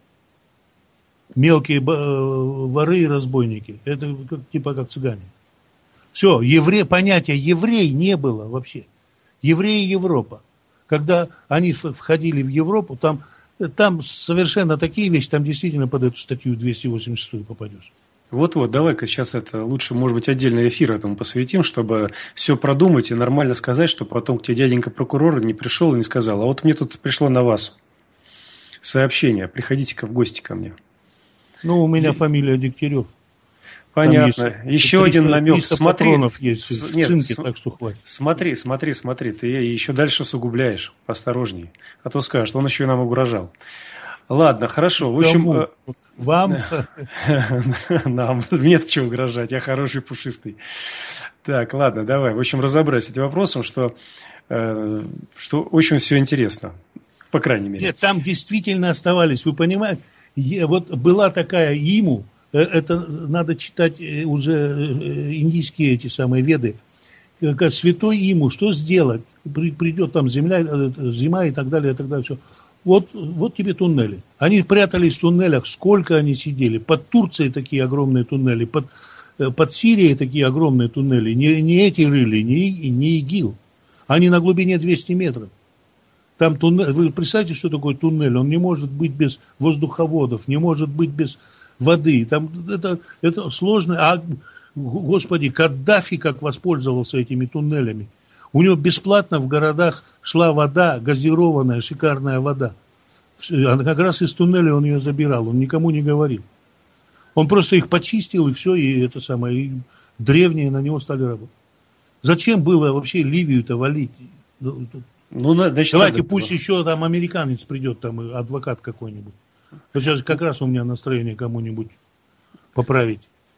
Мелкие воры и разбойники. Это типа как цыгане. Все, понятия еврей не было вообще. Евреи Европа. Когда они входили в Европу, там совершенно такие вещи, там действительно под эту статью 286 попадешь. Вот-вот, давай-ка сейчас лучше, может быть, отдельный эфир этому посвятим, чтобы все продумать и нормально сказать, чтобы потом к тебе дяденька прокурор не пришел и не сказал, а вот мне тут пришло на вас сообщение, приходите-ка в гости ко мне. Ну, у меня фамилия Дегтярев. Понятно. Еще один намек. 300 Смотри. патронов есть в Нет, цинке, так что хватит. Смотри. Ты еще дальше усугубляешь. Осторожней. А то скажешь, он еще и нам угрожал. Ладно, хорошо. В общем... Кому? Вам? Нам. Мне-то чего угрожать. Я хороший, пушистый. Так, ладно, давай. В общем, разобрались с этим вопросом, что очень все интересно. По крайней мере. Нет, там действительно оставались. Вы понимаете? Вот была такая Иму. Это надо читать уже индийские эти самые веды. Святой Иму, что сделать? Придет там зима и так далее, все. Вот тебе туннели. Они прятались в туннелях. Сколько они сидели? Под Турцией такие огромные туннели. Под Сирией такие огромные туннели. Не эти рыли, не ИГИЛ. Они на глубине 200 метров. Там туннель. Вы представляете, что такое туннель? Он не может быть без воздуховодов, не может быть без воды. Там это сложно. А, Господи, Каддафи как воспользовался этими туннелями. У него бесплатно в городах шла вода, газированная, шикарная вода. Как раз из туннеля он ее забирал, он никому не говорил. Он просто их почистил, и все, и и древние на него стали работать. Зачем было вообще Ливию-то валить? Давайте пусть еще там американец придет, там адвокат какой-нибудь. Вот сейчас как раз у меня настроение кому-нибудь поправить.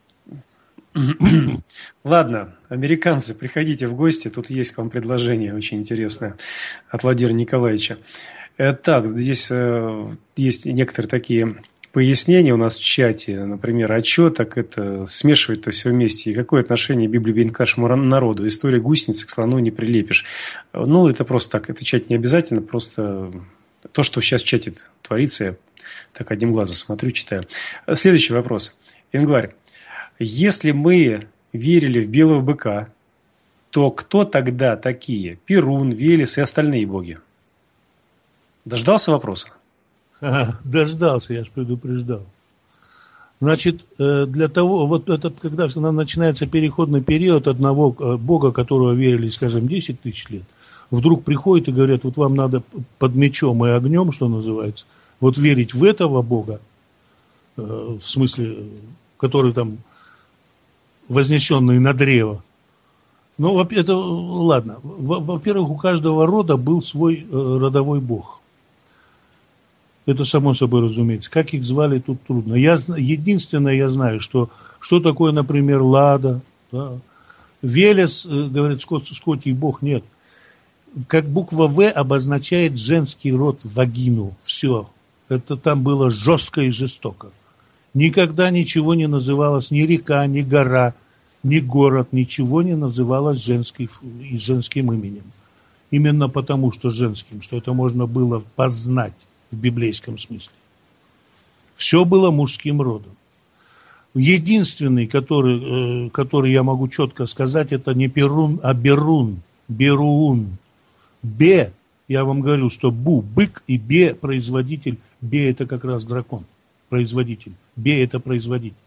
Ладно, американцы, приходите в гости, тут есть к вам предложение очень интересное от Владимира Николаевича. Так, здесь есть некоторые такие пояснения у нас в чате, например, а что так это смешивать-то все вместе, и какое отношение Библии имеет к нашему народу? История гусеницы к слону не прилепишь. Ну, это просто так, это чать не обязательно, просто то, что сейчас в чате творится, я так одним глазом смотрю, читаю. Следующий вопрос. Ингварь. Если мы верили в белого быка, то кто тогда такие? Перун, Велес и остальные боги? Дождался вопроса? Дождался, я же предупреждал. Значит, для того, вот это, когда начинается переходный период одного бога, которого верили, скажем, 10 тысяч лет, вдруг приходят и говорят, вот вам надо под мечом и огнем, что называется, вот верить в этого бога, в смысле, который там вознесенный на древо. Ну, это ладно. Во-первых, у каждого рода был свой родовой бог. Это само собой разумеется. Как их звали, тут трудно. Единственное, я знаю, что такое, например, Лада. Да. Велес, говорит, скотий бог, нет. Как буква В обозначает женский род, вагину. Все. Это там было жестко и жестоко. Никогда ничего не называлось, ни река, ни гора, ни город, ничего не называлось женским именем. Именно потому, что женским, что это можно было познать в библейском смысле. Все было мужским родом. Единственный, который я могу четко сказать, это не Перун, а Берун. Беруун. Бе, я вам говорю, что Бу, бык, и Бе, производитель. Бе, это как раз дракон. Производитель. Бе – это производитель.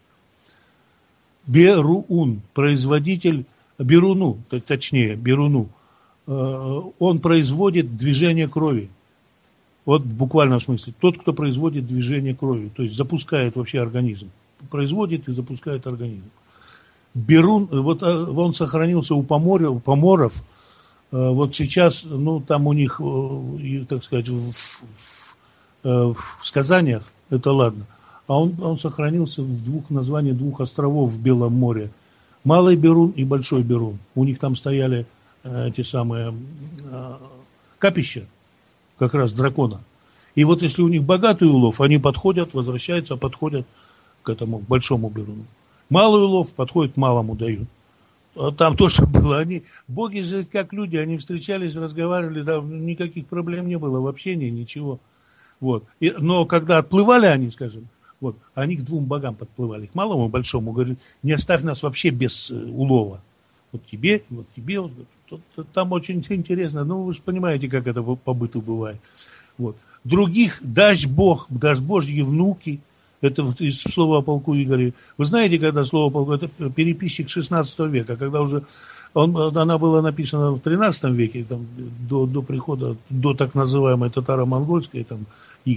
Беруун, производитель, Беруну, точнее, Беруну, он производит движение крови. Вот в буквальном смысле. Тот, кто производит движение крови, то есть запускает вообще организм. Производит и запускает организм. Берун, вот он сохранился у поморов. Вот сейчас, ну, там у них, так сказать, в сказаниях, это ладно. А он сохранился в названии двух островов в Белом море. Малый Берун и Большой Берун. У них там стояли эти самые капища, как раз дракона. И вот если у них богатый улов, они возвращаются, подходят к этому Большому Беруну. Малый улов подходит к малому, дают. А там тоже было. Боги же как люди, они встречались, разговаривали, да, никаких проблем не было в общении, ничего. Вот. Но когда отплывали они, скажем, вот, они к двум богам подплывали, к малому и большому, говорили, не оставь нас вообще без улова. Вот тебе. Там очень интересно, ну вы же понимаете, как это по быту бывает. Вот. Других дашь Бог, дашь Божьи внуки, это из слова о полку Игоря. Вы знаете, когда слово полку, это переписчик 16 века, когда уже она была написана в 13 веке, там, до прихода, до так называемой татаро-монгольской там, ига.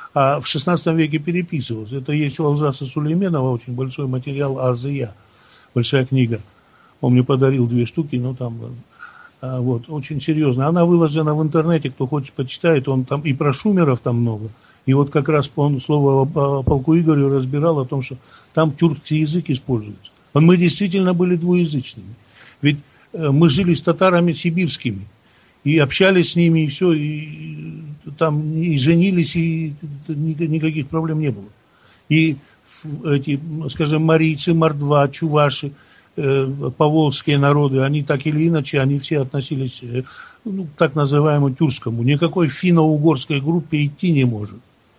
а в XVI веке переписывалось. Это есть у Алжаса Сулейменова очень большой материал Азия, большая книга. Он мне подарил 2 штуки, но там вот, очень серьезно. Она выложена в интернете, кто хочет почитает, он там и про шумеров там много. И вот как раз он слово полку Игорю разбирал о том, что там тюркский язык используется. Мы действительно были двуязычными. Ведь мы жили с татарами сибирскими. И общались с ними, и все, и там и женились, и никаких проблем не было. И эти, скажем, марийцы, мордва, чуваши, поволжские народы, они так или иначе, они все относились к так называемому тюркскому. Никакой финно-угорской группе идти не может.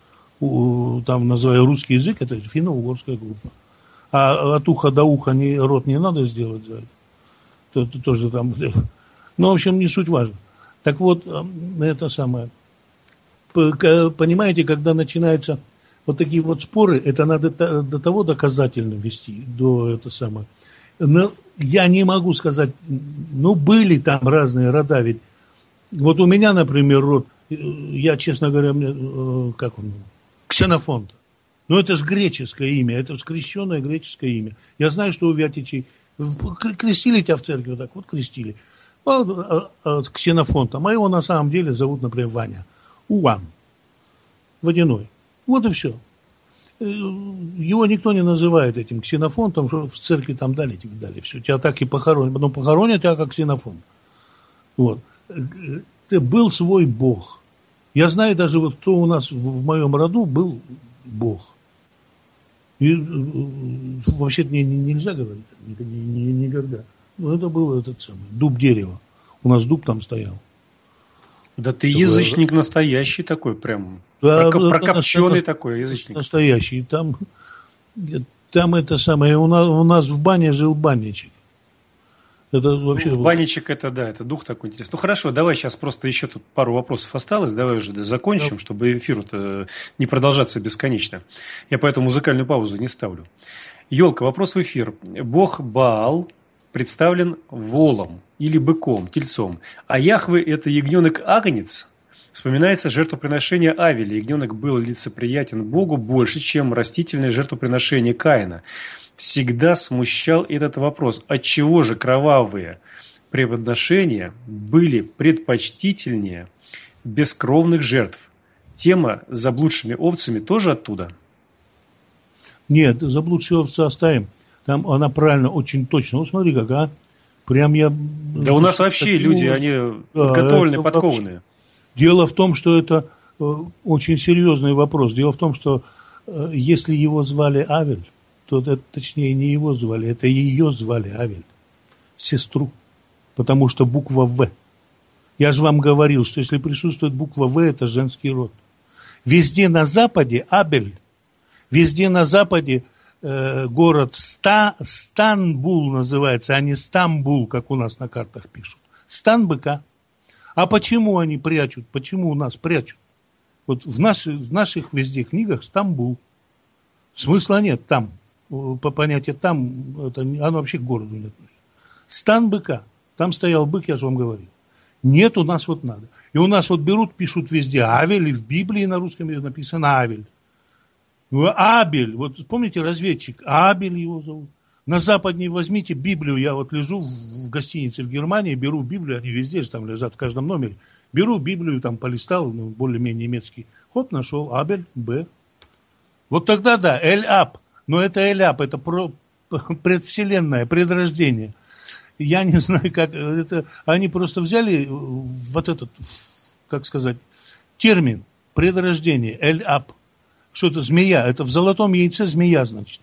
Там, называя русский язык, это финно-угорская группа. А от уха до уха рот не надо сделать за это. Это тоже там... Ну, в общем, не суть важно. Так вот, это самое. Понимаете, когда начинаются вот такие вот споры, это надо до того доказательно вести, до это самое. Но я не могу сказать, ну, были там разные рода, ведь вот у меня, например, род, я, честно говоря, как он, Ксенофонт. Ну, это же греческое имя, это скрещенное греческое имя. Я знаю, что у Вятичей крестили тебя в церкви, вот так вот крестили. От Ксенофонта. А его на самом деле зовут, например, Ваня. Уан. Водяной. Вот и все. Его никто не называет этим Ксенофонтом, что в церкви там дали тебе, дали. Все, тебя так и похоронят. Потом похоронят тебя как Ксенофонт. Вот. Был свой бог. Я знаю даже, вот кто у нас в моем роду был бог. И вообще-то нельзя говорить. Никогда. Ну, это был этот самый дуб дерева. У нас дуб там стоял. Да ты язычник настоящий такой, прям. Да, прокопченый такой язычник. Настоящий. Там это самое. У нас в бане жил банничек. Это вообще... Банничек, это да, это дух такой интересный. Ну хорошо, давай сейчас просто еще тут пару вопросов осталось. Давай уже закончим, чтобы эфир не продолжаться бесконечно. Я поэтому музыкальную паузу не ставлю. Ёлка, вопрос в эфир. Бог Баал представлен волом или быком, тельцом, а Яхве – это ягненок-агнец. Вспоминается жертвоприношение Авеля. Ягненок был лицеприятен Богу больше, чем растительное жертвоприношение Каина. Всегда смущал этот вопрос. Отчего же кровавые преподношения были предпочтительнее бескровных жертв? Тема с заблудшими овцами тоже оттуда? Нет, заблудшие овцы оставим. Там она правильно, очень точно. Вот смотри как, а. Прям я... Да у нас вообще люди, они подготовленные, подкованные. Вообще... Дело в том, что это очень серьезный вопрос. Дело в том, что если его звали Авель, то это, точнее, не его звали, это ее звали Авель. Сестру. Потому что буква В. Я же вам говорил, что если присутствует буква В, это женский род. Везде на Западе Абель. Везде на Западе город Станбул называется, а не Стамбул, как у нас на картах пишут. Стан быка. А почему они прячут? Почему у нас прячут? Вот в наших везде книгах Стамбул. Смысла нет там. По понятию там, оно вообще к городу не относится. Стан быка. Там стоял бык, я же вам говорил. Нет, у нас вот надо. И у нас вот берут, пишут везде Авель, и в Библии на русском написано Авель. Абель, вот помните разведчик, Абель его зовут. На Западней возьмите Библию, я вот лежу в гостинице в Германии, беру Библию, они везде же там лежат в каждом номере. Беру Библию, там полистал, более-менее немецкий, хоп, нашел Абель, Б. Вот тогда да, Эль-Аб, но это Эль-Аб, это предвселенная, предрождение. Я не знаю, как это, они просто взяли вот этот, как сказать, термин предрождение, Эль-Аб. Что это змея? Это в золотом яйце змея, значит.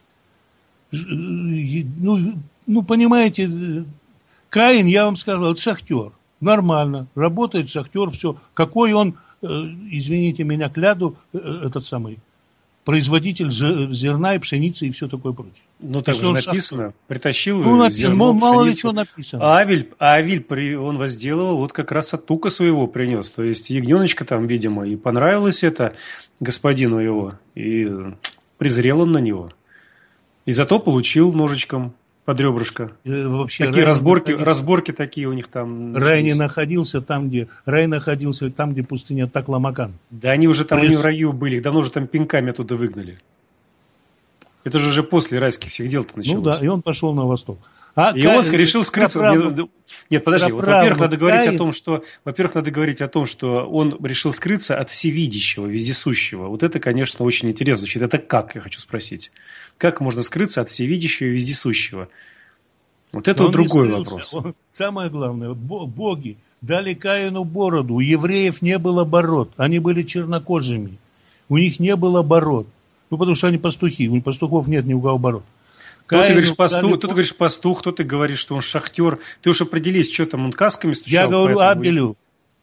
Ну, понимаете, Каин, я вам сказал, это шахтер. Нормально. Работает шахтер, все. Какой он, извините меня, кляду, этот самый, производитель зерна и пшеницы и все такое прочее. Ну, так же написано. Шахтер. Притащил зерно, мало ли что написано. А Авель, он возделывал, вот как раз от тука своего принес. То есть, ягненочка там, видимо, и понравилось это господину его. И презрел он на него. И зато получил ножичком под ребрышко. Вообще такие разборки такие у них там. Рай находился там, где пустыня Такламакан. Да они уже там, они в раю были, их давно уже там пинками оттуда выгнали. Это же уже после райских всех дел-то началось. Ну да, и он пошел на восток. Он решил скрыться. Нет, подожди. Во-первых, надо говорить о том, что он решил скрыться от всевидящего, вездесущего. Вот это, конечно, очень интересно звучит. Это как, я хочу спросить. Как можно скрыться от всевидящего и вездесущего? Вот это вот другой вопрос. Самое главное, боги дали Каину бороду. У евреев не было бород. Они были чернокожими. У них не было бород. Ну, потому что они пастухи. У пастухов нет ни у кого бород. Кто ты говоришь пастух, кто ты говоришь, что он шахтер. Ты уж определись, что там он касками стучал. Я говорю Абелю.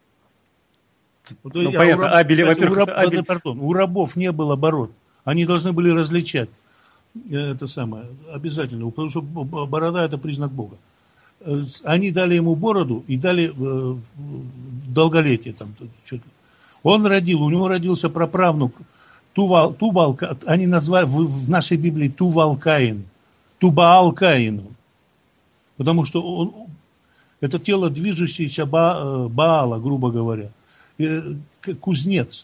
Ну, понятно, Абель, во-первых... У рабов не было бород. Они должны были различать. Это самое, обязательно. Потому что борода – это признак Бога. Они дали ему бороду и дали долголетие. Там, он родил, у него родился праправнук Тувал, они назвали в нашей Библии Тувал-Каин. Тубаал-Каину. Потому что это тело, движущееся Баала, грубо говоря. Кузнец.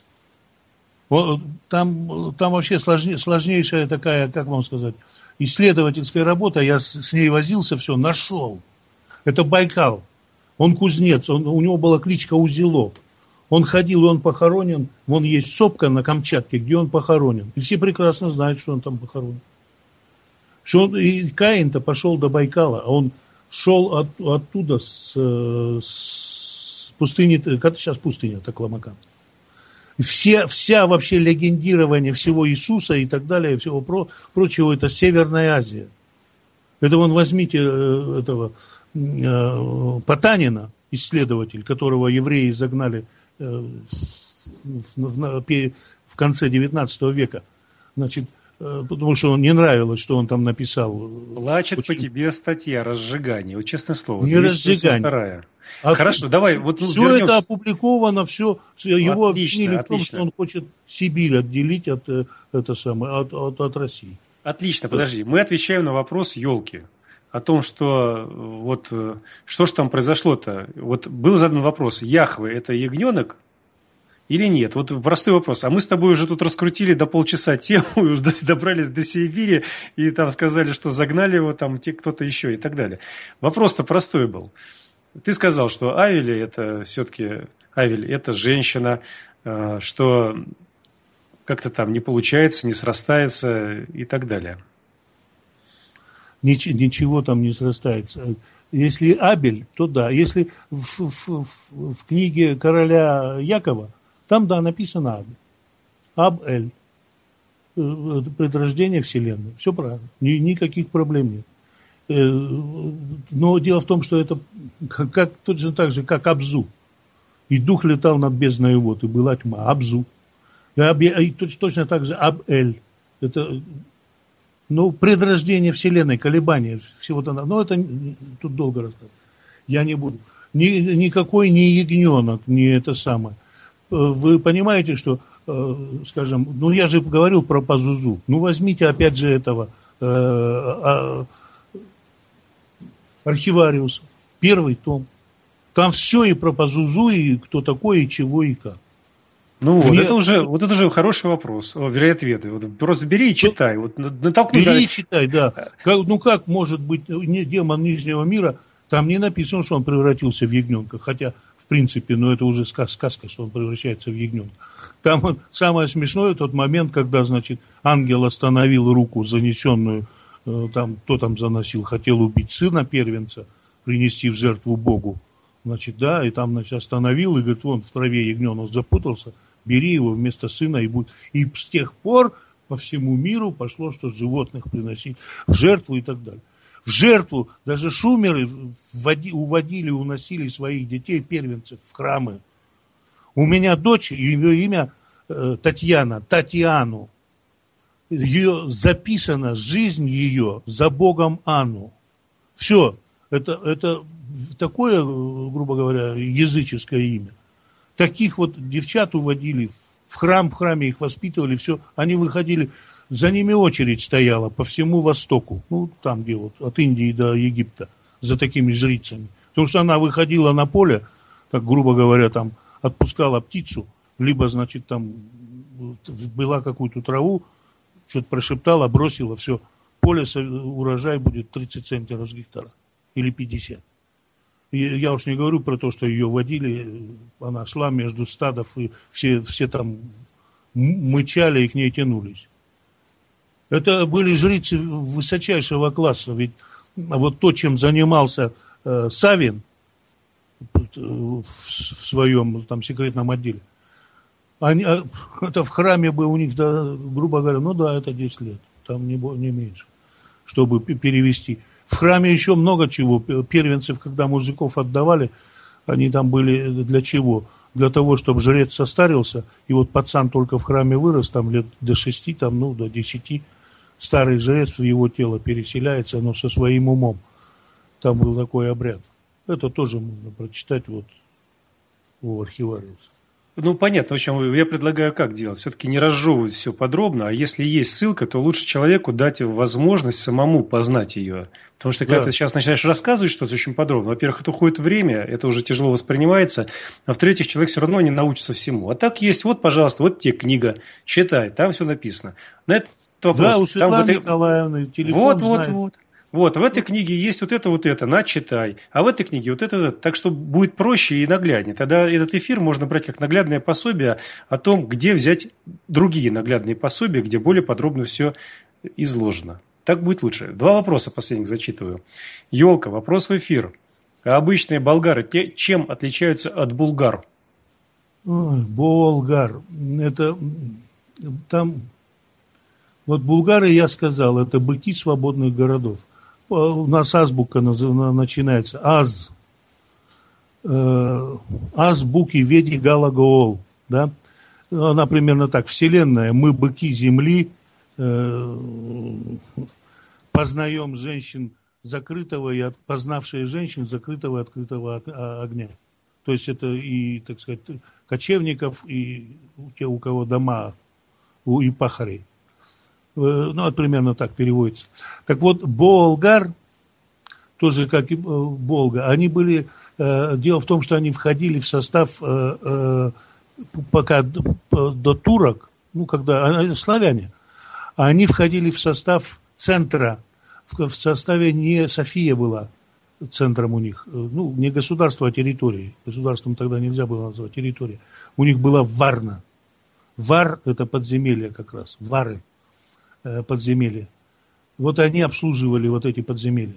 Там вообще сложнейшая такая, как вам сказать, исследовательская работа. Я с ней возился, все, нашел. Это Байкал. Он кузнец, у него была кличка Узелок. Он ходил, и он похоронен. Вон есть сопка на Камчатке, где он похоронен. И все прекрасно знают, что он там похоронен. И Каин-то пошел до Байкала, а он шел оттуда с пустыни, как сейчас пустыня Такламакан. Вся вообще легендирование всего Иисуса и так далее, всего прочего, это Северная Азия. Это вон возьмите этого Потанина, исследователь, которого евреи загнали в конце 19 века. Значит, потому что не нравилось, что он там написал. Плачет по тебе статья «Разжигание». Вот честное слово. Не «Разжигание». Хорошо, давай. Все вернемся. Это опубликовано, все. Его обвинили в том, что он хочет Сибирь отделить от России. Отлично, подожди. Мы отвечаем на вопрос елки. О том, что что же там произошло-то. Вот был задан вопрос, Яхве – это ягненок или нет? Вот простой вопрос. А мы с тобой уже тут раскрутили до полчаса тему, и уже добрались до Сибири, и там сказали, что загнали его там кто-то еще и так далее. Вопрос-то простой был. Ты сказал, что Авель это женщина, что как-то там не получается, не срастается и так далее. Ничего там не срастается. Если Абель, то да. Если в книге короля Якова, там, да, написано Абель. Аб-эль. Предрождение Вселенной. Все правильно. Никаких проблем нет. Но дело в том, что это точно так же, как Абзу. И дух летал над бездной вод, и была тьма. Абзу. И точно так же Аб-эль. Это... предрождение Вселенной, колебания всего-то. Но это тут долго рассказывать. Я не буду. Никакой не ягненок, не это самое. Вы понимаете, что, скажем, я же говорил про Пазузу. Возьмите опять же этого архивариуса. Первый том. Там все и про Пазузу, и кто такой, и чего, и как. Это уже хороший вопрос, ответы. Просто бери и читай. Бери и читай, да. Как может быть демон Нижнего мира, там не написано, что он превратился в ягненка, хотя, в принципе, это уже сказка, что он превращается в ягненка. Там самое смешное тот момент, когда, значит, ангел остановил руку, занесенную, кто там заносил, хотел убить сына первенца, принести в жертву Богу. Значит, да, и там, значит, остановил, и говорит, вон в траве ягненок запутался, бери его вместо сына и будет. И с тех пор по всему миру пошло, что животных приносить в жертву и так далее. В жертву даже шумеры уносили своих детей, первенцев, в храмы. У меня дочь, ее имя Татьяну. Ее записана, жизнь ее за Богом Анну. Все. Это такое, грубо говоря, языческое имя. Таких вот девчат уводили в в храме их воспитывали, все. Они выходили, за ними очередь стояла по всему Востоку, ну, там, где вот, от Индии до Египта, за такими жрицами. Потому что она выходила на поле, так, грубо говоря, там, отпускала птицу, либо, значит, там, была какую-то траву, что-то прошептала, бросила, все, поле, урожай будет 30 центнеров с гектара, или 50. И я уж не говорю про то, что ее водили, она шла между стадов, и все там мычали и к ней тянулись. Это были жрицы высочайшего класса, ведь вот то, чем занимался Савин в своем там секретном отделе, это в храме бы у них, да, грубо говоря, ну да, это 10 лет, там не меньше, чтобы перевести. В храме еще много чего. Первенцев, когда мужиков отдавали, они там были для чего? Для того, чтобы жрец состарился, и вот пацан только в храме вырос, там лет до 6, там, ну, до 10, старый жрец в его тело переселяется, но со своим умом. Там был такой обряд. Это тоже можно прочитать вот у архивариуса. Ну, понятно. В общем, я предлагаю как делать? Все-таки не разжевывать все подробно, а если есть ссылка, то лучше человеку дать возможность самому познать ее. Потому что, когда ты сейчас начинаешь рассказывать что-то очень подробно, во-первых, это уходит время, это уже тяжело воспринимается, а в-третьих, человек все равно не научится всему. А так есть, вот, пожалуйста, вот тебе книга, читай, там все написано. На этот вопрос. Да, у Светланы Николаевны телефон знает. Вот, в этой книге есть вот это, на, читай. А в этой книге вот это. Так что будет проще и нагляднее. Тогда этот эфир можно брать как наглядное пособие о том, где взять другие наглядные пособия, где более подробно все изложено. Так будет лучше. 2 вопроса последних зачитываю. Елка, вопрос в эфир. А обычные болгары чем отличаются от булгар? Ой, болгар. Это там... Вот булгары, я сказал, это быки свободных городов. У нас азбука начинается. Аз букви веди гала гоол. Да? Она примерно так. Вселенная. Мы быки земли. Познаем женщин закрытого и познавшие женщин закрытого и открытого огня. То есть это и, так сказать, кочевников, и те, у кого дома, и пахарей. Ну, это примерно так переводится. Так вот, болгар, тоже как и Волга, они были... Дело в том, что они входили в состав пока до турок, ну, когда славяне, они входили в состав центра, в составе не София была центром у них, ну, не государство, а территории. Государством тогда нельзя было назвать, территория. У них была Варна. Вар – это подземелье как раз, вары. Подземелья. Вот они обслуживали вот эти подземелья.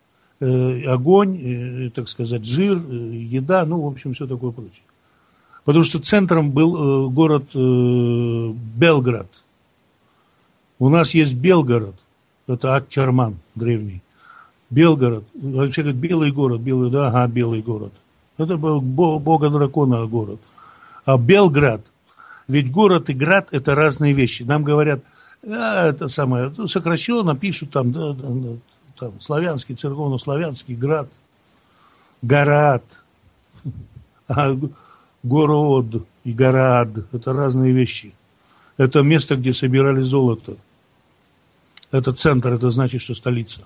Огонь, так сказать, жир, еда, ну, в общем, все такое прочее. Потому что центром был город Белград. У нас есть Белгород, это Акчарман древний. Белгород, вообще говорят, белый город, белый, да, ага, белый город. Это был бога-дракона город. А Белград, ведь город и град – это разные вещи. Нам говорят, это самое, сокращенно пишут там, там славянский, церковно-славянский град, город, город и город, это разные вещи. Это место, где собирали золото. Это центр, это значит, что столица.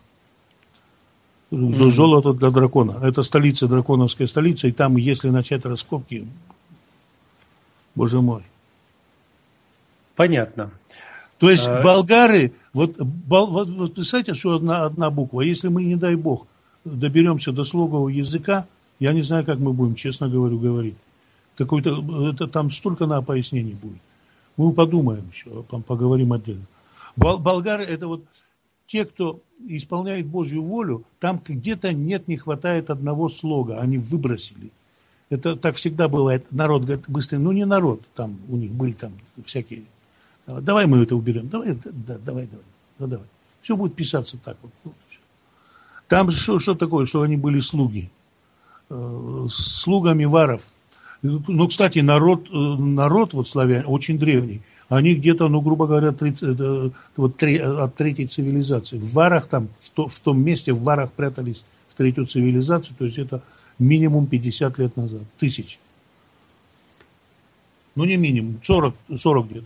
Золото для дракона. Это столица, драконовская столица, и там, если начать раскопки, боже мой. Понятно. То есть болгары, вот представьте, что одна буква. Если мы, не дай бог, доберемся до слогового языка, я не знаю, как мы будем, честно говорю, говорить. Это там столько на пояснений будет. Мы подумаем еще, поговорим отдельно. Болгары – это вот те, кто исполняет Божью волю, там где-то не хватает одного слога, они выбросили. Это так всегда бывает. Народ говорит быстрее, ну не народ, там у них были там всякие... Давай мы это уберем. Давай. Все будет писаться так вот. Там что такое, что они были слуги? Слугами варов. Ну, кстати, народ вот славяне, очень древний. Они где-то, ну, грубо говоря, от третьей цивилизации. В варах там, в том месте, в варах прятались в третью цивилизацию. То есть это минимум 50 лет назад. 1000. Ну, не минимум, 40 где-то.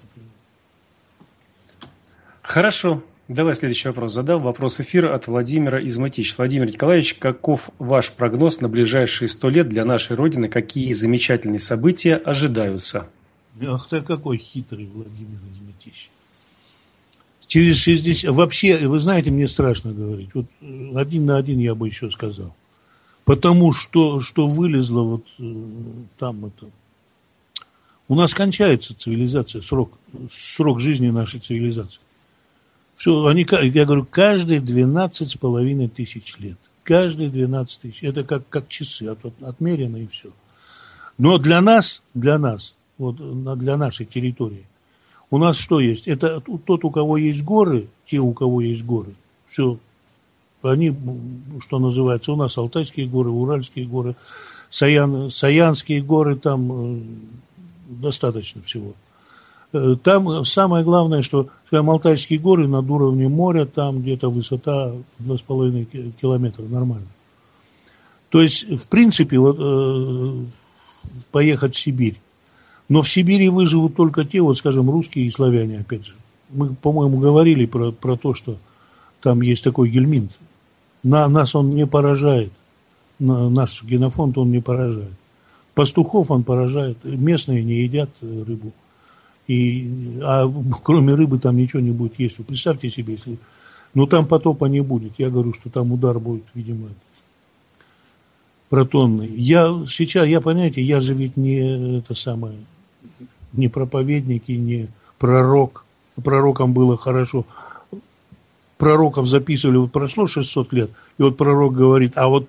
Хорошо. Давай следующий вопрос задам. Вопрос эфира от Владимира из Мытищ. Владимир Николаевич, каков ваш прогноз на ближайшие 100 лет для нашей Родины? Какие замечательные события ожидаются? Ах ты какой хитрый Владимир из Мытищ. Через 60... Вообще, вы знаете, мне страшно говорить. Вот 1 на 1 я бы еще сказал. Потому что вылезло вот там это... У нас кончается цивилизация, срок жизни нашей цивилизации. Все, я говорю, каждые 12,5 тысяч лет. Каждые 12 тысяч. Это как часы, отмерено и все. Но для нас, вот для нашей территории, у нас что есть? Это тот, у кого есть горы, те, у кого есть горы. Все. Они, что называется, у нас Алтайские горы, Уральские горы, Саянские горы, там достаточно всего. Там самое главное, что Алтайские горы над уровнем моря, там где-то высота 2,5 километра, нормально. То есть, в принципе, вот, поехать в Сибирь. Но в Сибири выживут только те, вот, скажем, русские и славяне, опять же. Мы, по-моему, говорили про то, что там есть такой гельминт. Нас он не поражает. Наш генофонд он не поражает. Пастухов он поражает. Местные не едят рыбу. А кроме рыбы там ничего не будет есть. Вы представьте себе, если... Но там потопа не будет. Я говорю, что там удар будет, видимо, протонный. Понимаете, я же ведь не не проповедник и не пророк. Пророкам было хорошо. Пророков записывали, вот прошло 600 лет, и вот пророк говорит, а вот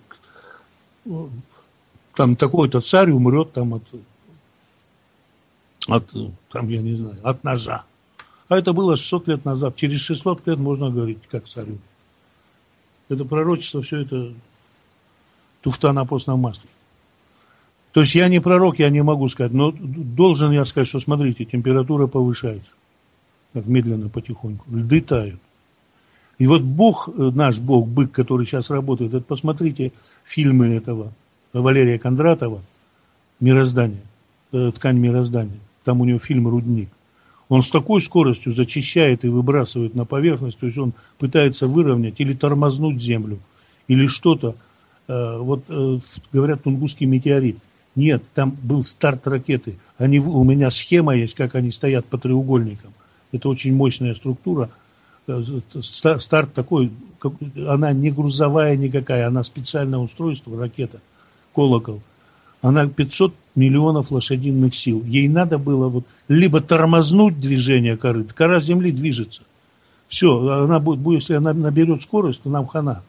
там такой-то царь умрет там там, я не знаю, от ножа. А это было 600 лет назад. Через 600 лет можно говорить, как царь умер. Это пророчество, все это туфта на постном масле. То есть я не пророк, я не могу сказать, но должен я сказать, что смотрите, температура повышается. Так медленно, потихоньку. Льды тают. И вот Бог, наш Бог, бык, который сейчас работает, это посмотрите фильмы этого Валерия Кондратова «Мироздание», «Ткань мироздания». Там у него фильм «Рудник». Он с такой скоростью зачищает и выбрасывает на поверхность, то есть он пытается выровнять или тормознуть Землю, или что-то. Говорят, Тунгусский метеорит. Нет, там был старт ракеты. У меня схема есть, как они стоят по треугольникам. Это очень мощная структура. Старт такой, она не грузовая никакая, она специальное устройство, ракета, колокол. Она 500 миллионов лошадиных сил. Ей надо было либо тормознуть движение коры, кора Земли движется. Все, если она наберет скорость, то нам хана.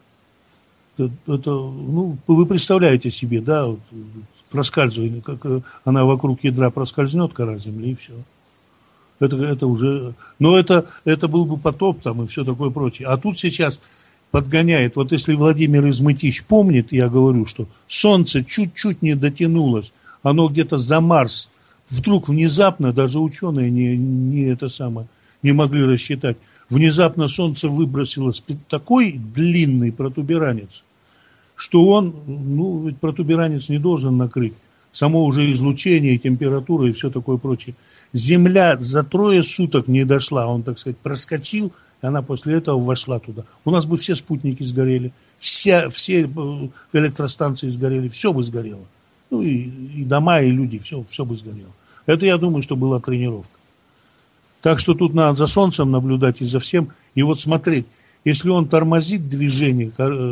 Вы представляете себе, да, проскальзывание, как она вокруг ядра проскользнет, кора Земли, и все. Это уже... Но это был бы потоп там и все такое прочее. А тут сейчас подгоняет. Вот если Владимир из Мытищ помнит, я говорю, что Солнце чуть-чуть не дотянулось, оно где-то за Марс. Вдруг внезапно, даже ученые не могли рассчитать, внезапно Солнце выбросило такой длинный протуберанец, что ведь протуберанец не должен накрыть. Само уже излучение, температура и все такое прочее. Земля за 3 суток не дошла, он, так сказать, проскочил, и она после этого вошла туда. У нас бы все спутники сгорели, все электростанции сгорели, все бы сгорело. И дома, и люди, все бы сгорело. Это, я думаю, что была тренировка. Так что тут надо за Солнцем наблюдать и за всем. И вот смотреть, если он тормозит движение,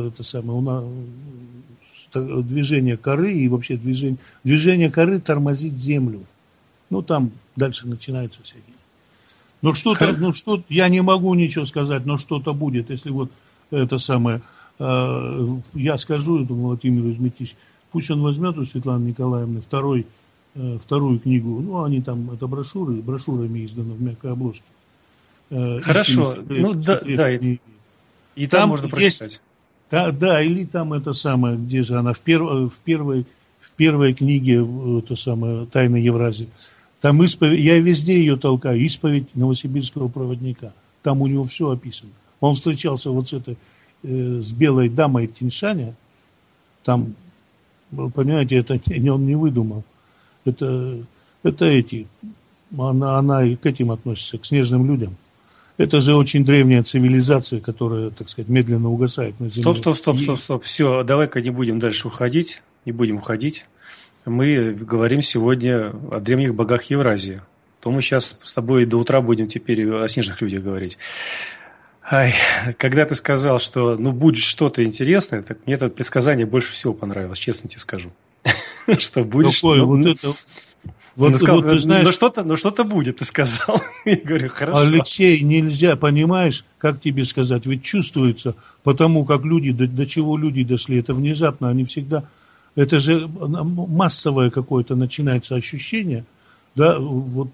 движение коры и вообще движение коры тормозит Землю. Там дальше начинаются всякие. Что я не могу ничего сказать, но что-то будет, если я скажу этому Владимиру из Мытищ, пусть он возьмет у Светланы Николаевны вторую книгу, они там, это брошюрами изданы в мягкой обложке. Хорошо, и там можно прочитать. Да, или там где же она, в первой книге, «Тайна Евразии». Там исповедь, я везде ее толкаю, исповедь новосибирского проводника. Там у него все описано. Он встречался с белой дамой Тиньшаня. Там, понимаете, это он не выдумал. Это Это она и к этим относится, к снежным людям. Это же очень древняя цивилизация, которая, так сказать, медленно угасает на Земле. Стоп. Все, давай-ка не будем дальше уходить. Не будем уходить. Мы говорим сегодня о древних богах Евразии. То мы сейчас с тобой до утра будем теперь о снежных людях говорить. Когда ты сказал, что будет что-то интересное, так мне это предсказание больше всего понравилось, честно тебе скажу. Что будет что-то. Что-то будет, ты сказал. Я говорю, хорошо. Алексей, нельзя, понимаешь, как тебе сказать, ведь чувствуется, потому как люди, до чего люди дошли, это внезапно, они всегда, это же массовое какое-то начинается ощущение, да, вот,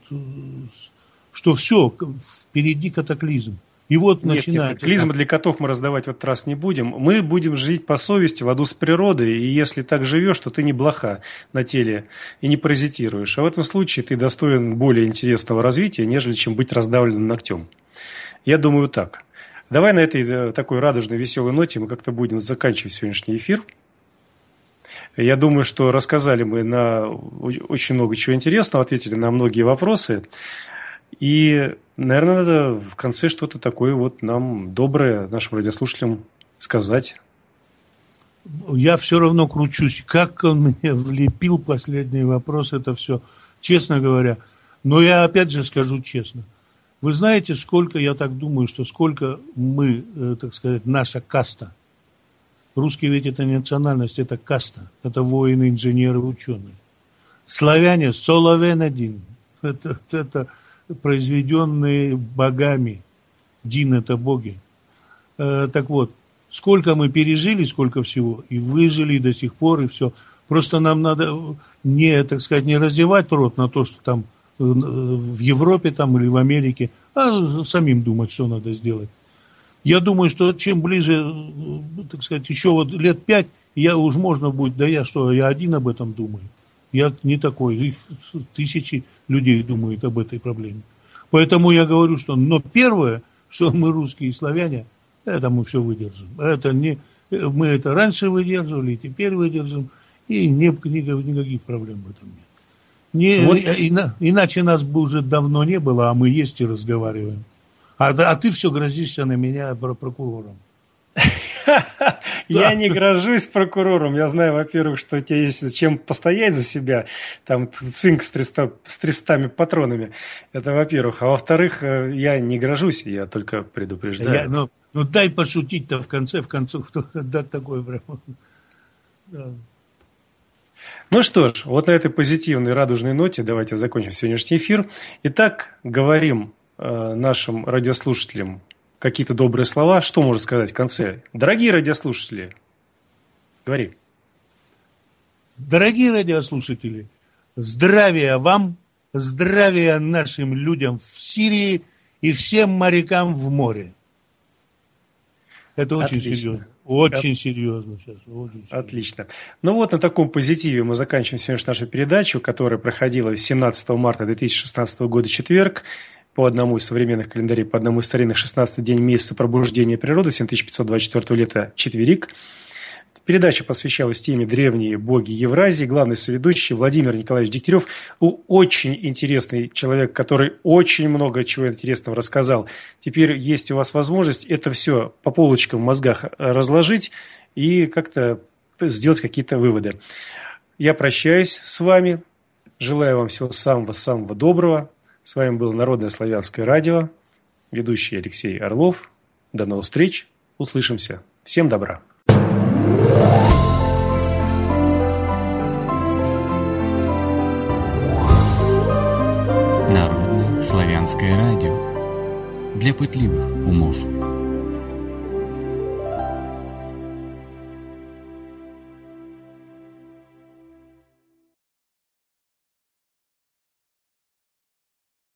что все, впереди катаклизм. И вот начинается. Катаклизмы для котов мы раздавать в этот раз не будем. Мы будем жить по совести, в ладу с природой. И если так живешь, то ты не блоха на теле и не паразитируешь. А в этом случае ты достоин более интересного развития, нежели чем быть раздавленным ногтем. Я думаю так. Давай на этой такой радужной, веселой ноте мы как-то будем заканчивать сегодняшний эфир. Я думаю, что рассказали мы на очень много чего интересного, ответили на многие вопросы. И, наверное, надо в конце что-то такое вот нам доброе нашим радиослушателям сказать. Я все равно кручусь. Как он мне влепил последний вопрос, это все, честно говоря. Но я опять же скажу честно. Вы знаете, сколько, я так думаю, что сколько мы, так сказать, наша каста. Русский ведь это не национальность, это каста. Это воины, инженеры, ученые. Славяне, Соловен один. Это произведенные богами. Дин – это боги. Так вот, сколько мы пережили, сколько всего, и выжили, и до сих пор, и все. Просто нам надо не, так сказать, не раздевать рот на то, что там в Европе там, или в Америке, а самим думать, что надо сделать. Я думаю, что чем ближе, так сказать, еще вот лет 5, я уж можно будет, да я один об этом думаю. Я не такой, их тысячи людей думают об этой проблеме. Поэтому я говорю, что, но первое, что мы русские и славяне, это мы все выдержим. Мы это раньше выдерживали, и теперь выдержим, и никаких проблем в этом нет. Иначе нас бы уже давно не было, а мы есть и разговариваем. А ты все грозишься на меня прокурором. Я не грожусь прокурором. Я знаю, во-первых, что у тебя есть чем постоять за себя. Там цинк с 300 патронами. Это во-первых. А во-вторых, я не грожусь, я только предупреждаю. Дай пошутить-то в конце концов. Да, такое прямо. Да. Ну что ж, вот на этой позитивной, радужной ноте давайте закончим сегодняшний эфир. Итак, говорим нашим радиослушателям какие-то добрые слова. Что можно сказать в конце? Дорогие радиослушатели, говори. Дорогие радиослушатели, здравия вам, здравия нашим людям в Сирии и всем морякам в море. Это очень серьезно. Очень серьезно сейчас. Очень серьезно. Отлично. Ну вот на таком позитиве мы заканчиваем сегодняшнюю нашу передачу, которая проходила 17 марта 2016 года, четверг. По одному из современных календарей, по одному из старинных, 16-й день месяца пробуждения природы, 7524 лета, четверик. Передача посвящалась теме «Древние боги Евразии». Главный соведущий Владимир Николаевич Дегтярев. Очень интересный человек, который очень много чего интересного рассказал. Теперь есть у вас возможность это все по полочкам в мозгах разложить и как-то сделать какие-то выводы. Я прощаюсь с вами. Желаю вам всего самого-самого доброго. С вами было Народное славянское радио, ведущий Алексей Орлов. До новых встреч, услышимся. Всем добра. Народное славянское радио для пытливых умов.